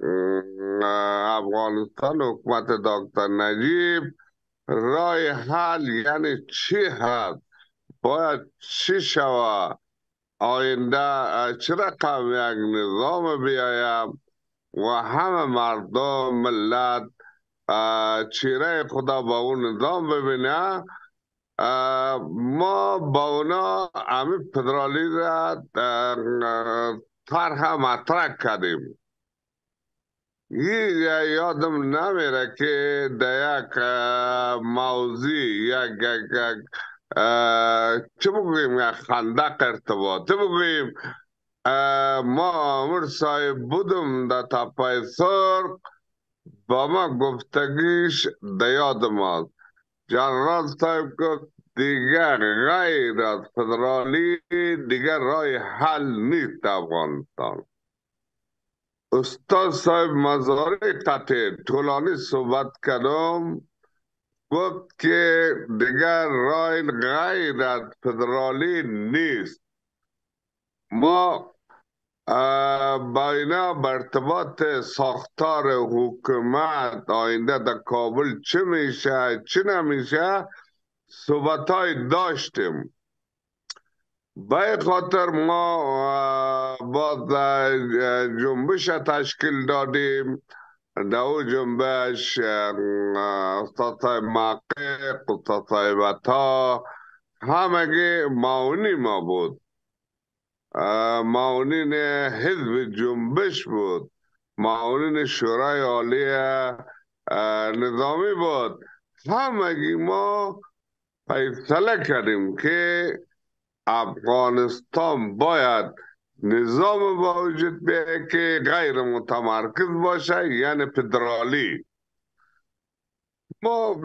افغانستان حکومت دکتر نجیب، راه حل یعنی چی هست، باید چی شود، آینده چه رقم یک نظام بیایم و همه مردم ملت چیره خدا با اون نظام ببینه. ما با اونا همین فدرالی را طرح مطرح کردیم. یه یادم نمیره که در یک موضوع یک یک چه بگوییم یک خندق ارتباطی بگوییم، ما امیر صاحب بودم در تپه سرخ، با ما گفتگیش در یاد ما جنرال صاحب گفت دیگر غیر از فدرالی دیگر رای حل نیست افغانستان. استاد صاحب مزاری قطع طولانی صحبت کردم، گفت که دیگر رای غیر از فدرالی نیست. ما با اینا برتباط ساختار حکومت آینده در کابل چه میشه چه نمیشه صحبت های داشتیم. به خاطر ما با جنبش تشکیل دادیم. در او جنبش استاد صاحب محقق، استاد صاحب عطا همگی معاونی ما بود، معاونین حزب جنبش بود، معاونین شورای عالی نظامی بود. همگی ما فیصله کردیم که افغانستان باید نظام با وجود بیاید که غیر متمرکز باشه، یعنی فدرالی. ما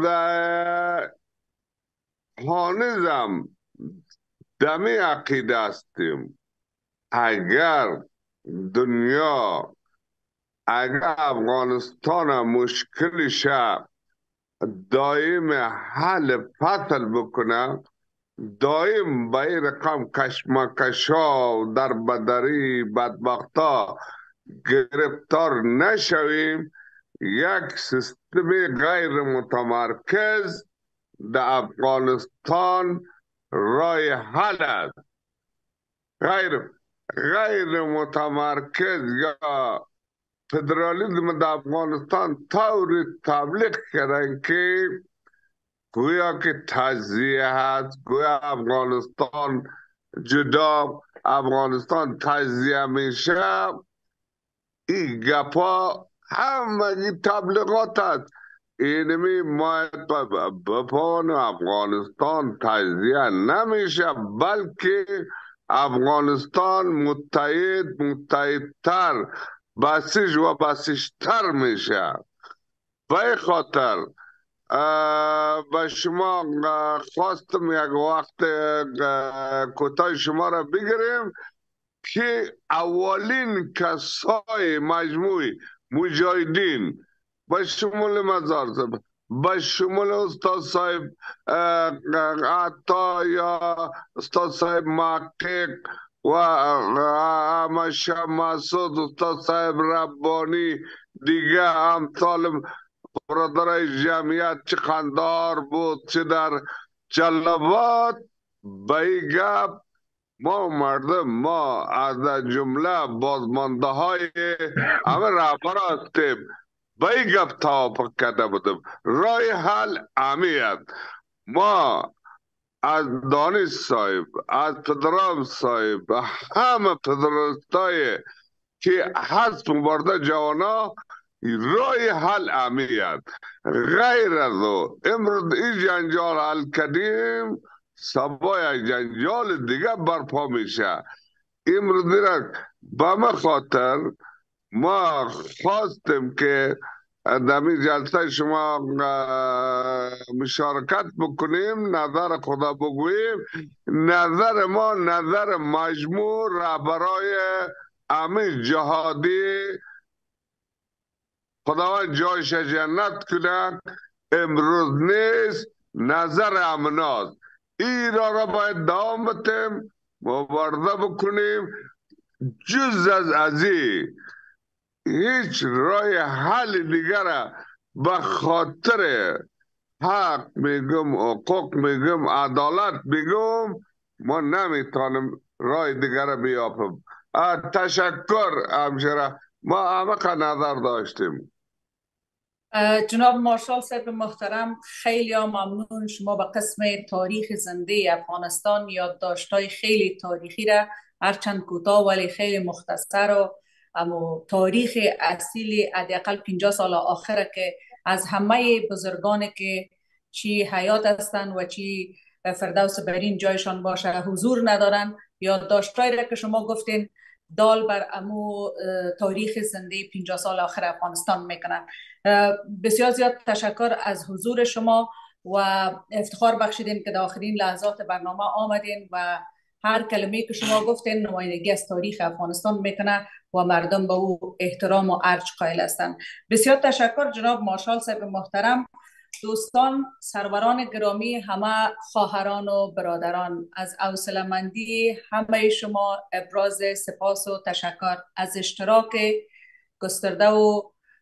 هانوزم دمی عقیده هستیم اگر دنیا اگر افغانستان مشکلش دائم حل فصل بکنه، دائم به این رقم کشمکشا در بدری بدبختا گرفتار نشویم، یک سیستم غیر متمرکز در افغانستان رای حل است. غیر غیر متمرکز یا فدرالیسم در افغانستان طوری تبلیغ کردن که گویا که تجزیه هست، گویا افغانستان جدا، افغانستان تجزیه میشه. این گپا همگی تبلیغات هست. اینمی ما بپان افغانستان تجزیه نمیشه، بلکه افغانستان متحد متحدتر بسیج و بسیجتر میشه. به خاطر به شما خواستم یک وقت کوتاه شما را بگیریم که اولین کسای مجموعی مجاهدین به شمول مزار صاحب، به شمول استاد صاحب عطا یا استاد صاحب محقق و همشه مسعود، استاد صاحب ربانی، دیگه امثال برادرای جمعیت چه خندار بود چه در جلبات. به این گپ ما مردم ما از جمله بازمانده های همه رهبر هستیم، به این گپ توافق کرده بودیم. رای حل امیت ما از دانش صاحب، از پدرام صاحب، همه پدرستای که هست مبارده جوانا رای حل امیت. غیر از او امروز این جنجال حل کردیم، سبای جنجال دیگه برپا میشه. امروز دیره به ما خاطر ما خواستیم که در این جلسه شما مشارکت بکنیم، نظر خدا بگوییم. نظر ما نظر مجموع رهبرای امین جهادی، خداوند جایش جنت کنه، امروز نیست، نظر امناست. این را باید دوام بتیم، مبارزه بکنیم. جز از ازی هیچ رای حل دیگر به خاطر حق میگم، حقوق میگم، عدالت میگم، ما نمیتونم رای دیگر بیافم. تشکر همشره، ما همه نظر داشتیم. جناب مارشال صاحب محترم، خیلی ممنون. شما به قسم تاریخ زنده افغانستان یادداشت‌های خیلی تاریخی را هرچند کوتاه ولی خیلی مختصر و اما تاریخ اصیل حداقل پنجاه سال آخره که از همه بزرگانی که چی حیات هستند و چی فردوس برین جایشان باشه حضور ندارن، یادداشت‌هایی را که شما گفتین دال بر امو تاریخ زنده پنجاه سال آخر افغانستان میکنن. بسیار زیاد تشکر از حضور شما و افتخار بخشیدین که در آخرین لحظات برنامه آمدین و هر کلمه که شما گفتین نمایندگی از تاریخ افغانستان میکنه و مردم به او احترام و ارج قائل هستند. بسیار تشکر جناب مارشال صاحب محترم. دوستان، سروران گرامی، همه خواهران و برادران، از حوصله‌مندی همه شما ابراز سپاس و تشکر از اشتراک گسترده و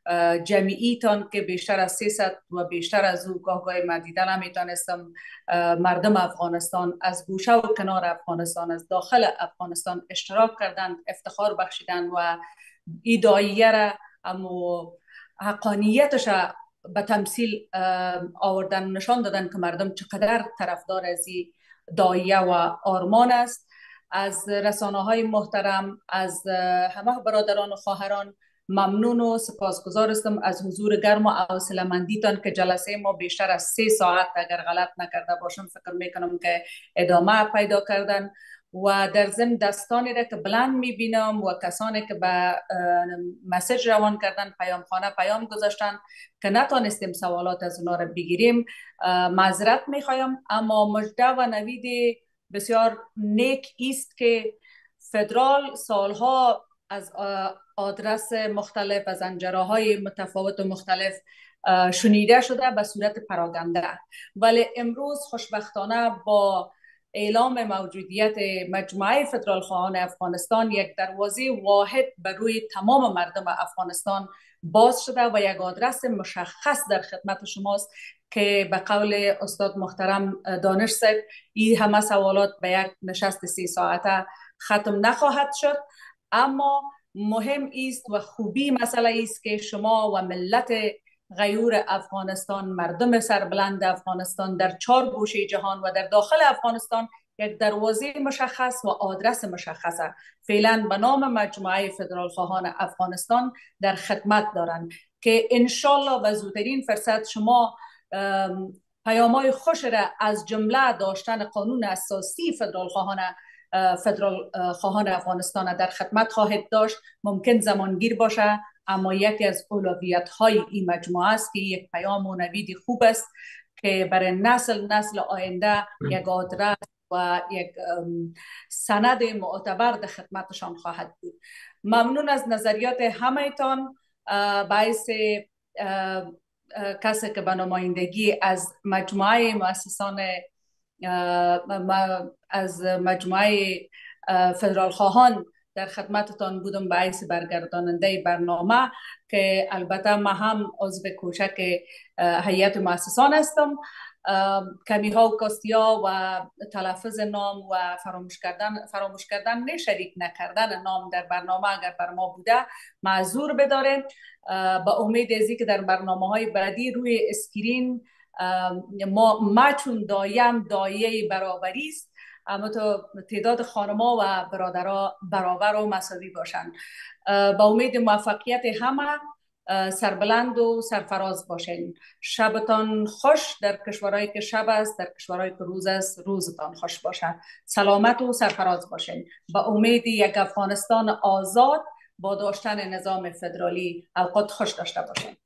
جمعیتان که بیشتر از سیصد و بیشتر از او گاه گاهی من دیدن نمیتونستم مردم افغانستان از گوشه و کنار افغانستان از داخل افغانستان اشتراک کردند، افتخار بخشیدند و این داعیه را اما حقانیتش به تمثیل آوردن، نشان دادن که مردم چقدر طرفدار از این داعیه و آرمان است. از رسانه های محترم، از همه برادران و خواهران ممنون و سپاسگزار هستم از حضور گرم و حوصله‌مندیتان که جلسه ما بیشتر از سه ساعت اگر غلط نکرده باشم فکر میکنم که ادامه پیدا کردن و در ضمن دستانی را که بلند میبینم و کسانی که به مسیج روان کردن پیام خانه پیام گذاشتن که نتانستیم سوالات از اونا را بگیریم معذرت میخوایم، اما مجده و نوید بسیار نیک است که فدرال سالها از آدرس مختلف از انجراهای متفاوت و مختلف شنیده شده به صورت پراگنده، ولی امروز خوشبختانه با اعلام موجودیت مجموعه فدرال خواهان افغانستان یک دروازه واحد بر روی تمام مردم افغانستان باز شده و یک آدرس مشخص در خدمت شماست که به قول استاد محترم دانش صاحب این همه سوالات به یک نشست سی ساعته ختم نخواهد شد. اما مهم است و خوبی مسئله است که شما و ملت غیور افغانستان، مردم سربلند افغانستان در چهار گوشه جهان و در داخل افغانستان یک دروازه مشخص و آدرس مشخصه فعلا به نام مجموعه فدرال خواهان افغانستان در خدمت دارند که انشالله به زودترین فرصت شما پیام‌های خوش را از جمله داشتن قانون اساسی فدرال خواهان فدرال خواهان افغانستان در خدمت خواهد داشت. ممکن زمانگیر باشه اما یکی از اولویت های این مجموعه است که یک پیام و نوید خوب است که برای نسل نسل آینده یک آدرس و یک سند معتبر در خدمتشان خواهد بود. ممنون از نظریات همه‌تان. باعث کسی که به نمایندگی از مجموعه مؤسسان از مجموعه فدرال خواهان در خدمتتان بودم باعث برگرداننده برنامه که البته من هم عضو کوچک هیئت مؤسسان هستم. کمی ها و کاستی ها و تلفظ نام و فراموش کردن فراموش کردن نه شریک نکردن نام در برنامه اگر بر ما بوده معذور بدارین. با امید ازی که در برنامه های بعدی روی اسکرین ما ما چون دایم دایه برابری است اما تو تعداد خانما و برادرها برابر و مساوی باشند. با امید موفقیت همه سربلند و سرفراز باشین. شبتان خوش در کشورهایی که شب است، در کشورهایی که روز است روزتان خوش باشد. سلامت و سرفراز باشین. با امید یک افغانستان آزاد با داشتن نظام فدرالی. اوقات خوش داشته باشین.